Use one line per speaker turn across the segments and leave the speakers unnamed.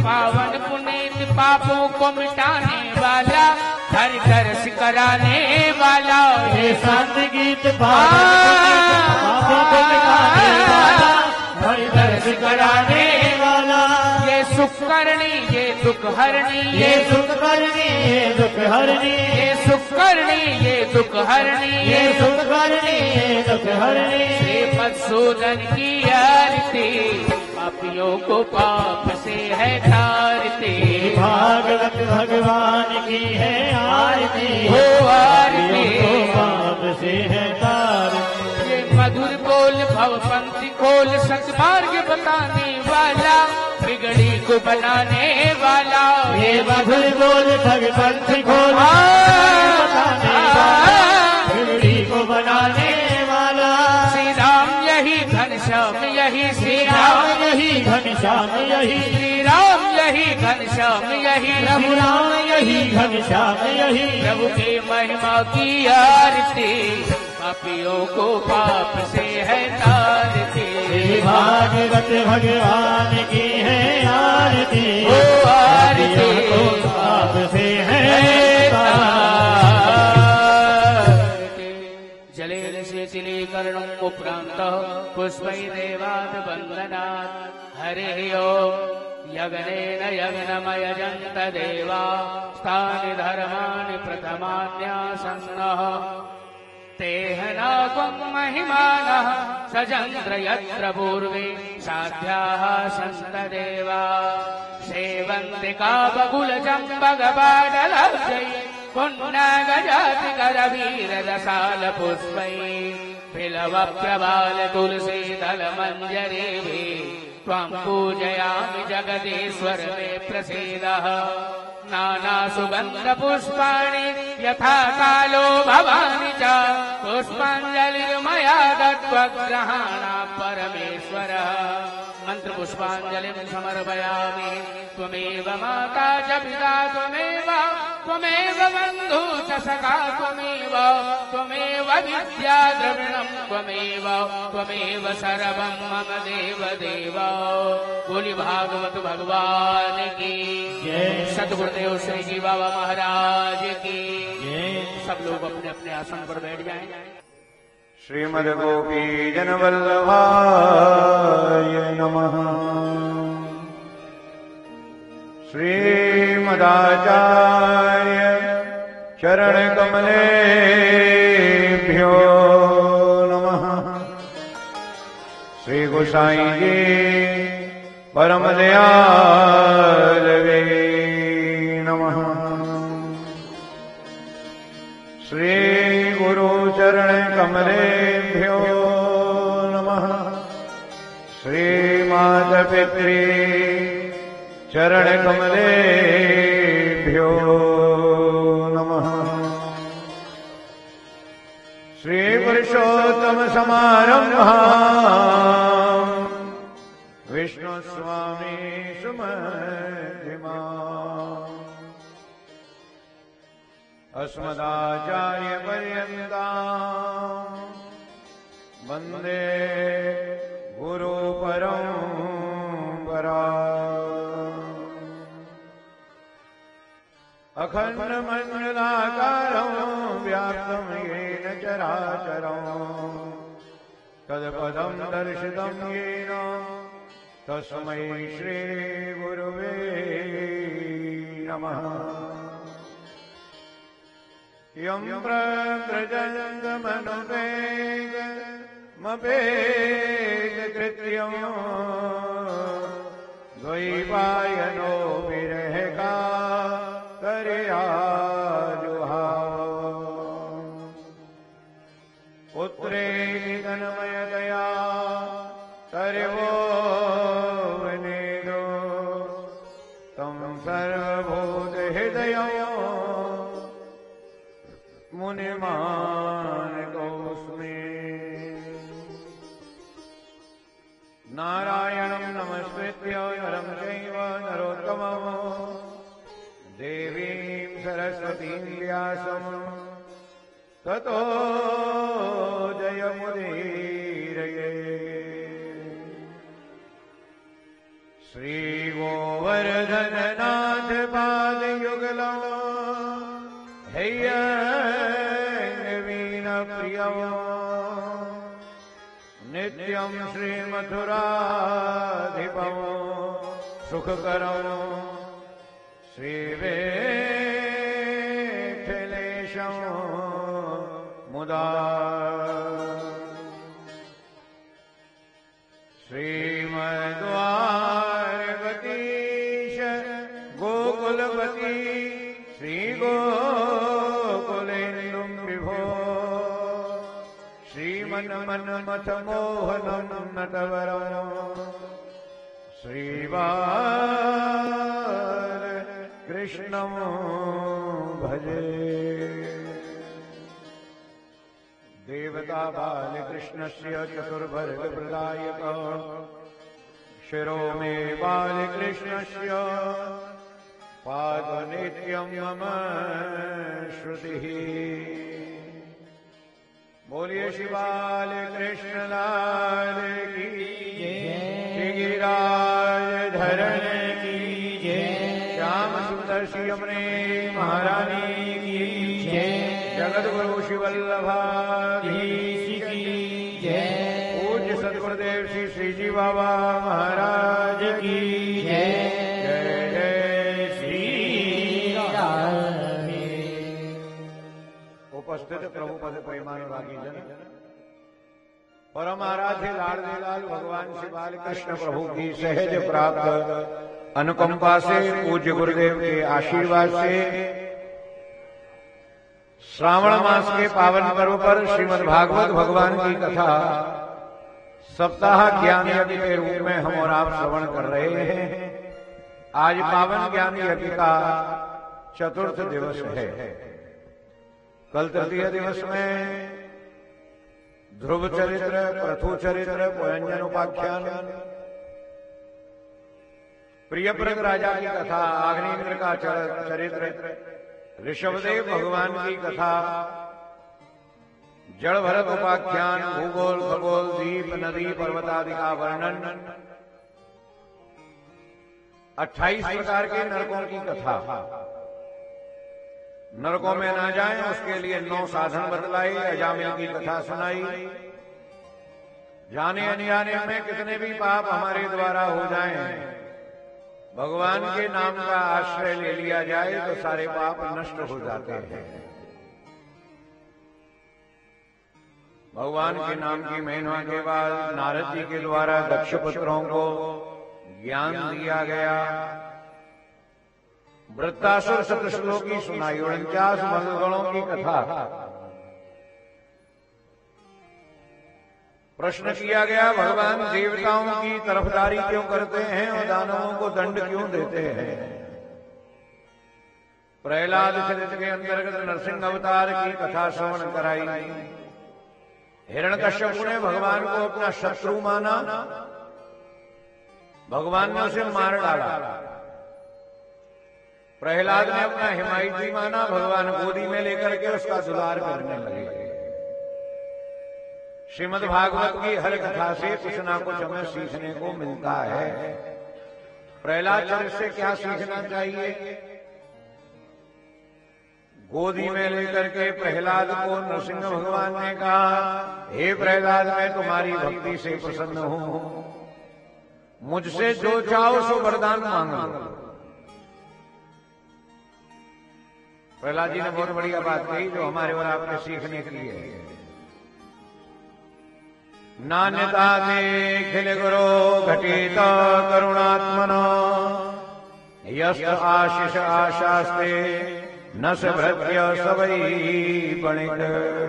पावन पुनीत पापों को मिटाने वाला, हर दर्श कराने वाला।
ये संत गीत पापों को मिटाने वाला, हर दर्श कराने वाला।
ये सुख करनी ये दुख हरणी,
ये सुख करनी ये दुख हरणी,
ये सुख करनी ये दुख हरणी,
ये सुख करनी ये दुख हरणी।
श्री मधुसूदन की आरती पापियों को पाप से है तारती।
भागवत भगवान की है आरती,
हो आरती
पाप से है तारती।
ये मधुर बोल भवपंथी खोल सत्मार्ग बताने वाला, बिगड़ी को बनाने वाला।
ये मधुर बोल भगवंती खोल बताने वाला, बिगड़ी को बनाने वाला।
श्री राम यही घनश्याम यही, श्री राम
यही घनश्याम यही,
श्री राम यही घनश्याम यही,
प्रभु राम यही घनश्याम यही।
प्रभु की महिमा की आरती पापियों को पाप से है तारती।
भागवत भगवान की है आरती,
ओ आरती
को पाप से है
जलेन से चिलीकरणं उपरान्तः पुष्पै देवाद वन्दनात्। हरे ओम् यज्ञेन यज्ञमयजन्त देवा स्थानि धर्माणि प्रथमान्यासन्नः। तेह नागं महिमानः सजन्द्र यत्र पूर्वे साध्याः सन्तदेवा। सेवन्ति काबकुलजम्बगपाडलब्जै पुन्नागजाति करवीररसालपुष्पै। बिल्वप्रवाल तुलसीदलमञ्जरीभिः त्वां पूजयामि जगदीश्वर मे प्रसीदः। नानासुगन्धपुष्पाणि यथा कालो भवानि च, पुष्पाञ्जलिर्मया दत्त्वा ग्रहाणां परमेश्वरः। मंत्र पुष्पांजलिं समर्पयामि। त्वमेव माता च पिता त्वमेव, त्वमेव बन्धु च सखा त्वमेव, त्वमेव विद्या द्रविणं त्वमेव, त्वमेव सर्वं मम देव देव। बोली भागवत भगवान की जय। सद्गुरुदेव श्री जी बाबा महाराज की जय। सब लोग अपने अपने आसन पर बैठ जाएं।
श्रीमद् गोपी जनवल्लभाय नमः। श्रीमदाचार्य चरण कमलेभ्यो नमः। श्री गोसाई जी परम दयालवे नमः। श्री गुरु चरण कमलेभ्यो नमः। श्रीमात पितृ चरण कमलेभ्यो नमः। श्री पुरुषोत्तम समारंभाम् विष्णु स्वामी सुमध्यमाम् अस्मदाचार्य पर्यन्ताम् वन्दे गुरु परम्परा। अखण्डमण्डलाकारं व्याप्तं येन चराचरं तत्पदं दर्शितं येन तस्मै श्रीगुरुवे नमः। यं प्रव्रजन्तमनुपेदमपेदकृत्यं द्वैपायनो विरहका करयाजुहाव। पुत्रेति तन्मयतया सर्वो विनेदो तं सर्वभूतहृदयं मुनिमानतोऽस्मि। नारायणं नमस्कृत्य नरं चैव नरोत्तमं देवीं सरस्वतीं व्यासं ततो जयमुदीरये। श्रीगोवर्धन गोवर्धन नाथ पाद युगलो वीण प्रिय नित्यं श्रीमथुराधिपं सुखकरं श्रीवेङ्कटेशं मुदा श्रीमद्वारकतीश गोकुलपति श्रीगोकुलेन्दुं विभो श्रीमन्मन्मथ मोहनं नटवरं श्रीबालकृष्णं भजे। देवता बालकृष्णस्य चतुर्भर्गप्रदायक शिरो मे बालकृष्णस्य पादनित्यं मम श्रुतिः। बोलिए श्री बालकृष्ण लाल की जय, गिरिराज धरण की जय, श्याम सुंदर श्री यमुने महारानी की जय, जगत गुरु शिवल्लभाधीश की जय, पूज्य सद्गुरुदेव श्री श्री जी बाबा महाराज की जय। जय जय श्री राम। उपस्थित प्रभु पद परिमाण भागी जन, परम आराध्य लाल भगवान श्री बालकृष्ण प्रभु की सहज प्राप्त अनुकंपा से, पूज्य गुरुदेव के आशीर्वाद से श्रावण मास के पावन पर्व पर श्रीमद् भागवत भगवान की कथा सप्ताह ज्ञान यज्ञ के रूप में हम और आप श्रवण कर रहे हैं। आज पावन ज्ञान यज्ञ का चतुर्थ दिवस है। कल तृतीय दिवस में ध्रुव चरित्र, प्रथु चरित्र, पुरंजन उपाख्यान, प्रियव्रत राजा की कथा, अग्निमित्र का चरित्र, ऋषभदेव भगवान की कथा, जड़ भरत उपाख्यान, भूगोल खगोल, द्वीप नदी पर्वत आदि का वर्णन, 28 प्रकार के नरकों की कथा, नरकों में ना जाएं उसके लिए 9 साधन बतलाई, अजामिल की कथा सुनाई। जाने अनजाने में कितने भी पाप हमारे द्वारा हो जाएं, भगवान के नाम का आश्रय ले लिया जाए तो सारे पाप नष्ट हो जाते हैं। भगवान के नाम की महिमा के बाद नारद जी के द्वारा दक्ष पुत्रों को ज्ञान दिया गया। वृत्तासुर शतश्लोकी सुनाई, 49 मंगलों की कथा। प्रश्न किया गया, भगवान देवताओं की तरफदारी क्यों करते हैं और दानवों को दंड क्यों देते हैं? प्रहलाद चरित्र के अंतर्गत नरसिंह अवतार की कथा श्रवण कराई। हिरण्यकश्यप ने भगवान को अपना शत्रु माना, भगवान ने उसे मार डाला। प्रहलाद ने अपना हिमायती माना, भगवान गोदी में लेकर के उसका दुलार करने लगे। श्रीमद् भागवत की हर कथा से कुछ ना कुछ हमें सीखने को मिलता है। प्रहलाद चरित्र से क्या सीखना चाहिए? गोदी में लेकर के प्रहलाद को नरसिंह भगवान ने कहा, हे प्रहलाद, मैं तुम्हारी भक्ति से प्रसन्न हूं, मुझसे जो चाहो सो वरदान मांगो। प्रहलाद जी ने बहुत बढ़िया बात कही जो हमारे और आपने सीखने के लिए है। नान्यता खिल गुरो घटित करुणात्मना यस्त आशीष आशास्ते न भृत्य सबई बणिक।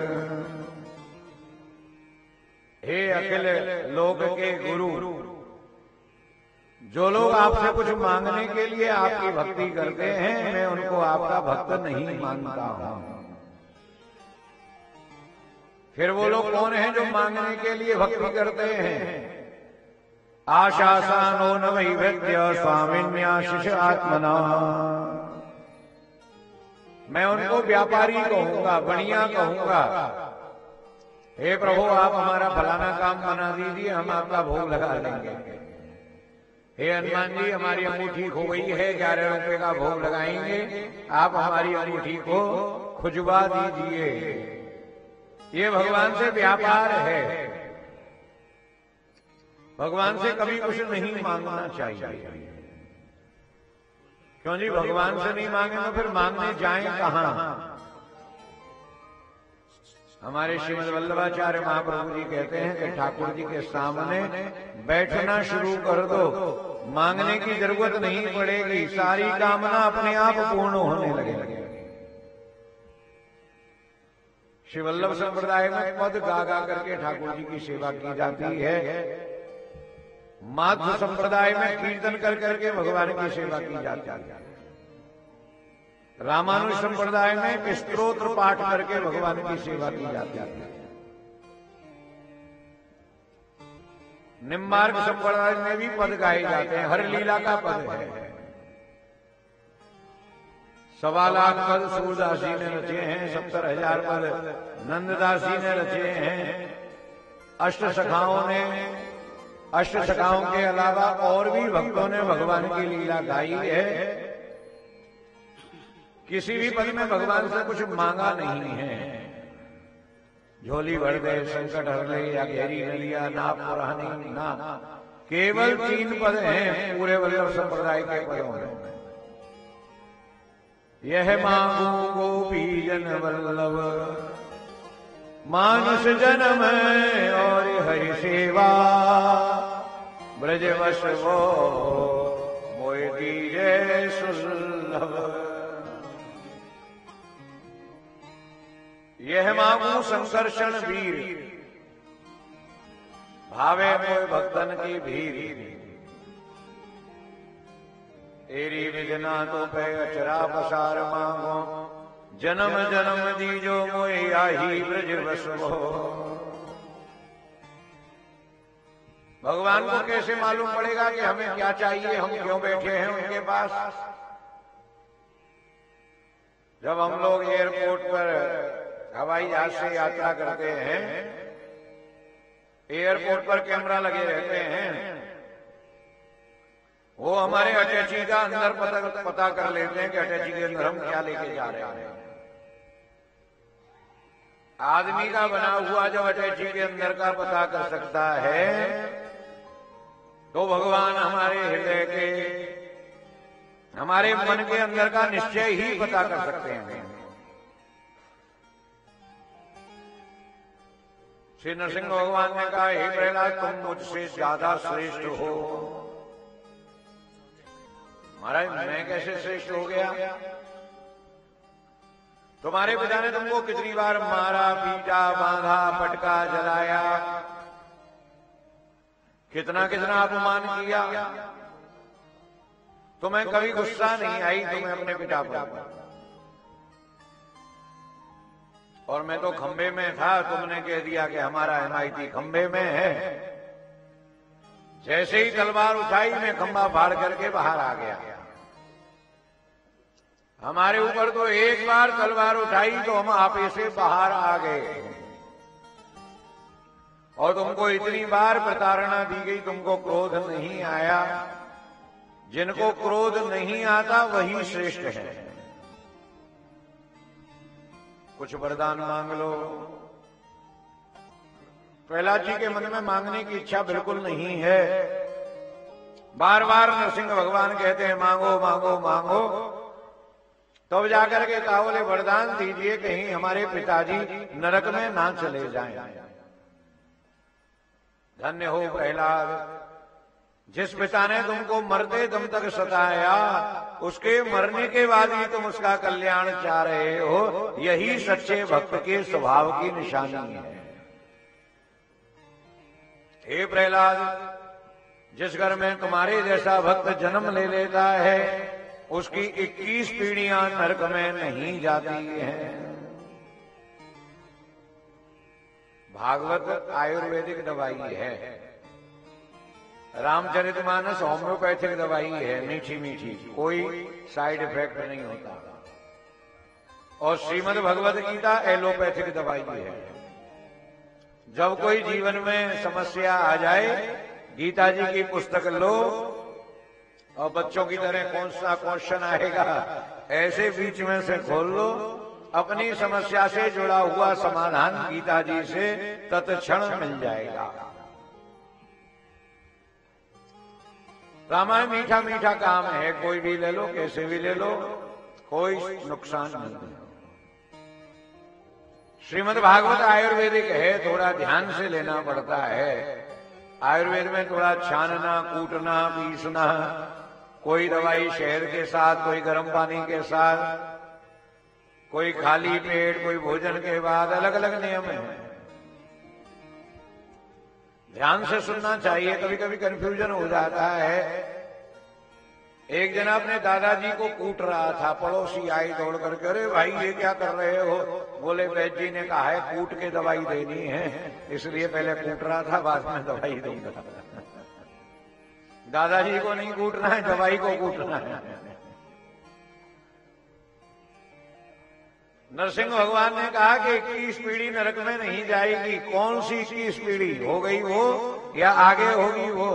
हे अखिल लोक के गुरु, जो लोग आपसे कुछ मांगने के लिए आपकी भक्ति करते हैं, मैं उनको आपका भक्त नहीं मानता हूं। फिर वो लोग कौन हैं जो मांगने के लिए भक्ति करते हैं? आशासानो न वैभ्य स्वामिन्याशिष आत्मना। मैं उनको व्यापारी कहूंगा, बढ़िया कहूंगा। हे प्रभु, आप हमारा फलाना काम बना दीजिए, हम आपका भोग लगा देंगे। हे हनुमान जी, हमारी अंगूठी खो गई है, 11 रुपए का भोग लगाएंगे, आप हमारी अंगूठी को खुजवा दीजिए। ये भगवान से व्यापार है। भगवान से कभी कुछ नहीं मांगना चाहिए। क्यों जी? भगवान से नहीं मांगे तो फिर मांगने जाएं कहां? हमारे श्रीमद वल्लभाचार्य महाप्रभु जी कहते हैं कि ठाकुर जी के सामने बैठना शुरू कर दो, मांगने की जरूरत नहीं पड़ेगी, सारी कामना अपने आप पूर्ण होने लगेगी। श्री वल्लभ संप्रदाय में पद गा गा करके ठाकुर जी की सेवा की जाती है। माध्व संप्रदाय में कीर्तन कर करके भगवान की सेवा की जाती है। रामानुज संप्रदाय में स्तोत्र पाठ करके भगवान की सेवा की जाती है। निम्बार्क संप्रदाय में भी पद गाए जाते हैं। हर लीला का पद है। 1.25 लाख पद सूरदास जी ने रचे हैं, 70,000 पद नंददास जी ने रचे हैं। अष्ट सखाओं के अलावा और भी भक्तों ने भगवान की लीला गाई है। किसी भी पद में भगवान से कुछ मांगा नहीं है। झोली भर दे, संकट हर ले, या गहरी नलिया ना पुरानी ना, केवल 3 पद हैं पूरे वल्लभ संप्रदाय के पदों में। यह मांगू गोपी जन वल्लभ, मानुष जन्म और हरि सेवा, ब्रजवश वो मोय दीजे सुलभ। यह मांगू संकर्षण वीर, भावे मोय भक्तन की भीर, तेरी विजना तो पे अचरा पसार मांगो, जन्म जन्म दीजो मोय आही ब्रज बसो। भगवान को कैसे मालूम पड़ेगा कि हमें क्या चाहिए, हम क्यों बैठे हैं उनके पास? जब हम लोग एयरपोर्ट पर हवाई जहाज से यात्रा करते हैं, एयरपोर्ट पर कैमरा लगे रहते हैं, वो हमारे अटैची का अंदर पता कर लेते हैं कि अटैची के अंदर हम क्या लेके जा रहे हैं। आदमी का बना हुआ जब अटैची के अंदर का पता कर सकता है, तो भगवान हमारे हृदय के, हमारे मन के अंदर का निश्चय ही पता कर सकते हैं। श्री नरसिंह भगवान ने कहा, हे प्रहलाद, तुम मुझसे ज्यादा श्रेष्ठ हो। महाराज, मैं कैसे श्रेष्ठ हो गया? तुम्हारे पिता ने तुमको कितनी बार मारा, पीटा, बांधा, पटका, जलाया, कितना कितना अपमान किया, तुम्हें कभी गुस्सा नहीं आई तुम्हें अपने पिता पर? और मैं तो खंबे में था, तुमने कह दिया कि हमारा MIT खंबे में है। जैसे ही तलवार उठाई, मैं खंबा फाड़ करके बाहर आ गया। हमारे ऊपर तो एक बार तलवार उठाई तो हम आपे से बाहर आ गए। और तुमको इतनी बार प्रताड़ना दी गई, तुमको क्रोध नहीं आया। जिनको क्रोध नहीं आता वही श्रेष्ठ है। कुछ वरदान मांग लो। प्रहलाद जी के मन में मांगने की इच्छा बिल्कुल नहीं है। बार बार नरसिंह भगवान कहते हैं, मांगो मांगो मांगो। तब जाकर के कहा, बोले वरदान दीजिए, कहीं हमारे पिताजी नरक में ना चले जाएं। धन्य हो प्रहलाद, जिस पिता ने तुमको मरते दम तक सताया, उसके मरने के बाद ही तुम उसका कल्याण चाह रहे हो। यही सच्चे भक्त के स्वभाव की निशानी है। हे प्रहलाद, जिस घर में तुम्हारे जैसा भक्त जन्म ले लेता है, उसकी 21 पीढ़ियां नरक में नहीं जाती हैं। भागवत आयुर्वेदिक दवाई है, रामचरितमानस होम्योपैथिक दवाई है, मीठी मीठी, कोई साइड इफेक्ट नहीं होता। और श्रीमद् भगवत गीता एलोपैथिक दवाई है। जब कोई जीवन में समस्या आ जाए, गीता जी की पुस्तक लो, और बच्चों की तरह कौन सा क्वेश्चन आएगा, ऐसे बीच में से खोल लो। अपनी समस्या से जुड़ा हुआ समाधान गीता जी से तत्क्षण मिल जाएगा। रामायण मीठा मीठा काम है, कोई भी ले लो, कैसे भी ले लो, कोई नुकसान नहीं। श्रीमद् भागवत आयुर्वेदिक है, थोड़ा ध्यान से लेना पड़ता है। आयुर्वेद में थोड़ा छानना, कूटना, पीसना, कोई दवाई शहद के साथ, कोई गर्म पानी के साथ, कोई खाली पेट, कोई भोजन के बाद, अलग अलग नियम है। ध्यान से सुनना चाहिए, कभी कभी कंफ्यूजन हो जाता है। एक जना अपने दादाजी को कूट रहा था, पड़ोसी आई दौड़ करके, अरे भाई ये क्या कर रहे हो? बोले वैद्य जी ने कहा है कूट के दवाई देनी है, इसलिए पहले कूट रहा था, बाद में दवाई दूंगा। दादाजी को नहीं कूटना है, दवाई को कूटना है। नरसिंह भगवान ने कहा कि 21 पीढ़ी नरक में नहीं जाएगी। कौन सी 21 पीढ़ी? हो गई वो या आगे होगी वो?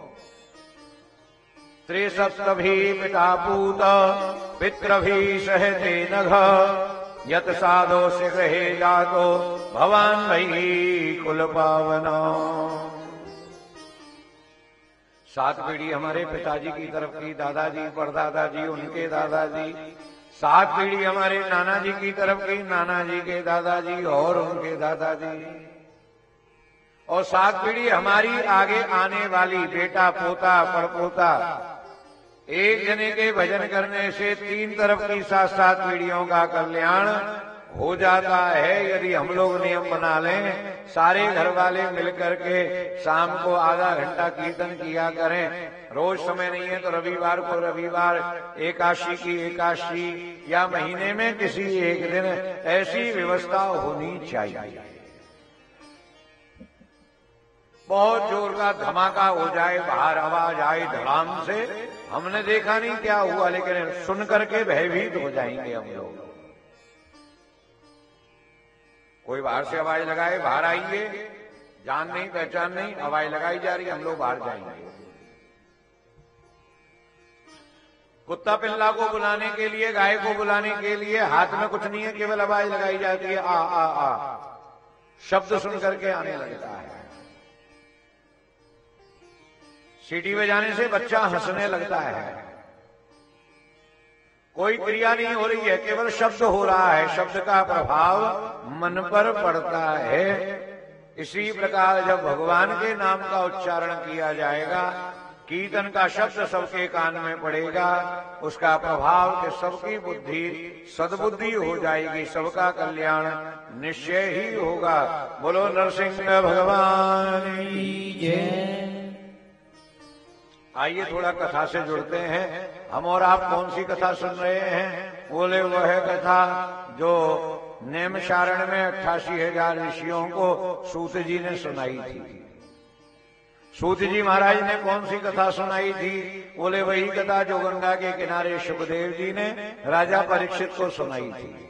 त्रिसप्तभी पिता पूत पितृभी सहते नघ यत साधो से गृहे जातो भवान भई कुल पावना। 7 पीढ़ी हमारे पिताजी की तरफ की, दादाजी, परदादाजी, उनके दादाजी। 7 पीढ़ी हमारे नाना जी की तरफ की, नाना जी के दादाजी और उनके दादाजी। और 7 पीढ़ी हमारी आगे आने वाली, बेटा, पोता, पड़पोता। एक जने के भजन करने से 3 तरफ की 7 पीढ़ियों का कल्याण हो जाता है। यदि हम लोग नियम बना लें, सारे घर वाले मिलकर के शाम को आधा घंटा कीर्तन किया करें। रोज समय नहीं है तो रविवार को रविवार, एकादशी की एकादशी, या महीने में किसी एक दिन ऐसी व्यवस्था होनी चाहिए। बहुत जोर का धमाका हो जाए, बाहर आवाज आए धड़ाम से, हमने देखा नहीं क्या हुआ, लेकिन सुन करके भयभीत हो जाएंगे हम लोग। कोई बाहर से आवाज लगाए, बाहर आइए, जान नहीं पहचान नहीं, आवाज लगाई जा रही, हम लोग बाहर जाएंगे। कुत्ता पिल्ला को बुलाने के लिए, गाय को बुलाने के लिए हाथ में कुछ नहीं है, केवल आवाज लगाई जाती है, आ आ आ, शब्द सुन करके आने लगता है। सीटी बजाने से बच्चा हंसने लगता है। कोई क्रिया नहीं हो रही है, केवल शब्द हो रहा है, शब्द का प्रभाव मन पर पड़ता है। इसी प्रकार जब भगवान के नाम का उच्चारण किया जाएगा, कीर्तन का शब्द सबके कान में पड़ेगा, उसका प्रभाव कि सबकी बुद्धि सद्बुद्धि हो जाएगी, सबका कल्याण निश्चय ही होगा। बोलो नरसिंह भगवान की जय। आइए थोड़ा कथा से जुड़ते हैं। हम और आप कौन सी कथा सुन रहे हैं? बोले वह कथा जो नैमिषारण्य में 88,000 ऋषियों को सूत जी ने सुनाई थी। सूत जी महाराज ने कौन सी कथा सुनाई थी? बोले वही कथा जो गंगा के किनारे शुभदेव जी ने राजा परीक्षित को सुनाई थी।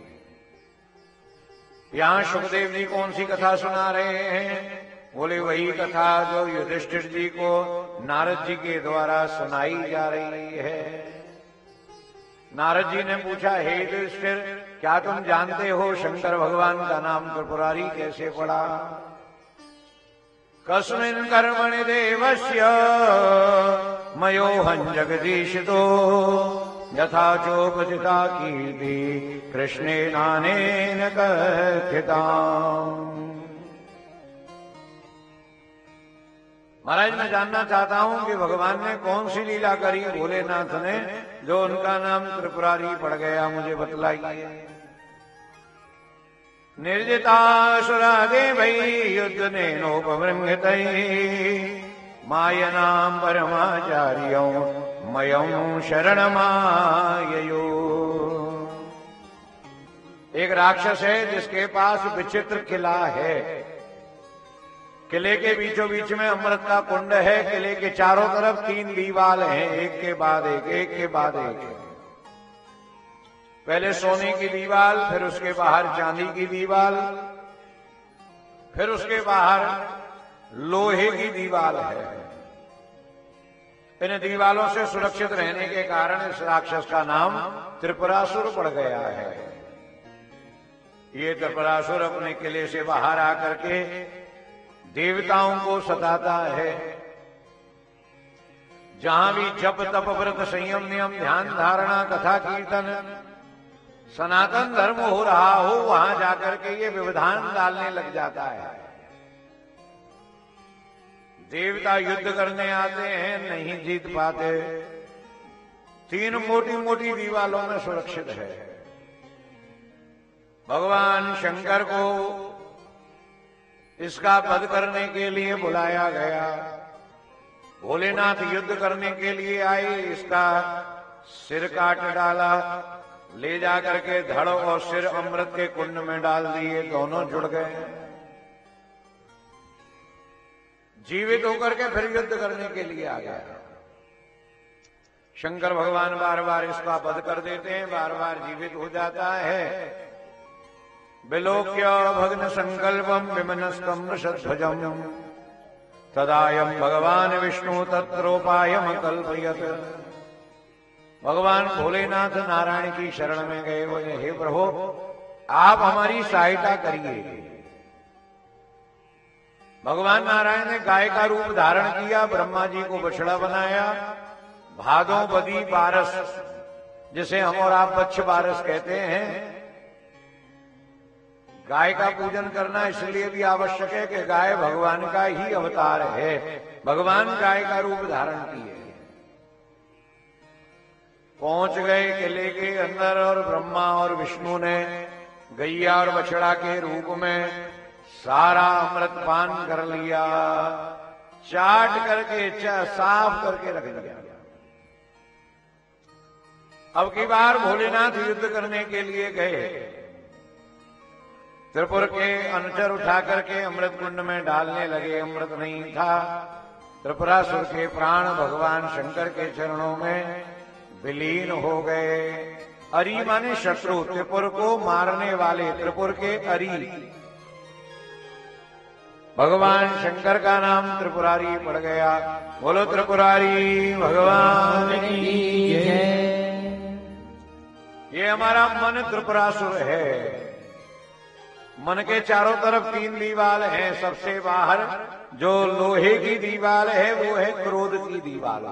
यहाँ शुभदेव जी कौन सी कथा सुना रहे हैं? बोले वही कथा जो युधिष्ठिर जी को नारद जी के द्वारा सुनाई जा रही है। नारद जी ने पूछा, हे युधिष्ठिर, क्या तुम जानते हो शंकर भगवान का नाम त्रिपुरारी कैसे पड़ा? कस्मिन् कर्मणि देवस्य मयोहं जगदीशितो यथा चोपचिता कीर्ति कृष्णेनानेन कथिता। महाराज मैं जानना चाहता हूं कि भगवान ने कौन सी लीला करी भोलेनाथ ने जो उनका नाम त्रिपुरारी पड़ गया, मुझे बतलाइए। निर्जितासुरा देवै युद्ध नेनोपमृंगतै मायनां परमाचार्यौ मयं शरणमाययो। एक राक्षस है जिसके पास विचित्र किला है। किले के बीचों बीच में अमृत का कुंड है। किले के चारों तरफ 3 दीवाल हैं, एक के बाद एक, एक के बाद एक। पहले सोने की दीवाल, फिर उसके बाहर चांदी की दीवाल, फिर उसके बाहर लोहे की दीवाल है। इन दीवालों से सुरक्षित रहने के कारण इस राक्षस का नाम त्रिपुरासुर पड़ गया है। ये त्रिपुरासुर अपने किले से बाहर आकर के देवताओं को सताता है। जहां भी जप तप व्रत संयम नियम ध्यान धारणा कथा कीर्तन सनातन धर्म हो रहा हो, वहां जाकर के ये व्यवधान डालने लग जाता है। देवता युद्ध करने आते हैं, नहीं जीत पाते। 3 मोटी मोटी दीवालों में सुरक्षित है। भगवान शंकर को इसका वध करने के लिए बुलाया गया। भोलेनाथ युद्ध करने के लिए आए, इसका सिर काट डाला, ले जाकर के धड़ और सिर अमृत के कुंड में डाल दिए, दोनों जुड़ गए। जीवित होकर के फिर युद्ध करने के लिए आ गया। शंकर भगवान बार बार इसका वध कर देते हैं, बार बार जीवित हो जाता है। विलोक्य भग्न संकल्पम विमनस्तम वृषध्वजम तदायम भगवान विष्णु तत्रोपायम कल्पयत। भगवान भोलेनाथ नारायण की शरण में गए, बोले हे प्रभु आप हमारी सहायता करिए। भगवान नारायण ने गाय का रूप धारण किया, ब्रह्मा जी को बछड़ा बनाया। भादों बदी बारस, जिसे हम और आप बच्छ बारस कहते हैं, गाय का पूजन करना इसलिए भी आवश्यक है कि गाय भगवान का ही अवतार है। भगवान गाय का रूप धारण किए, पहुंच गए किले के अंदर और ब्रह्मा और विष्णु ने गैया और बछड़ा के रूप में सारा अमृत पान कर लिया, चाट करके साफ करके रख दिया। अब की बार भोलेनाथ युद्ध करने के लिए गए। त्रिपुर के अनुचर उठा करके अमृत कुंड में डालने लगे, अमृत नहीं था। त्रिपुरासुर के प्राण भगवान शंकर के चरणों में विलीन हो गए। अरि माने शत्रु, त्रिपुर को मारने वाले, त्रिपुर के अरि। भगवान शंकर का नाम त्रिपुरारी पड़ गया। बोलो त्रिपुरारी भगवान की जय। ये हमारा मन त्रिपुरासुर है। मन के चारों तरफ 3 दीवाल हैं। सबसे बाहर जो लोहे की दीवाल है वो है क्रोध की दीवाल।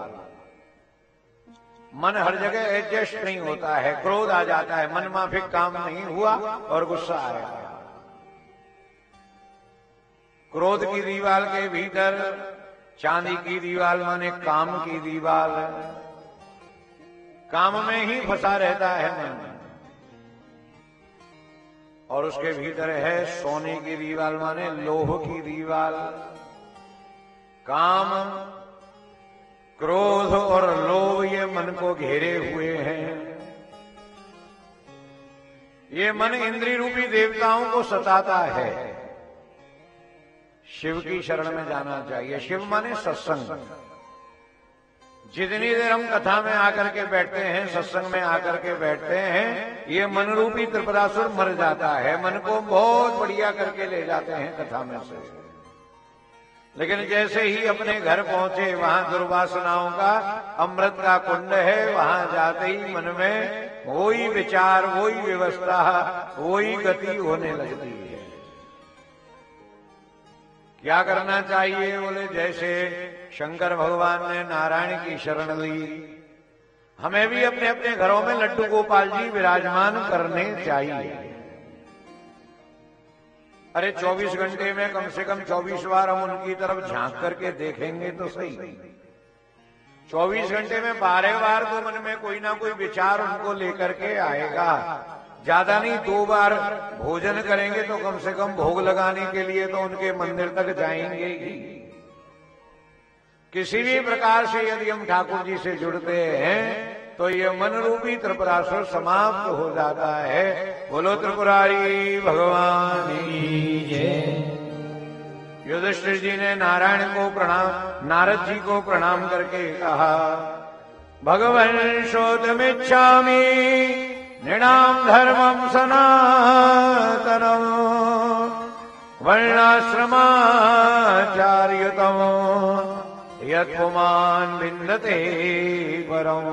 मन हर जगह एडजस्ट नहीं होता है, क्रोध आ जाता है, मन माफिक काम नहीं हुआ और गुस्सा आया। क्रोध की दीवाल के भीतर चांदी की दीवाल माने काम की दीवाल, काम में ही फंसा रहता है मन। और उसके भीतर है सोने की दीवाल माने लोह की दीवाल। काम क्रोध और लोभ ये मन को घेरे हुए हैं। ये मन इंद्रिय रूपी देवताओं को सताता है। शिव की शरण में जाना चाहिए। शिव माने सत्संग। जितनी देर हम कथा में आकर के बैठते हैं, सत्संग में आकर के बैठते हैं, ये मन रूपी त्रिपुरासुर मर जाता है। मन को बहुत बढ़िया करके ले जाते हैं कथा में से। लेकिन जैसे ही अपने घर पहुंचे, वहां दुर्वासनाओं का अमृत का कुंड है, वहां जाते ही मन में वही विचार, वही व्यवस्था, वही गति होने लगती है। क्या करना चाहिए? बोले जैसे शंकर भगवान ने नारायण की शरण ली, हमें भी अपने अपने घरों में लड्डू गोपाल जी विराजमान करने चाहिए। अरे 24 घंटे में कम से कम 24 बार हम उनकी तरफ झांक करके देखेंगे तो सही। 24 घंटे में 12 बार तो मन में कोई ना कोई विचार उनको लेकर के आएगा। ज्यादा नहीं, 2 बार भोजन करेंगे तो कम से कम भोग लगाने के लिए तो उनके मंदिर तक जाएंगे ही। किसी भी प्रकार से यदि हम ठाकुर जी से जुड़ते हैं तो ये मन रूपी त्रिपुरासुर समाप्त हो जाता है। बोलो त्रिपुरारी भगवान की जय। युधिष्ठिर जी ने नारायण को प्रणाम, नारद जी को प्रणाम करके कहा, भगवन् शोधमिच्छामि नृणाम धर्मम सनातनम वर्णाश्रमाचार्यतम यत् पुमान् विन्दते परम्।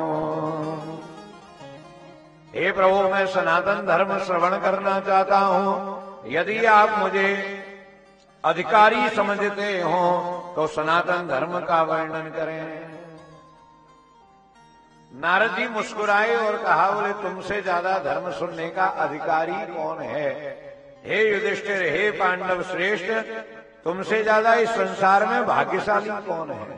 हे प्रभु, मैं सनातन धर्म श्रवण करना चाहता हूं। यदि आप मुझे अधिकारी समझते हो तो सनातन धर्म का वर्णन करें। नारद जी मुस्कुराए और कहा, बोले तुमसे ज्यादा धर्म सुनने का अधिकारी कौन है? हे युधिष्ठिर, हे पांडव श्रेष्ठ, तुमसे ज्यादा इस संसार में भाग्यशाली कौन है?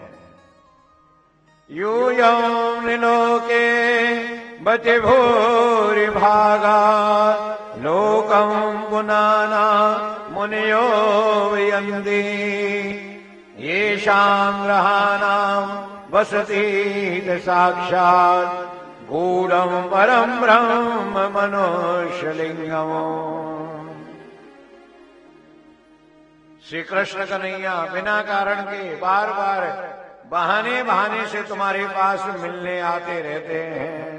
यूयं निलोके बचे भूरि भागा लोकं पुनाना मुनियो वियन्ति येषां ग्रहाणां वसति साक्षात् गूढ़ं परं ब्रह्म मनुष्यलिंगम्। श्री कृष्ण कन्हैया बिना कारण के बार बार बहाने बहाने से तुम्हारे पास मिलने आते रहते हैं।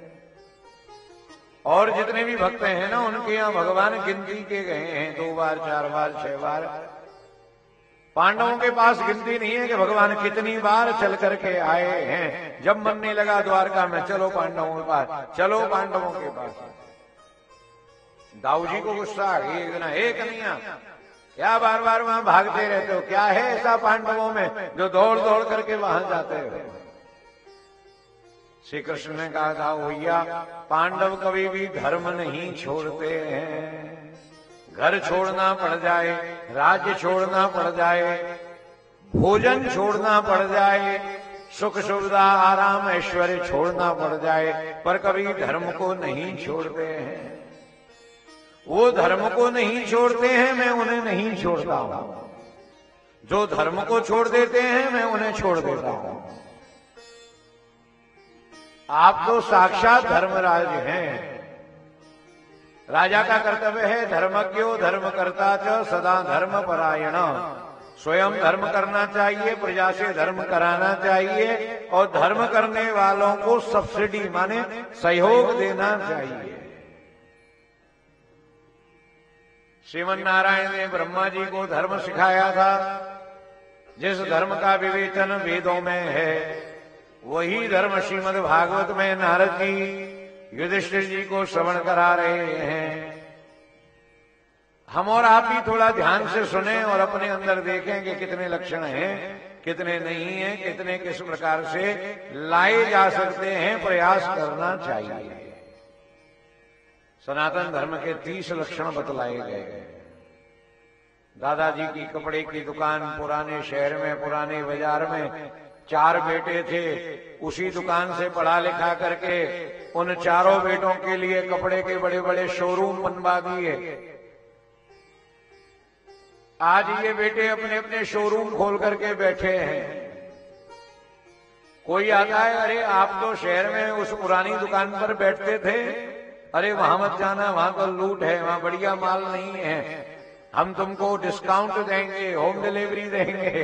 और जितने भी भक्त हैं ना, उनके यहाँ भगवान गिनती के गए हैं, 2 बार 4 बार 6 बार। पांडवों के पास गिनती नहीं है कि भगवान कितनी बार चल करके आए हैं। जब मन नहीं लगा द्वारका में, चलो पांडवों के पास, चलो पांडवों के पास। दाऊ जी को गुस्सा आ गई एक दिन, हे कन्हैया, क्या बार बार वहां भागते रहते हो? क्या है ऐसा पांडवों में जो दौड़ दौड़ करके वहां जाते हो? श्री कृष्ण ने कहा था, भैया पांडव कभी भी धर्म नहीं छोड़ते हैं। घर छोड़ना पड़ जाए, राज्य छोड़ना पड़ जाए, भोजन छोड़ना पड़ जाए, सुख सुविधा आराम ऐश्वर्य छोड़ना पड़ जाए, पर कभी धर्म को नहीं छोड़ते हैं। वो धर्म को नहीं छोड़ते हैं, मैं उन्हें नहीं छोड़ता हूं। जो धर्म को छोड़ देते हैं, मैं उन्हें छोड़ देता हूं। आप तो साक्षात धर्मराज हैं। राजा का कर्तव्य है धर्मज्ञो धर्मकर्ता च सदा धर्म परायण। स्वयं धर्म करना चाहिए, प्रजा से धर्म कराना चाहिए, और धर्म करने वालों को सब्सिडी माने सहयोग देना चाहिए। श्रीमन नारायण ने ब्रह्मा जी को धर्म सिखाया था। जिस धर्म का विवेचन वेदों में है, वही धर्म श्रीमद् भागवत में नारद जी युधिष्ठिर जी को श्रवण करा रहे हैं। हम और आप भी थोड़ा ध्यान से सुने और अपने अंदर देखें कि कितने लक्षण हैं, कितने नहीं हैं, कितने किस प्रकार से लाए जा सकते हैं। प्रयास करना चाहिए। सनातन धर्म के 30 लक्षण बतलाए गए। दादाजी की कपड़े की दुकान पुराने शहर में, पुराने बाजार में 4 बेटे थे। उसी दुकान से पढ़ा लिखा करके उन 4 बेटों के लिए कपड़े के बड़े बड़े शोरूम बनवा दिए। आज ये बेटे अपने अपने शोरूम खोल करके बैठे हैं। कोई आता है, अरे आप तो शहर में उस पुरानी दुकान पर बैठते थे, अरे वहां मत जाना, वहां तो लूट है, वहां बढ़िया माल नहीं है, हम तुमको डिस्काउंट देंगे, होम डिलीवरी देंगे।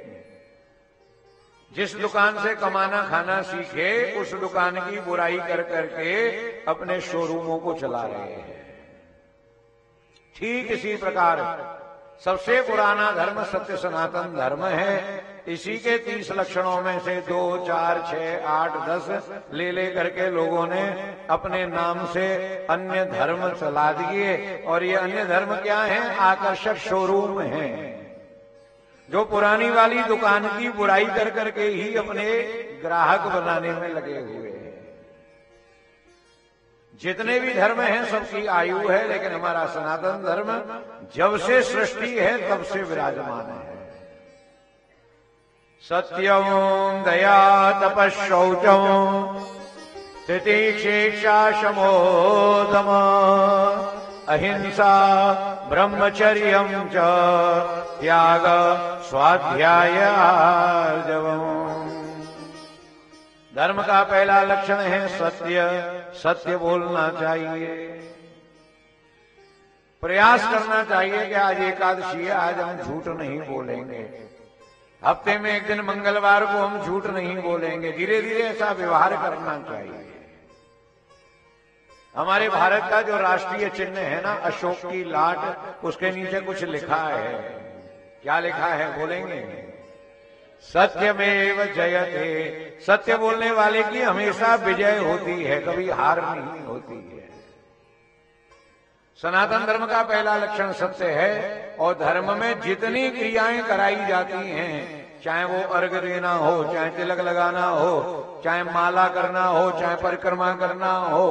जिस दुकान से कमाना खाना सीखे, उस दुकान की बुराई कर करके अपने शोरूमों को चला रहे हैं। ठीक इसी प्रकार सबसे पुराना धर्म सत्य सनातन धर्म है। इसी के 30 लक्षणों में से 2, 4, 6, 8, 10 ले करके लोगों ने अपने नाम से अन्य धर्म चला दिए। और ये अन्य धर्म क्या है? आकर्षक शोरूम हैं, जो पुरानी वाली दुकान की बुराई कर करके ही अपने ग्राहक बनाने में लगे हुए हैं। जितने भी धर्म हैं सबकी आयु है, लेकिन हमारा सनातन धर्म जब से सृष्टि है तब से विराजमान है। सत्यम दया तपशौचम तितिक्षेक्षा शमोदम अहिंसा ब्रह्मचर्यम च त्याग स्वाध्याय आर्जवम्। धर्म का पहला लक्षण है सत्य। सत्य बोलना चाहिए, प्रयास करना चाहिए कि आज एकादशी है, आज हम झूठ नहीं बोलेंगे। हफ्ते में एक दिन मंगलवार को हम झूठ नहीं बोलेंगे। धीरे धीरे ऐसा व्यवहार करना चाहिए। हमारे भारत का जो राष्ट्रीय चिन्ह है ना, अशोक की लाट, उसके नीचे कुछ लिखा है। क्या लिखा है बोलेंगे? सत्यमेव जयते। सत्य बोलने वाले की हमेशा विजय होती है, कभी हार नहीं होती है। सनातन धर्म का पहला लक्षण सत्य है, और धर्म में जितनी क्रियाएं कराई जाती हैं, चाहे वो अर्घ देना हो, चाहे तिलक लगाना हो, चाहे माला करना हो, चाहे परिक्रमा करना हो,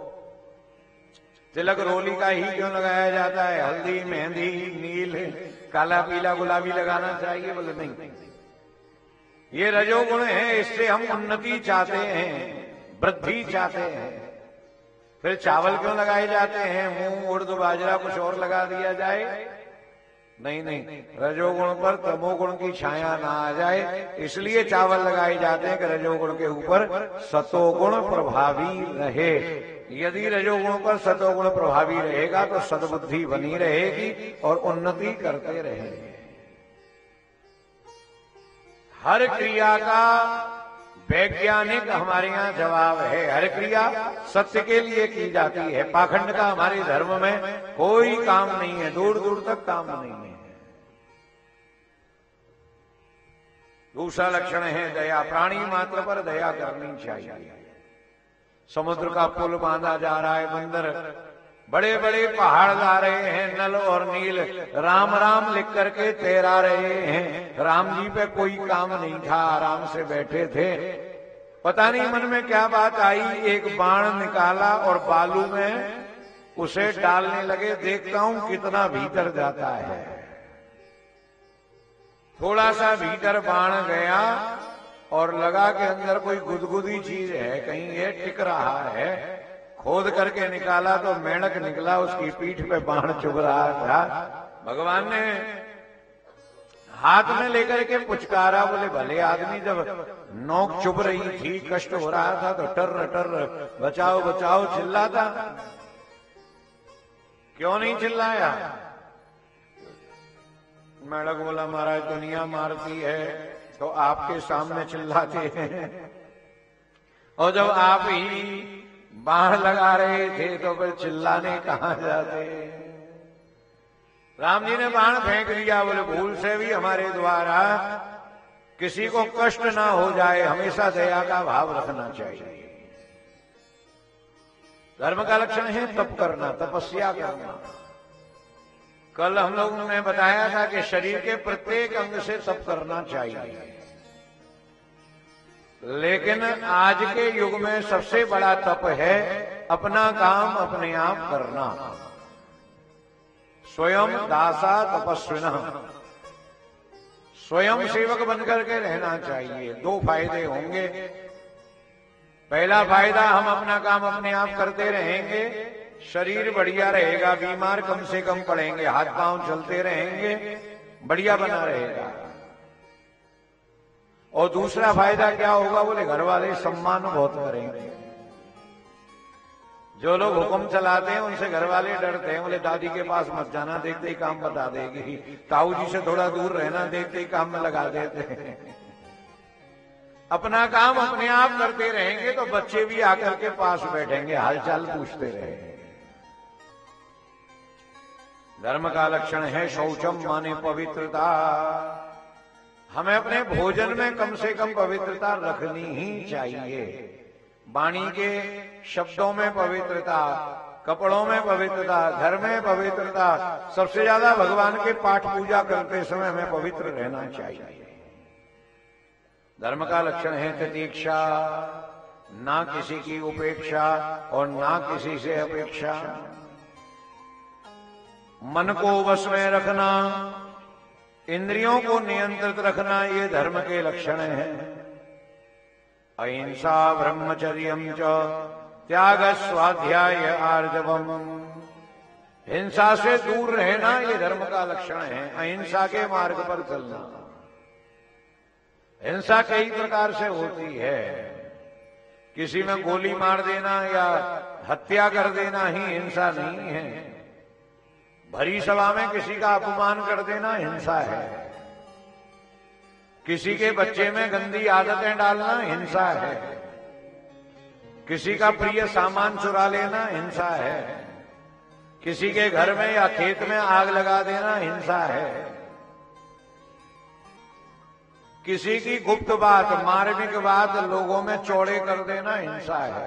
तिलक रोली का ही क्यों लगाया जाता है? हल्दी, मेहंदी, नील, काला, पीला, गुलाबी लगाना चाहिए? बोले नहीं, ये रजोगुण है, इससे हम उन्नति चाहते हैं, वृद्धि चाहते हैं। फिर चावल क्यों लगाए जाते हैं? मूंग, उड़द, बाजरा कुछ और लगा दिया जाए? नहीं नहीं, रजोगुण पर तमोगुण की छाया ना आ जाए, इसलिए चावल लगाए जाते हैं कि रजोगुण के ऊपर सतोगुण प्रभावी रहे। यदि रजोगुण पर सतोगुण प्रभावी रहेगा तो सद्बुद्धि बनी रहेगी और उन्नति करते रहेंगे। हर क्रिया का वैज्ञानिक हमारे यहाँ जवाब है। हर क्रिया सत्य के लिए की जाती है। पाखंड का हमारे धर्म में कोई काम नहीं है, दूर दूर तक काम नहीं है। दूसरा लक्षण है दया। प्राणी मात्र पर दया करनी चाहिए। समुद्र का पुल बांधा जा रहा है, बंदर बड़े बड़े पहाड़ ला रहे हैं, नल और नील राम राम लिख करके तैरा रहे हैं। राम जी पे कोई काम नहीं था, आराम से बैठे थे। पता नहीं मन में क्या बात आई, एक बाण निकाला और बालू में उसे डालने लगे। देखता हूं कितना भीतर जाता है। थोड़ा सा भीतर बाण गया और लगा के अंदर कोई गुदगुदी चीज है, कहीं ये टिक रहा है। खोद करके निकाला तो मेंढक निकला, उसकी पीठ पे बाण चुभ रहा था। भगवान ने हाथ में लेकर के पुचकारा। बोले भले आदमी, जब नोक चुभ रही थी, कष्ट हो रहा था तो टर टर बचाओ बचाओ चिल्लाता, क्यों नहीं चिल्लाया? मेंढक बोला महाराज दुनिया मारती है तो आपके सामने चिल्लाते हैं, और जब आप ही बाण लगा रहे थे तो फिर चिल्लाने कहां जाते? राम जी ने बाण फेंक दिया। बोले भूल से भी हमारे द्वारा किसी को कष्ट ना हो जाए, हमेशा दया का भाव रखना चाहिए। धर्म का लक्षण है तप करना, तपस्या करना। कल हम लोगों ने बताया था कि शरीर के प्रत्येक अंग से तप करना चाहिए, लेकिन आज के युग में सबसे बड़ा तप है अपना काम अपने आप करना। स्वयं दासा तपस्विनः, स्वयं सेवक बनकर के रहना चाहिए। दो फायदे होंगे। पहला फायदा, हम अपना काम अपने आप करते रहेंगे, शरीर बढ़िया रहेगा, बीमार कम से कम पड़ेंगे, हाथ पांव चलते रहेंगे, बढ़िया बना रहेगा। और दूसरा फायदा क्या होगा? बोले घर वाले सम्मान बहुत करेंगे। जो लोग हुक्म चलाते हैं उनसे घर वाले डरते हैं। बोले दादी के पास मत जाना, देखते ही काम बता देगी। ताऊ जी से थोड़ा दूर रहना, देखते ही काम में लगा देते हैं। अपना काम अपने आप करते रहेंगे तो बच्चे भी आकर के पास बैठेंगे, हालचाल पूछते रहेंगे। धर्म का लक्षण है शौचम, माने पवित्रता। हमें अपने भोजन में कम से कम पवित्रता रखनी ही चाहिए। वाणी के शब्दों में पवित्रता, कपड़ों में पवित्रता, घर में पवित्रता, सबसे ज्यादा भगवान के पाठ पूजा करते समय हमें पवित्र रहना चाहिए। धर्म का लक्षण है तितीक्षा, ना किसी की उपेक्षा और ना किसी से अपेक्षा। मन को वश में रखना, इंद्रियों को नियंत्रित रखना, ये धर्म के लक्षण हैं। अहिंसा ब्रह्मचर्यम च त्याग स्वाध्याय आर्जवम। हिंसा से दूर रहना ये धर्म का लक्षण है। अहिंसा के मार्ग पर चलना। हिंसा कई प्रकार से होती है। किसी में गोली मार देना या हत्या कर देना ही हिंसा नहीं है। भरी सभा में किसी का अपमान कर देना हिंसा है। किसी के बच्चे में गंदी आदतें डालना हिंसा है। किसी का प्रिय सामान चुरा लेना हिंसा है। किसी के घर में या खेत में आग लगा देना हिंसा है। किसी की गुप्त बात, मार्मिक बात लोगों में चौड़े कर देना हिंसा है।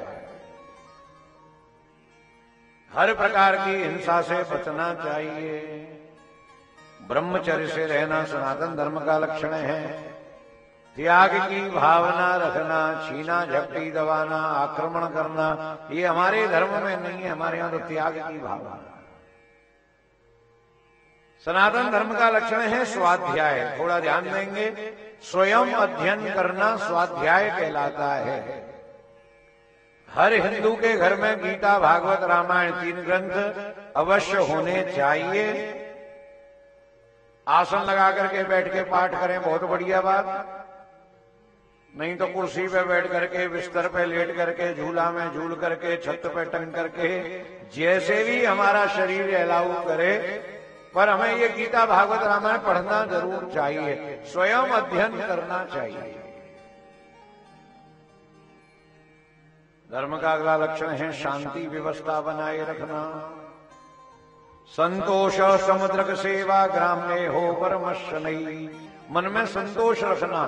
हर प्रकार की हिंसा से बचना चाहिए। ब्रह्मचर्य से रहना सनातन धर्म का लक्षण है। त्याग की भावना रखना, छीना झपटी दबाना, आक्रमण करना, ये हमारे धर्म में नहीं है। हमारे यहां तो त्याग की भावना। सनातन धर्म का लक्षण है स्वाध्याय। थोड़ा ध्यान देंगे, स्वयं अध्ययन करना स्वाध्याय कहलाता है। हर हिंदू के घर में गीता, भागवत, रामायण 3 ग्रंथ अवश्य होने चाहिए। आसन लगा करके बैठ के पाठ करें, बहुत बढ़िया बात। नहीं तो कुर्सी पे बैठ करके, बिस्तर पे लेट करके, झूला में झूल करके, छत पे टंग करके, जैसे भी हमारा शरीर अलाउ करे, पर हमें ये गीता, भागवत, रामायण पढ़ना जरूर चाहिए। स्वयं अध्ययन करना चाहिए। धर्म का अगला लक्षण है शांति व्यवस्था बनाए रखना। संतोष समुद्रक सेवा ग्राम्य हो परमश नहीं। मन में संतोष रखना।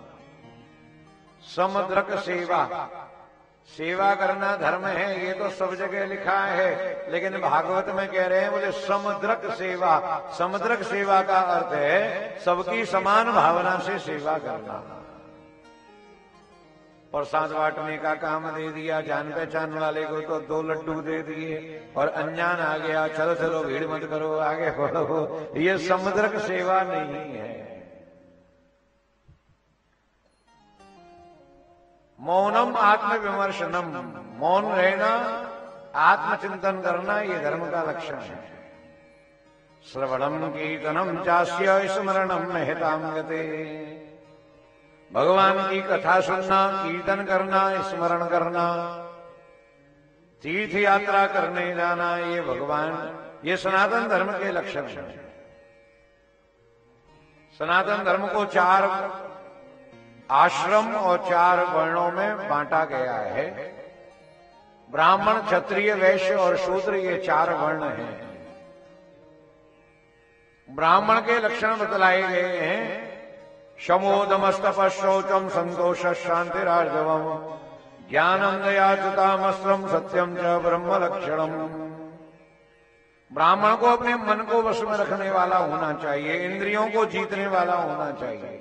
समुद्रक सेवा, सेवा करना धर्म है, ये तो सब जगह लिखा है, लेकिन भागवत में कह रहे हैं, बोले समुद्रक सेवा। समुद्रक सेवा का अर्थ है सबकी समान भावना से सेवा करना। प्रसाद बांटने का काम दे दिया, जान पहचान वाले को तो 2 लड्डू दे दिए, और अनजान आ गया, चलो चलो भीड़ मत करो, आगे बढ़ो, ये समुद्रक सेवा नहीं है। मौनम आत्मविमर्शनम, मौन रहना, आत्मचिंतन करना, ये धर्म का लक्षण है। श्रवणम कीर्तनम चास्य स्मरणम महताम गते। भगवान की कथा सुनना, कीर्तन करना, स्मरण करना, तीर्थ यात्रा करने जाना, ये भगवान, ये सनातन धर्म के लक्षण हैं। सनातन धर्म को 4 आश्रम और 4 वर्णों में बांटा गया है। ब्राह्मण, क्षत्रिय, वैश्य और शूद्र, ये 4 वर्ण हैं। ब्राह्मण के लक्षण बतलाए गए हैं। शमोदमस्तप शौचम संतोष शांतिरार्जवम ज्ञानम दया चुतामस्त्रम सत्यम च ब्रह्म लक्षणम। ब्राह्मण को अपने मन को वश में रखने वाला होना चाहिए, इंद्रियों को जीतने वाला होना चाहिए,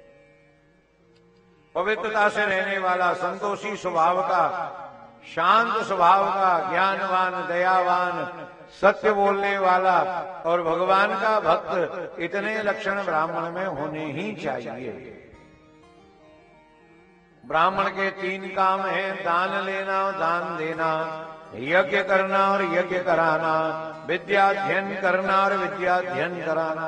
पवित्रता से रहने वाला, संतोषी स्वभाव का, शांत स्वभाव का, ज्ञानवान, दयावान, सत्य बोलने वाला और भगवान का भक्त, इतने लक्षण ब्राह्मण में होने ही चाहिए। ब्राह्मण के 3 काम हैं, दान लेना और दान देना, यज्ञ करना और यज्ञ कराना, विद्याध्ययन करना और विद्याध्ययन कराना।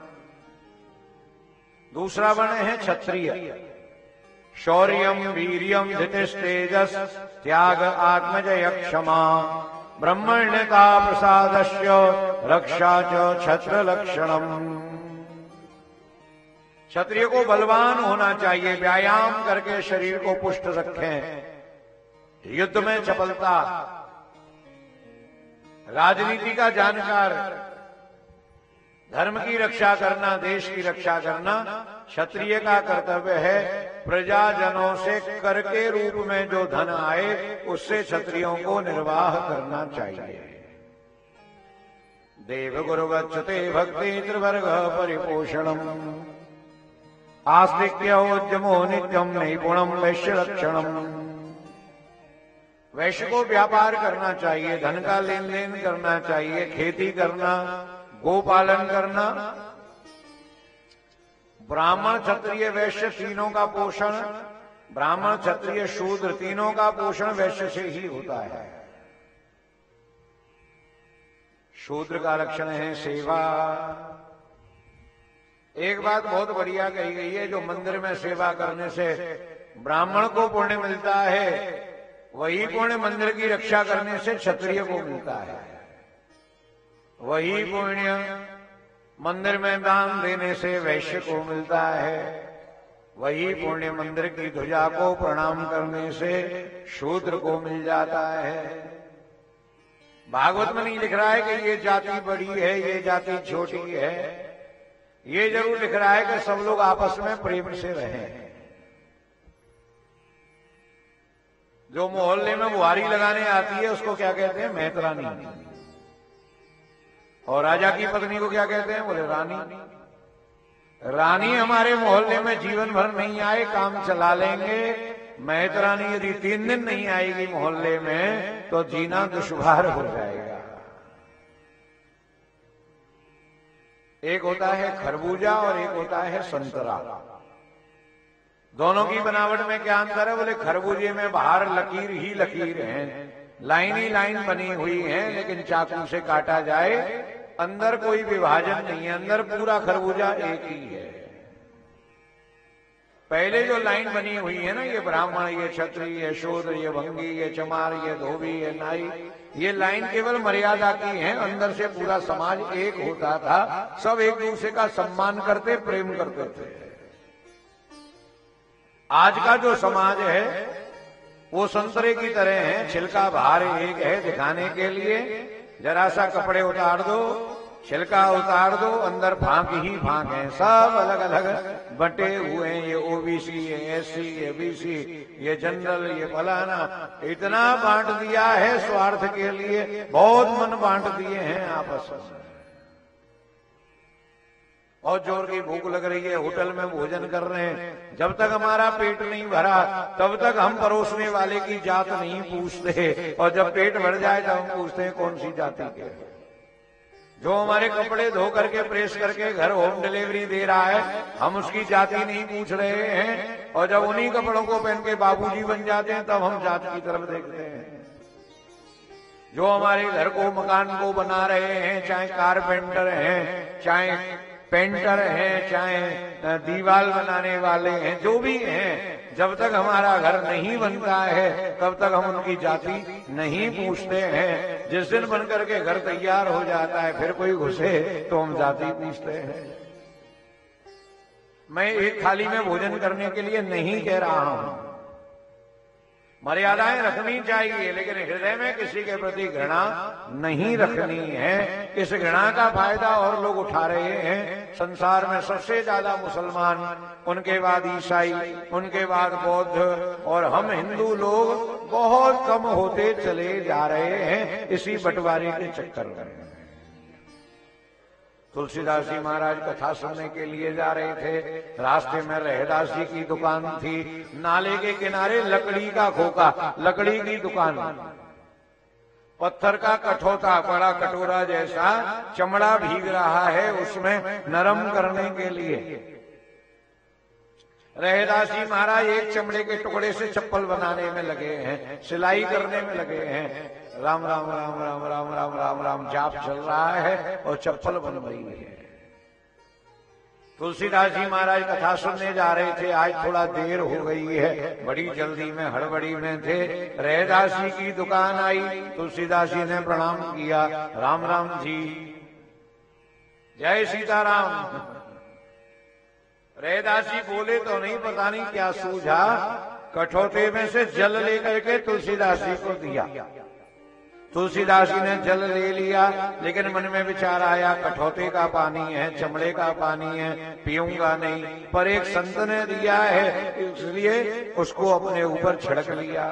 दूसरा वर्ण है क्षत्रिय। शौर्यम वीर्यम धृतिस्तेजस त्याग आत्मजय क्षमा ब्रह्मण्यता प्रसादस्य रक्षा च क्षत्र लक्षणम। क्षत्रिय को बलवान होना चाहिए, व्यायाम करके शरीर को पुष्ट रखें, युद्ध में चपलता, राजनीति का जानकार, धर्म की रक्षा करना, देश की रक्षा करना क्षत्रिय का कर्तव्य है। प्रजाजनों से कर के रूप में जो धन आए उससे क्षत्रियों को निर्वाह करना चाहिए। देव गुरुवच्युते भक्ति त्रिवर्ग परिपोषणम आस्तिक्योद्यमो नित्यम नैपुणम वैश्य लक्षणम। वैश्य को व्यापार करना चाहिए, धन का लेन देन करना चाहिए, खेती करना, गोपालन करना। ब्राह्मण, क्षत्रिय, वैश्य तीनों का पोषण, ब्राह्मण, क्षत्रिय, शूद्र तीनों का पोषण वैश्य से ही होता है। शूद्र का लक्षण है सेवा। एक बात बहुत बढ़िया कही गई है, जो मंदिर में सेवा करने से ब्राह्मण को पुण्य मिलता है, वही पुण्य मंदिर की रक्षा करने से क्षत्रिय को मिलता है। वही पुण्य मंदिर में दान देने से वैश्य को मिलता है। वही पुण्य मंदिर की ध्वजा को प्रणाम करने से शूद्र को मिल जाता है। भागवत में नहीं लिख रहा है कि ये जाति बड़ी है, ये जाति छोटी है। ये जरूर लिख रहा है कि सब लोग आपस में प्रेम से रहें। जो मोहल्ले में बुहारी लगाने आती है उसको क्या कहते हैं? मेहतरानी। और राजा की पत्नी को क्या कहते हैं? बोले रानी। रानी हमारे मोहल्ले में जीवन भर नहीं आए, काम चला लेंगे। मेहतरानी यदि 3 दिन नहीं आएगी मोहल्ले में तो जीना दुश्वार हो जाएगा। एक होता है खरबूजा और एक होता है संतरा। दोनों की बनावट में क्या अंतर है? बोले खरबूजे में बाहर लकीर ही लकीर है, लाइन ही लाइन बनी हुई है, लेकिन चाकू से काटा जाए अंदर कोई विभाजन नहीं है, अंदर पूरा खरबूजा एक ही है। पहले जो लाइन बनी हुई है ना, ये ब्राह्मण, ये क्षत्रिय, ये शूद्र, ये भंगी, ये चमार, ये धोबी, ये नाई, ये लाइन केवल मर्यादा की है। अंदर से पूरा समाज एक होता था, सब एक दूसरे का सम्मान करते, प्रेम करते थे। आज का जो समाज है वो संतरे की तरह है, छिलका बाहर एक है दिखाने के लिए। जरा सा कपड़े उतार दो, छिलका उतार दो, अंदर फांक ही फांक है, सब अलग अलग बटे हुए हैं। ये ओबीसी, ये एससी, ये बीसी, ये जनरल, ये फलाना, इतना बांट दिया है स्वार्थ के लिए, बहुत मन बांट दिए हैं आपस में। और जोर की भूख लग रही है, होटल में भोजन कर रहे हैं, जब तक हमारा पेट नहीं भरा तब तक हम परोसने वाले की जात नहीं पूछते, और जब पेट भर जाए तब हम पूछते हैं कौन सी जाति के। जो हमारे कपड़े धो करके प्रेस करके घर होम डिलीवरी दे रहा है, हम उसकी जाति नहीं पूछ रहे हैं, और जब उन्हीं कपड़ों को पहन के बाबूजी बन जाते हैं तब हम जात की तरफ देखते हैं। जो हमारे घर को, मकान को बना रहे हैं, चाहे कारपेंटर हैं, चाहे पेंटर हैं, चाहे दीवार बनाने वाले हैं, जो भी हैं, जब तक हमारा घर नहीं बनता है तब तक हम उनकी जाति नहीं पूछते हैं। जिस दिन बन करके घर तैयार हो जाता है फिर कोई घुसे तो हम जाति पूछते हैं। मैं एक थाली में भोजन करने के लिए नहीं कह रहा हूं, मर्यादाएं रखनी चाहिए, लेकिन हृदय में किसी के प्रति घृणा नहीं रखनी है। इस घृणा का फायदा और लोग उठा रहे हैं। संसार में सबसे ज्यादा मुसलमान, उनके बाद ईसाई, उनके बाद बौद्ध, और हम हिंदू लोग बहुत कम होते चले जा रहे हैं इसी बंटवारे के चक्कर में। तुलसीदास जी महाराज कथा सुनने के लिए जा रहे थे, रास्ते में रहदास जी की दुकान थी, नाले के किनारे लकड़ी का खोखा, लकड़ी की दुकान, पत्थर का कठोता, बड़ा कटोरा जैसा, चमड़ा भीग रहा है उसमें नरम करने के लिए। रहदास जी महाराज एक चमड़े के टुकड़े से चप्पल बनाने में लगे हैं, सिलाई करने में लगे हैं। राम राम राम राम राम राम राम राम जाप चल रहा है और चप्पल बन रही है। तुलसीदास जी महाराज कथा सुनने जा रहे थे, आज थोड़ा देर हो गई है, बड़ी जल्दी में हड़बड़ी में थे। रहदास जी की दुकान आई, तुलसीदास जी ने प्रणाम किया, राम राम जी, जय सीताराम। रहदास जी बोले तो नहीं, पता नहीं क्या सूझा, कठौते में से जल लेकर के तुलसीदास जी को दिया। तुलसीदास जी ने जल ले लिया, लेकिन मन में विचार आया कठौते का पानी है, चमड़े का पानी है, पीऊंगा नहीं, पर एक संत ने दिया है इसलिए उसको अपने ऊपर छिड़क लिया।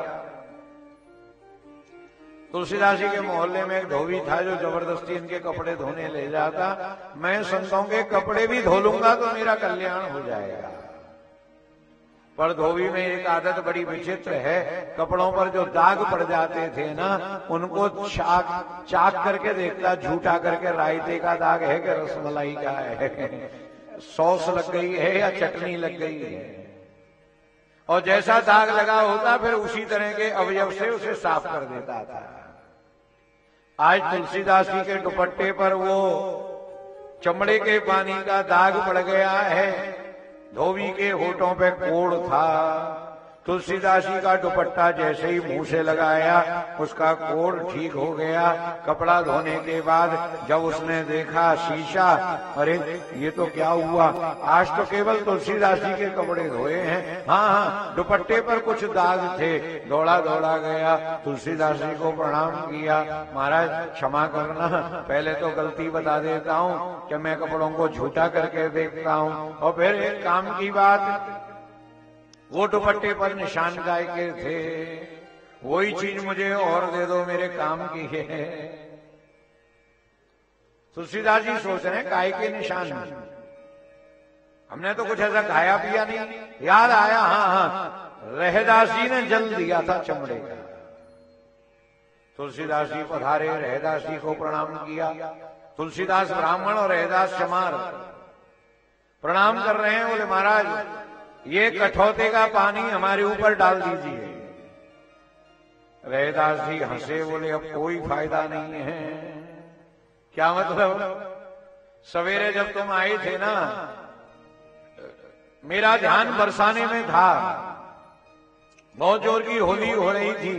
तुलसीदास जी के मोहल्ले में एक धोबी था जो जबरदस्ती इनके कपड़े धोने ले जाता। मैं संतों के कपड़े भी धो लूंगा तो मेरा कल्याण हो जाएगा। पर धोबी में एक आदत बड़ी विचित्र है, कपड़ों पर जो दाग पड़ जाते थे ना, उनको चाक करके देखता, झूठा करके रायते का दाग है कि रसमलाई का है, सॉस लग गई है या चटनी लग गई है, और जैसा दाग लगा होता फिर उसी तरह के अवयव से उसे साफ कर देता था। आज तुलसीदास जी के दुपट्टे पर वो चमड़े के पानी का दाग पड़ गया है, धोबी के होठों पे कोड़ था, तुलसीदास जी का दुपट्टा जैसे ही मुंह से लगाया उसका कोढ़ ठीक हो गया। कपड़ा धोने के बाद जब उसने देखा शीशा, अरे ये तो क्या हुआ, आज तो केवल तुलसीदास जी के कपड़े धोए हैं। हाँ, दुपट्टे पर कुछ दाग थे। दौड़ा दौड़ा गया, तुलसीदास जी को प्रणाम किया। महाराज क्षमा करना, पहले तो गलती बता देता हूँ कि मैं कपड़ों को झूठा करके देखता हूँ। और फिर एक काम की बात, वो दुपट्टे पर निशान गाय के थे, वही चीज मुझे और दे दो, मेरे काम की है। तुलसीदास जी सोच रहे हैं गाय के निशान, हमने तो कुछ ऐसा खाया पिया नहीं। याद आया, हाँ, रहदास जी ने जल दिया था चमड़े का। तुलसीदास जी पधारे, रहदास जी को प्रणाम किया। तुलसीदास ब्राह्मण और रहदास चमार प्रणाम कर रहे हैं। बोले महाराज ये कठौते का पानी हमारे ऊपर डाल दीजिए। रहदास जी हंसे, बोले अब कोई फायदा नहीं है। क्या मतलब? सवेरे जब तुम आए थे ना, मेरा ध्यान बरसाने में था, बहुत जोर की होली हो रही थी।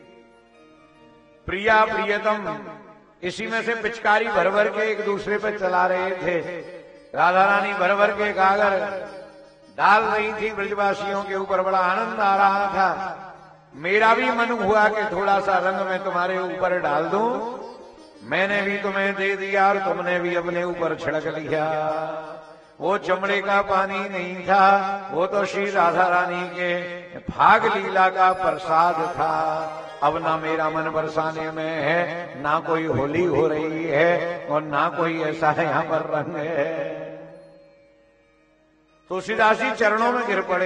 प्रिया प्रियतम इसी में से पिचकारी भर भर के एक दूसरे पे चला रहे थे। राधा रानी भर भर के गागर डाल रही थी ब्रजवासियों के ऊपर, बड़ा आनंद आ रहा था। मेरा भी मन हुआ कि थोड़ा सा रंग मैं तुम्हारे ऊपर डाल दूं। मैंने भी तुम्हें दे दिया और तुमने भी अपने ऊपर छिड़क लिया। वो चमड़े का पानी नहीं था, वो तो श्री राधा रानी के भाग लीला का प्रसाद था। अब ना मेरा मन बरसाने में है, ना कोई होली हो रही है और ना कोई ऐसा है यहाँ पर रंग है। तुलसीदास जी चरणों में गिर पड़े।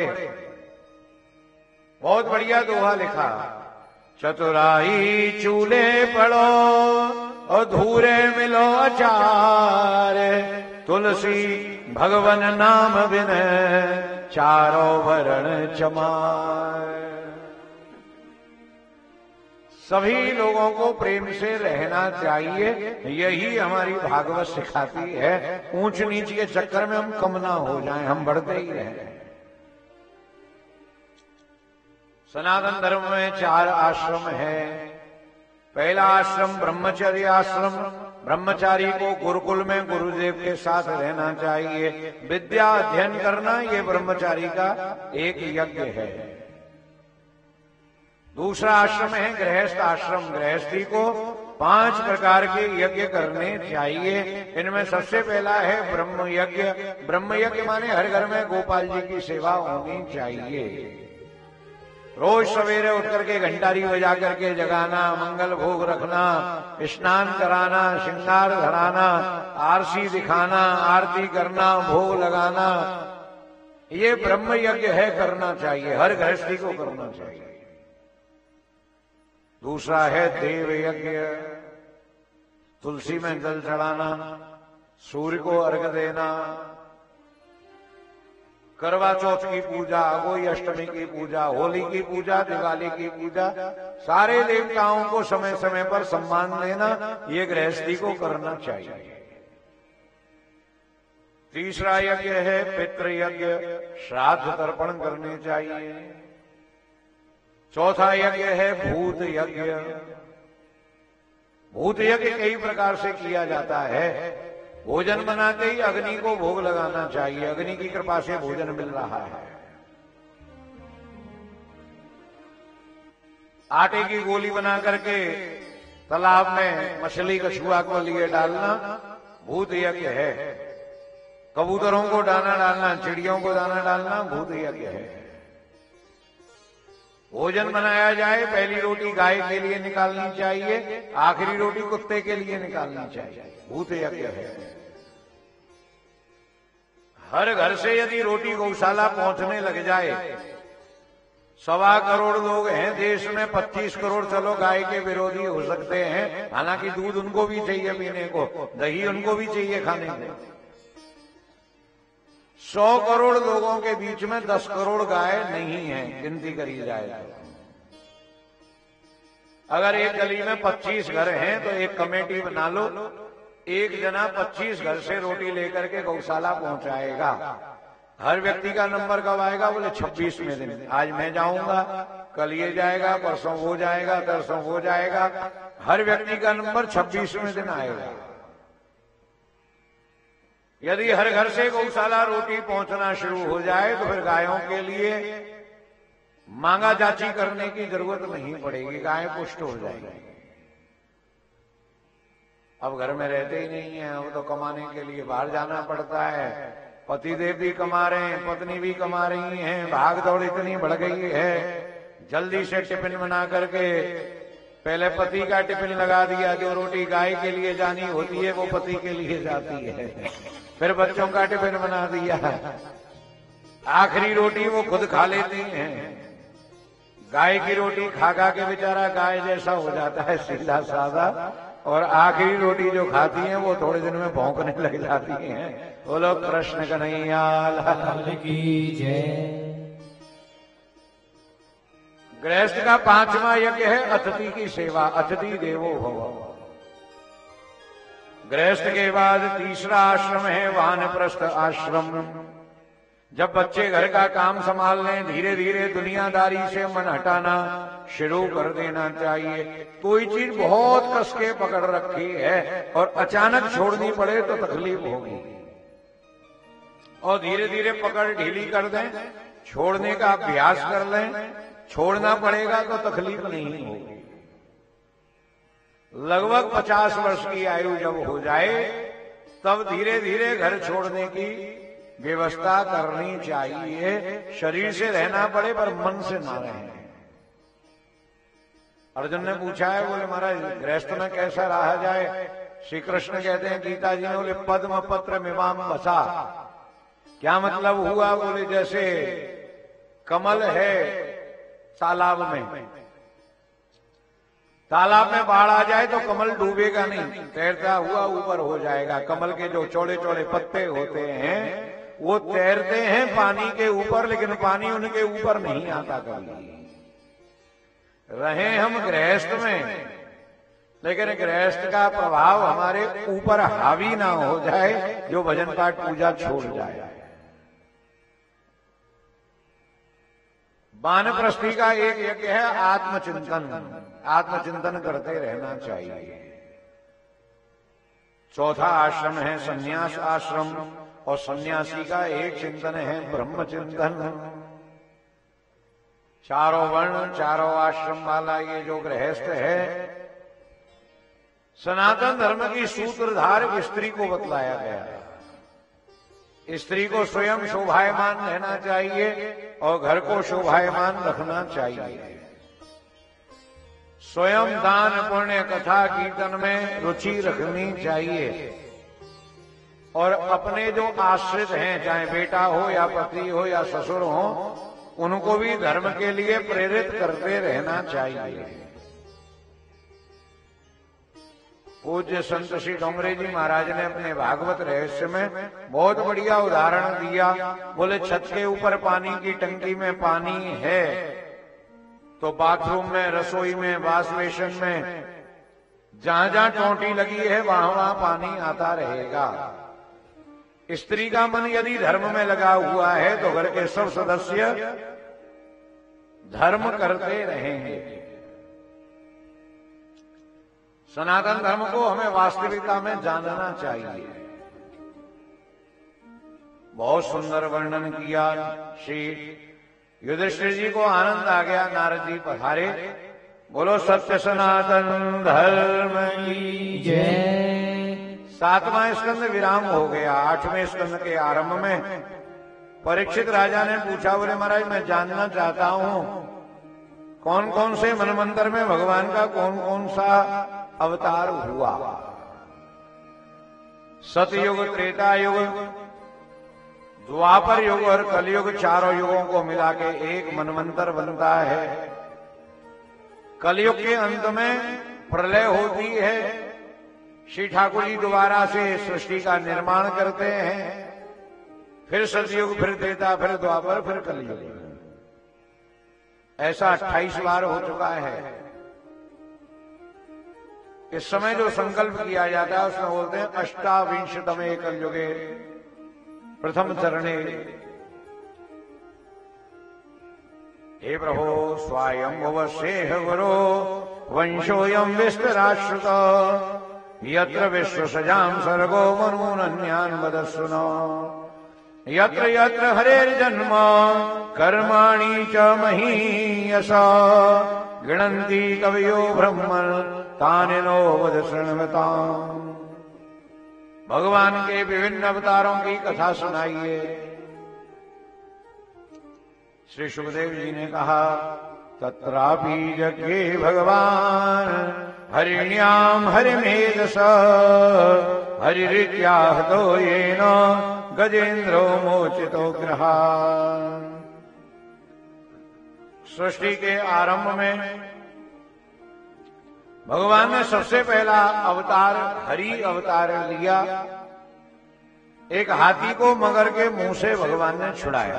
बहुत बढ़िया दोहा लिखा, चतुराई चूल्हे पड़ो और धूरे मिलो अचार, तुलसी भगवन नाम बिन चारों वरण चमार। सभी लोगों को प्रेम से रहना चाहिए, यही हमारी भागवत सिखाती है। ऊंच नीच के चक्कर में हम कम ना हो जाएं, हम बढ़ते ही रहें। सनातन धर्म में 4 आश्रम है। पहला आश्रम ब्रह्मचर्य आश्रम, ब्रह्मचारी को गुरुकुल में गुरुदेव के साथ रहना चाहिए। विद्या अध्ययन करना ये ब्रह्मचारी का एक यज्ञ है। दूसरा आश्रम है गृहस्थ आश्रम। गृहस्थी को 5 प्रकार के यज्ञ करने चाहिए। इनमें सबसे पहला है ब्रह्म यज्ञ। ब्रह्म यज्ञ माने हर घर में गोपाल जी की सेवा होनी चाहिए। रोज सवेरे उठ करके घंटारी बजा करके जगाना, मंगल भोग रखना, स्नान कराना, श्रृंगार धराना, आरसी दिखाना, आरती करना, भोग लगाना, ये ब्रह्म यज्ञ है, करना चाहिए, हर गृहस्थी को करना चाहिए। दूसरा है देव यज्ञ। तुलसी में जल चढ़ाना, सूर्य को अर्घ्य देना, करवा चौथ की पूजा, अगोई अष्टमी की पूजा, होली की पूजा, दिवाली की पूजा, सारे देवताओं को समय समय पर सम्मान देना, ये गृहस्थी को करना चाहिए। तीसरा यज्ञ है पितृ यज्ञ, श्राद्ध तर्पण करने चाहिए। चौथा यज्ञ है भूत यज्ञ। भूत यज्ञ कई प्रकार से किया जाता है। भोजन बनाते ही अग्नि को भोग लगाना चाहिए, अग्नि की कृपा से भोजन मिल रहा है। आटे की गोली बना करके तालाब में मछली कछुआ को लिए डालना भूत यज्ञ है। कबूतरों को दाना डालना, चिड़ियों को दाना डालना भूत यज्ञ है। भोजन बनाया जाए, पहली रोटी गाय के लिए निकालनी चाहिए, आखिरी रोटी कुत्ते के लिए निकालनी चाहिए, भूत यज्ञ है। हर घर से यदि रोटी गौशाला पहुंचने लग जाए, 1.25 करोड़ लोग हैं देश में, 25 करोड़ चलो गाय के विरोधी हो सकते हैं, हालांकि दूध उनको भी चाहिए पीने को, दही उनको भी चाहिए खाने को। 100 करोड़ लोगों के बीच में 10 करोड़ गाय नहीं है, गिनती करी जाए तो। अगर एक गली में 25 घर हैं तो एक कमेटी बना लो, एक जना 25 घर से रोटी लेकर के गौशाला पहुंचाएगा। हर व्यक्ति का नंबर कब आएगा? बोले 26वें दिन। आज मैं जाऊंगा, कल ये जाएगा, परसों वो जाएगा, तरसों वो जाएगा। हर व्यक्ति का नंबर 26वें दिन आएगा। यदि हर घर से गौशाला रोटी पहुंचना शुरू हो जाए तो फिर गायों के लिए मांगा जाची करने की जरूरत नहीं पड़ेगी, गायें पुष्ट हो जाएगी। अब घर में रहते ही नहीं है, अब तो कमाने के लिए बाहर जाना पड़ता है। पतिदेव भी कमा रहे हैं, पत्नी भी कमा रही हैं, भाग दौड़ इतनी बढ़ गई है। जल्दी से टिफिन बना करके पहले पति का टिफिन लगा दिया, जो रोटी गाय के लिए जानी होती है वो पति के लिए जाती है। फिर बच्चों का टिफिन बना दिया, आखिरी रोटी वो खुद खा लेती हैं। गाय की रोटी खा खा के बेचारा गाय जैसा हो जाता है, सीधा साधा, और आखिरी रोटी जो खाती हैं वो थोड़े दिन में भौंकने लग जाती हैं। बोलो कृष्ण कन्हैया लाल
की जय।
गृहस्थ का 5वां यज्ञ है अतिथि की सेवा, अतिथि देवो भव। गृहस्थ के बाद तीसरा आश्रम है वानप्रस्थ आश्रम। जब बच्चे घर का काम संभाल लें, धीरे धीरे दुनियादारी से मन हटाना शुरू कर देना चाहिए। कोई चीज बहुत कस के पकड़ रखी है और अचानक छोड़नी पड़े तो तकलीफ होगी, और धीरे धीरे पकड़ ढीली कर दें, छोड़ने का अभ्यास कर लें, छोड़ना पड़ेगा तो तकलीफ नहीं होगी। लगभग 50 वर्ष की आयु जब हो जाए तब धीरे धीरे घर छोड़ने की व्यवस्था करनी चाहिए। शरीर से रहना पड़े पर मन से ना रहे। अर्जुन ने पूछा है, बोले महाराज गृहस्थ में कैसा रहा जाए? श्री कृष्ण कहते हैं गीता जी ने, बोले पद्म पत्र मिमाम बसा। क्या मतलब हुआ? बोले जैसे कमल है तालाब में, तालाब में बाढ़ आ जाए तो कमल डूबेगा नहीं, तैरता हुआ ऊपर हो जाएगा। कमल के जो चौड़े चौड़े पत्ते होते हैं वो तैरते हैं पानी के ऊपर, लेकिन पानी उनके ऊपर नहीं आता कभी। रहे हम गृहस्थ में, लेकिन गृहस्थ का प्रभाव हमारे ऊपर हावी ना हो जाए, जो भजन पाठ पूजा छोड़ जाए। वानप्रस्थी का एक यज्ञ है आत्मचिंतन। आत्मचिंतन करते रहना चाहिए। चौथा आश्रम है संन्यास आश्रम, और सन्यासी का एक चिंतन है ब्रह्म चिंतन। चारों वर्ण चारों आश्रम वाला ये जो गृहस्थ है, सनातन धर्म की सूत्रधार स्त्री को बतलाया गया है। स्त्री को स्वयं शोभायमान रहना चाहिए और घर को शोभायमान रखना चाहिए। स्वयं दान पुण्य कथा कीर्तन में रुचि रखनी चाहिए, और अपने जो आश्रित हैं, चाहे बेटा हो या पति हो या ससुर हो, उनको भी धर्म के लिए प्रेरित करते रहना चाहिए। पूज्य संत श्री डोंगरे जी महाराज ने अपने भागवत रहस्य में बहुत बढ़िया उदाहरण दिया। बोले छत के ऊपर पानी की टंकी में पानी है तो बाथरूम में, रसोई में, वाश बेसिन में, जहां जहां टोंटी लगी है वहां वहां पानी आता रहेगा। स्त्री का मन यदि धर्म में लगा हुआ है तो घर के सब सदस्य धर्म करते रहेंगे। सनातन धर्म को हमें वास्तविकता में जानना चाहिए। बहुत सुंदर वर्णन किया। श्री युधिष्ठिर जी को आनंद आ गया, नारद जी पधारे। बोलो सत्य सनातन धर्म की जय। 7वां स्कंद विराम हो गया। 8वें स्कंद के आरंभ में परीक्षित राजा ने पूछा, बोले महाराज मैं जानना चाहता हूं कौन कौन से मनमंत्र में भगवान का कौन कौन सा अवतार हुआ। सतयुग, त्रेता युग, द्वापर युग और कलयुग, चारों युगों को मिला के एक मनमंत्र बनता है। कलयुग के अंत में प्रलय होती है। श्री ठाकुर जी दोबारा से सृष्टि का निर्माण करते हैं। फिर सतयुग, फिर त्रेता, फिर द्वापर, फिर कलयुग। ऐसा 28 बार हो चुका है। इस समय जो संकल्प किया जाता है उसमें बोलते हैं अष्टाविंशतमे कलयुगे प्रथम चरणे हे प्रभो स्वायं शेह गुरो वंशोऽयं विस्तराश्रुत यत्र विश्वसजां सर्गो मनूनन्यान् वदस्सु न यत्र यत्र हरेर्जन्म कर्माणि च महीयसा गृणन्ति कवयो ब्रह्मन् तानि नो वद शृण्वताम्। भगवान के विभिन्न अवतारों की कथा सुनाइए। श्री सुखदेव जी ने कहा तत्रापि जज्ञे भगवान हरिण्याम हरिमेधस हरिरित्याहतो येन गजेन्द्रो मोचितो ग्रहान्। सृष्टि के आरंभ में भगवान ने सबसे पहला अवतार हरि अवतार लिया। एक हाथी को मगर के मुंह से भगवान ने छुड़ाया।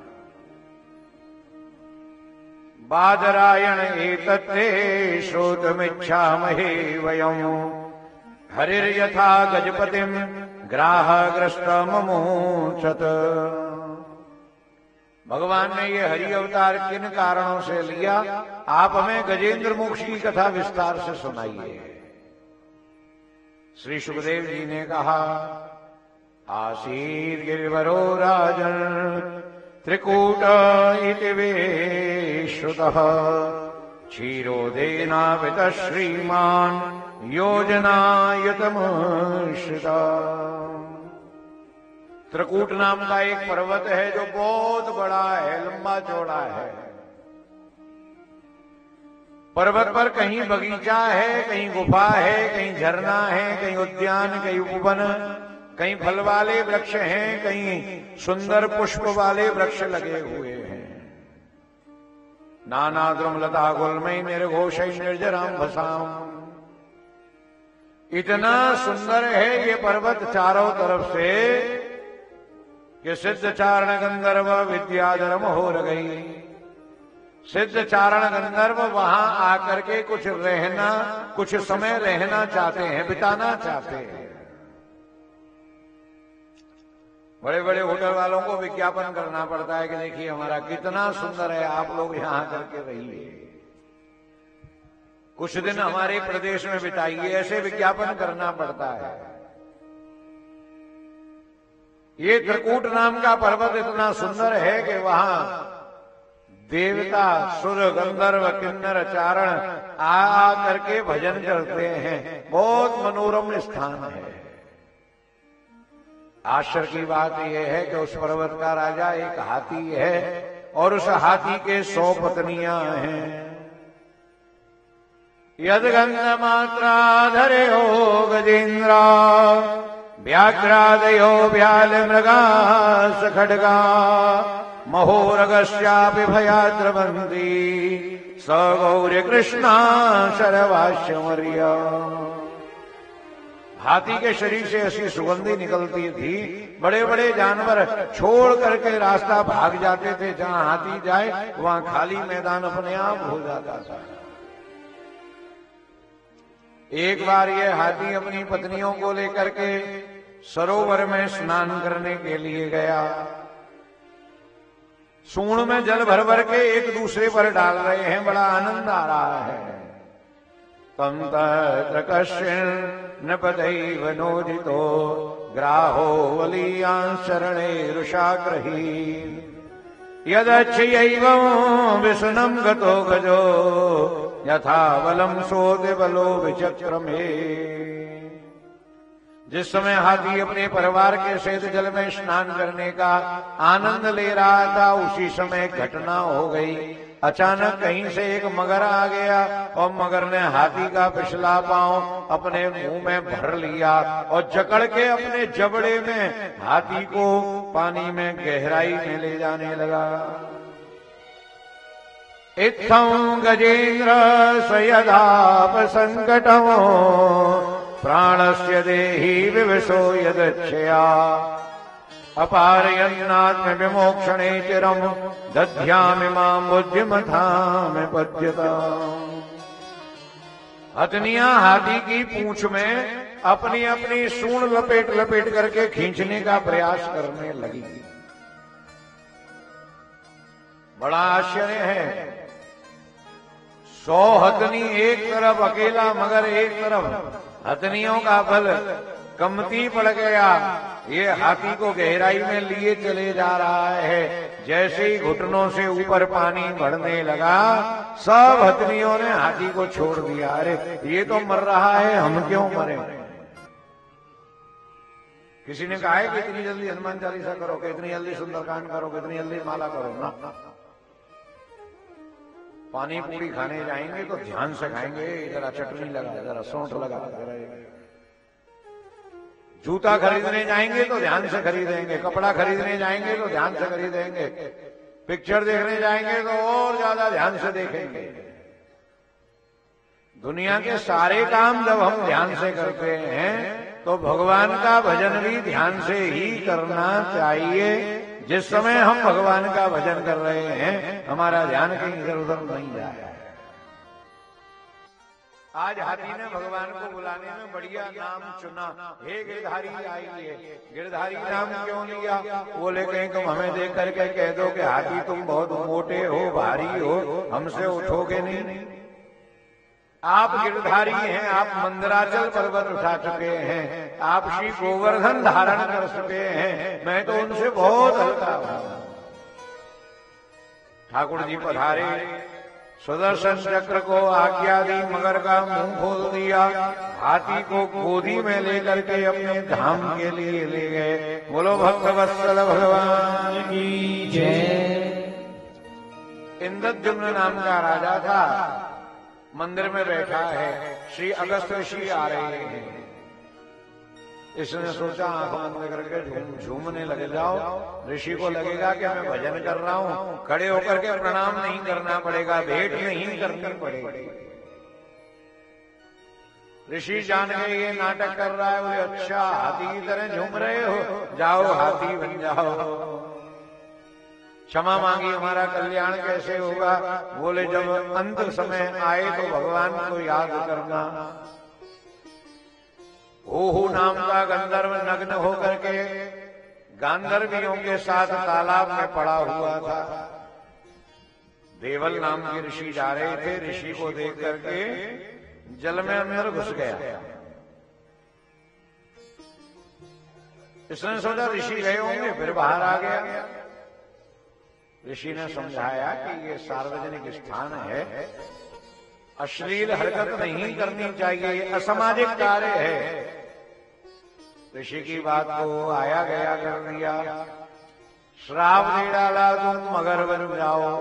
बादरायण एतत्ते श्रोतुमिच्छामहे वयम् हरिर्यथा गजपतिम् ग्राहग्रस्तममूर्छत। भगवान ने ये हरि अवतार किन कारणों से लिया, आप हमें गजेंद्र मोक्ष की कथा विस्तार से सुनाइए। श्री सुखदेव जी ने कहा आसीत् गिरिवरो राजन् त्रिकूट इति वेश्रुतः क्षीरोदेनापितः श्रीमान् योजनायुतमुश्रिता। त्रिकूट नाम का एक पर्वत है जो बहुत बड़ा है, लंबा चौड़ा है। पर्वत पर कहीं बगीचा है, कहीं गुफा है, कहीं झरना है, कहीं उद्यान, कहीं उपवन, कहीं फल वाले वृक्ष हैं, कहीं सुंदर पुष्प वाले वृक्ष लगे हुए हैं। नाना द्रुमलता गुलमय निर्घोष निर्जराम भसाम। इतना सुंदर है ये पर्वत चारों तरफ से कि सिद्ध चारण गंधर्व विद्याधर्म हो गई। सिद्ध चारण गंधर्व वहां आकर के कुछ समय रहना चाहते हैं, बिताना चाहते हैं। बड़े बड़े होटल वालों को विज्ञापन करना पड़ता है कि देखिए हमारा कितना सुंदर है, आप लोग यहां आकर के रहिए, कुछ दिन हमारे प्रदेश में बिताइए, ऐसे विज्ञापन करना पड़ता है। ये त्रिकूट नाम का पर्वत इतना सुंदर है कि वहां देवता सुर गंधर्व किन्नर चारण आ करके भजन करते हैं। बहुत मनोरम स्थान है। आश्चर्य की बात यह है कि उस पर्वत का राजा एक हाथी है और उस हाथी के 100 पत्नियां हैं। यदगंध मात्रा धरे हो गजेन्द्रा व्याघ्रादयो व्याल मृगा खड्गा महोरगस्यापि भयाद्रवन्ति स गौरी कृष्णा शरवाश्यमर्या। हाथी के शरीर से ऐसी सुगंधी निकलती थी, बड़े बड़े जानवर छोड़ करके रास्ता भाग जाते थे। जहां हाथी जाए वहां खाली मैदान अपने आप हो जाता था। एक बार ये हाथी अपनी पत्नियों को लेकर के सरोवर में स्नान करने के लिए गया। सूंड में जल भर भर के एक दूसरे पर डाल रहे हैं, बड़ा आनंद आ रहा है। तम तत्र कश्चिन् नृपदैव नोदितो ग्राहो वलीयान् शरणे रुषाग्रही यदच्छयैवं विष्णुं गतो गजो यथा बलं सोऽति बलो विचक्रमे। जिस समय हाथी अपने परिवार के सहित जल में स्नान करने का आनंद ले रहा था, उसी समय घटना हो गई। अचानक कहीं से एक मगर आ गया और मगर ने हाथी का पिछला पांव अपने मुंह में भर लिया और जकड़ के अपने जबड़े में हाथी को पानी में गहराई में ले जाने लगा। इत्थं गजेन्द्र सयदाप संकटं प्राणस्य देहि विवशो यदच्छया अपारयन्नात्म विमोक्षणे चिरम दध्यामि मां बुद्धिमतां पद्यता। हथनियां हाथी की पूंछ में अपनी अपनी सूंड लपेट लपेट करके खींचने का प्रयास करने लगी। बड़ा आश्चर्य है। 100 हथनी एक तरफ अकेला, मगर एक तरफ हथनियों का बल कमती पड़ गया। ये हाथी को गहराई में लिए चले जा रहा है। जैसे ही घुटनों से ऊपर पानी बढ़ने लगा, सब हथनियों ने हाथी को छोड़ दिया। अरे ये तो मर रहा है, हम क्यों मरे। किसी ने कहा है कि इतनी जल्दी हनुमान चालीसा करो, कि इतनी जल्दी सुंदरकांड करो, कि इतनी जल्दी माला करो ना। पानी पूरी खाने जाएंगे तो ध्यान से खाएंगे। जरा चटनी लगा, जरा सौंठ लगा, जरा जूता खरीदने जाएंगे तो ध्यान से खरीदेंगे, कपड़ा खरीदने जाएंगे तो ध्यान से खरीदेंगे, पिक्चर देखने जाएंगे तो और ज्यादा ध्यान से देखेंगे। दुनिया के सारे काम जब हम ध्यान से करते हैं तो भगवान का भजन भी ध्यान से ही करना चाहिए। जिस समय हम भगवान का भजन कर रहे हैं, हमारा ध्यान कहीं इधर उधर नहीं जाए। आज हाथी ने भगवान को बुलाने में बढ़िया नाम चुना। हे गिरधारी आइए। गिरधारी नाम क्यों लिया? बोले कहीं तुम हमें देख करके कह दो कि हाथी तुम बहुत मोटे हो, भारी हो, हमसे उठोगे नहीं। आप गिरधारी हैं, आप मंदराचल पर्वत उठा चुके हैं, आप श्री गोवर्धन धारण कर चुके हैं, मैं तो उनसे बहुत हल्का हूं। ठाकुर जी पधारे, सुदर्शन चक्र को आज्ञा दी, मगर का मुंह खोल दिया, हाथी को गोदी में लेकर के अपने धाम के लिए ले गए। बोलो भक्त वत्सल भगवान की जय। इंद्रद्युम्न नाम का राजा था, मंदिर में बैठा है। श्री अगस्त ऋषि आ रहे हैं। इसने सोचा आंख बंद करके झूमने लग जाओ। ऋषि को लगेगा कि मैं भजन कर रहा हूं, खड़े होकर के प्रणाम नहीं करना पड़ेगा, भेंट नहीं करनी पड़ेगी। ऋषि जान गए ये नाटक कर रहा है। बोले अच्छा हाथी की तरह झूम रहे हो, जाओ हाथी बन जाओ। क्षमा मांगी, हमारा कल्याण कैसे होगा? बोले जब अंत समय आए तो भगवान को याद करना। ओहू नाम का गंधर्व नग्न होकर के गांधर्वियों के साथ तालाब में पड़ा हुआ था। देवल नाम के ऋषि जा रहे थे, ऋषि को देख करके जल में अंदर घुस गया। इसने सोचा ऋषि गए होंगे, फिर बाहर आ गया। ऋषि ने समझाया कि ये सार्वजनिक स्थान है, अश्लील हरकत नहीं करनी चाहिए, ये असामाजिक कार्य है। ऋषि की बात को आया गया कर दिया। श्राप दे डाला, तुम मगर बन जाओ।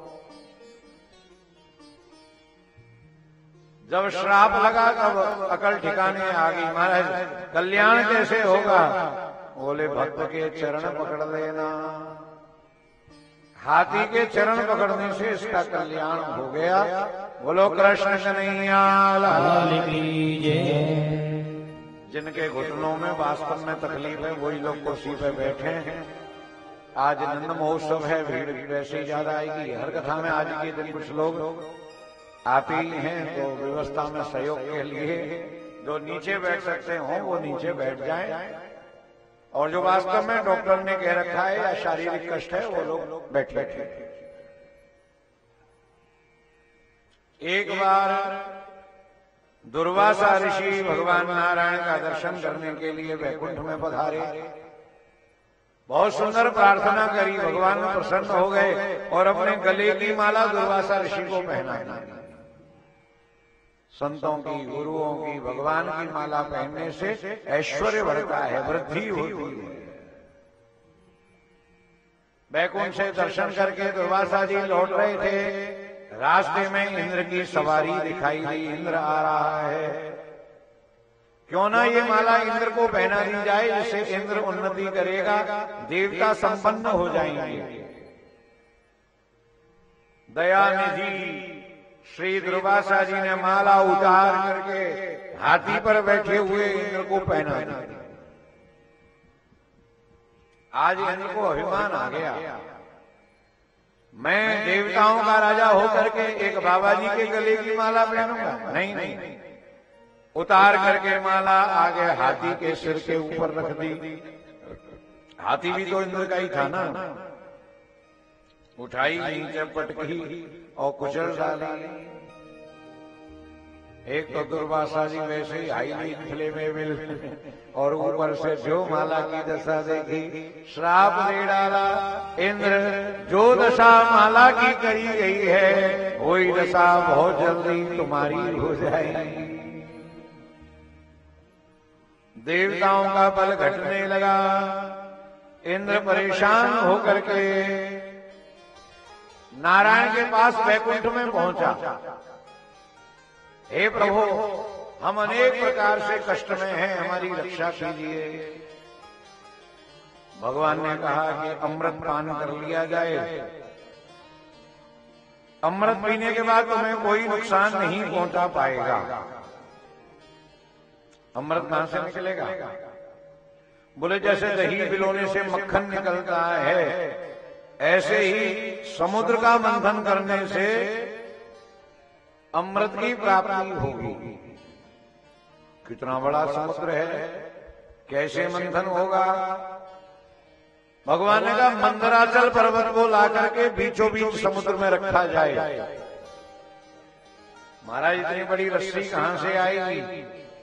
जब श्राप लगा तब अकल ठिकाने आ गई। महाराज कल्याण कैसे होगा? बोले भक्त के चरण पकड़ लेना। हाथी के चरण पकड़ने से इसका कल्याण हो गया। बोलो कृष्ण कन्हैया लाल की जय। जिनके घुटनों में वास्तव में तकलीफ है वही लोग कुर्सी पे बैठे हैं। आज नंद महोत्सव है, भीड़ वैसे ही ज्यादा आएगी। हर कथा में आज के दिन कुछ लोग आते ही हैं, तो व्यवस्था में सहयोग के लिए जो नीचे बैठ सकते हो वो नीचे बैठ जाएं, और जो वास्तव में डॉक्टर ने कह रखा है या शारीरिक कष्ट है वो लोग बैठे। एक बार दुर्वासा ऋषि भगवान नारायण का दर्शन करने के लिए वैकुंठ में पधारे। बहुत सुंदर प्रार्थना करी, भगवान प्रसन्न हो गए और अपने गले की माला दुर्वासा ऋषि को पहनाई। संतों की, गुरुओं की, भगवान की माला पहनने से ऐश्वर्य बढ़ता है, वृद्धि होती है। वैकुंठ से दर्शन करके दुर्वासा जी लौट रहे थे। रास्ते में इंद्र की सवारी दिखाई दी। इंद्र आ रहा है, क्यों ना ये माला इंद्र को पहना दी जाए, जिससे इंद्र उन्नति करेगा, देवता संपन्न हो जाएंगे। दयानिधि श्री दुर्वासा जी ने माला उतार करके हाथी पर बैठे हुए इंद्र को पहना दिया। आज इंद्र को अभिमान आ गया, मैं देवताओं का राजा होकर के एक बाबा जी के गले की माला पहनूंगा? नहीं, उतार करके माला आगे हाथी के सिर के ऊपर रख दी। हाथी भी तो इंद्र का ही था ना। उठाई नीचे पटकी और कुचल डाली। एक तो दुर्वासा जी वैसे ही हाईली इन्फ्लेमेबल और ऊपर से जो माला की दशा देखी, श्राप दे डाला। इंद्र, जो दशा माला की करी गई है वही दशा बहुत जल्दी तुम्हारी हो जाएगी। देवताओं का बल घटने लगा। इंद्र परेशान होकर के नारायण के पास वैकुंठ में पहुंचा। हे प्रभु, हम अनेक प्रकार से कष्ट में हैं, हमारी रक्षा कीजिए। भगवान ने कहा कि अमृत पान कर लिया जाए। अमृत पीने के बाद तुम्हें कोई नुकसान नहीं पहुंचा पाएगा। अमृत कहां से निकलेगा? बोले जैसे दही पिलोने से मक्खन निकलता है, ऐसे ही समुद्र का मंथन करने से अमृत की प्राप्ति होगी। कितना बड़ा समुद्र है, कैसे मंथन होगा? भगवान ने कहा मंदराचल पर्वत को लाकर के बीचों बीच समुद्र में रखा जाए। महाराज, इतनी बड़ी रस्सी कहां से आएगी?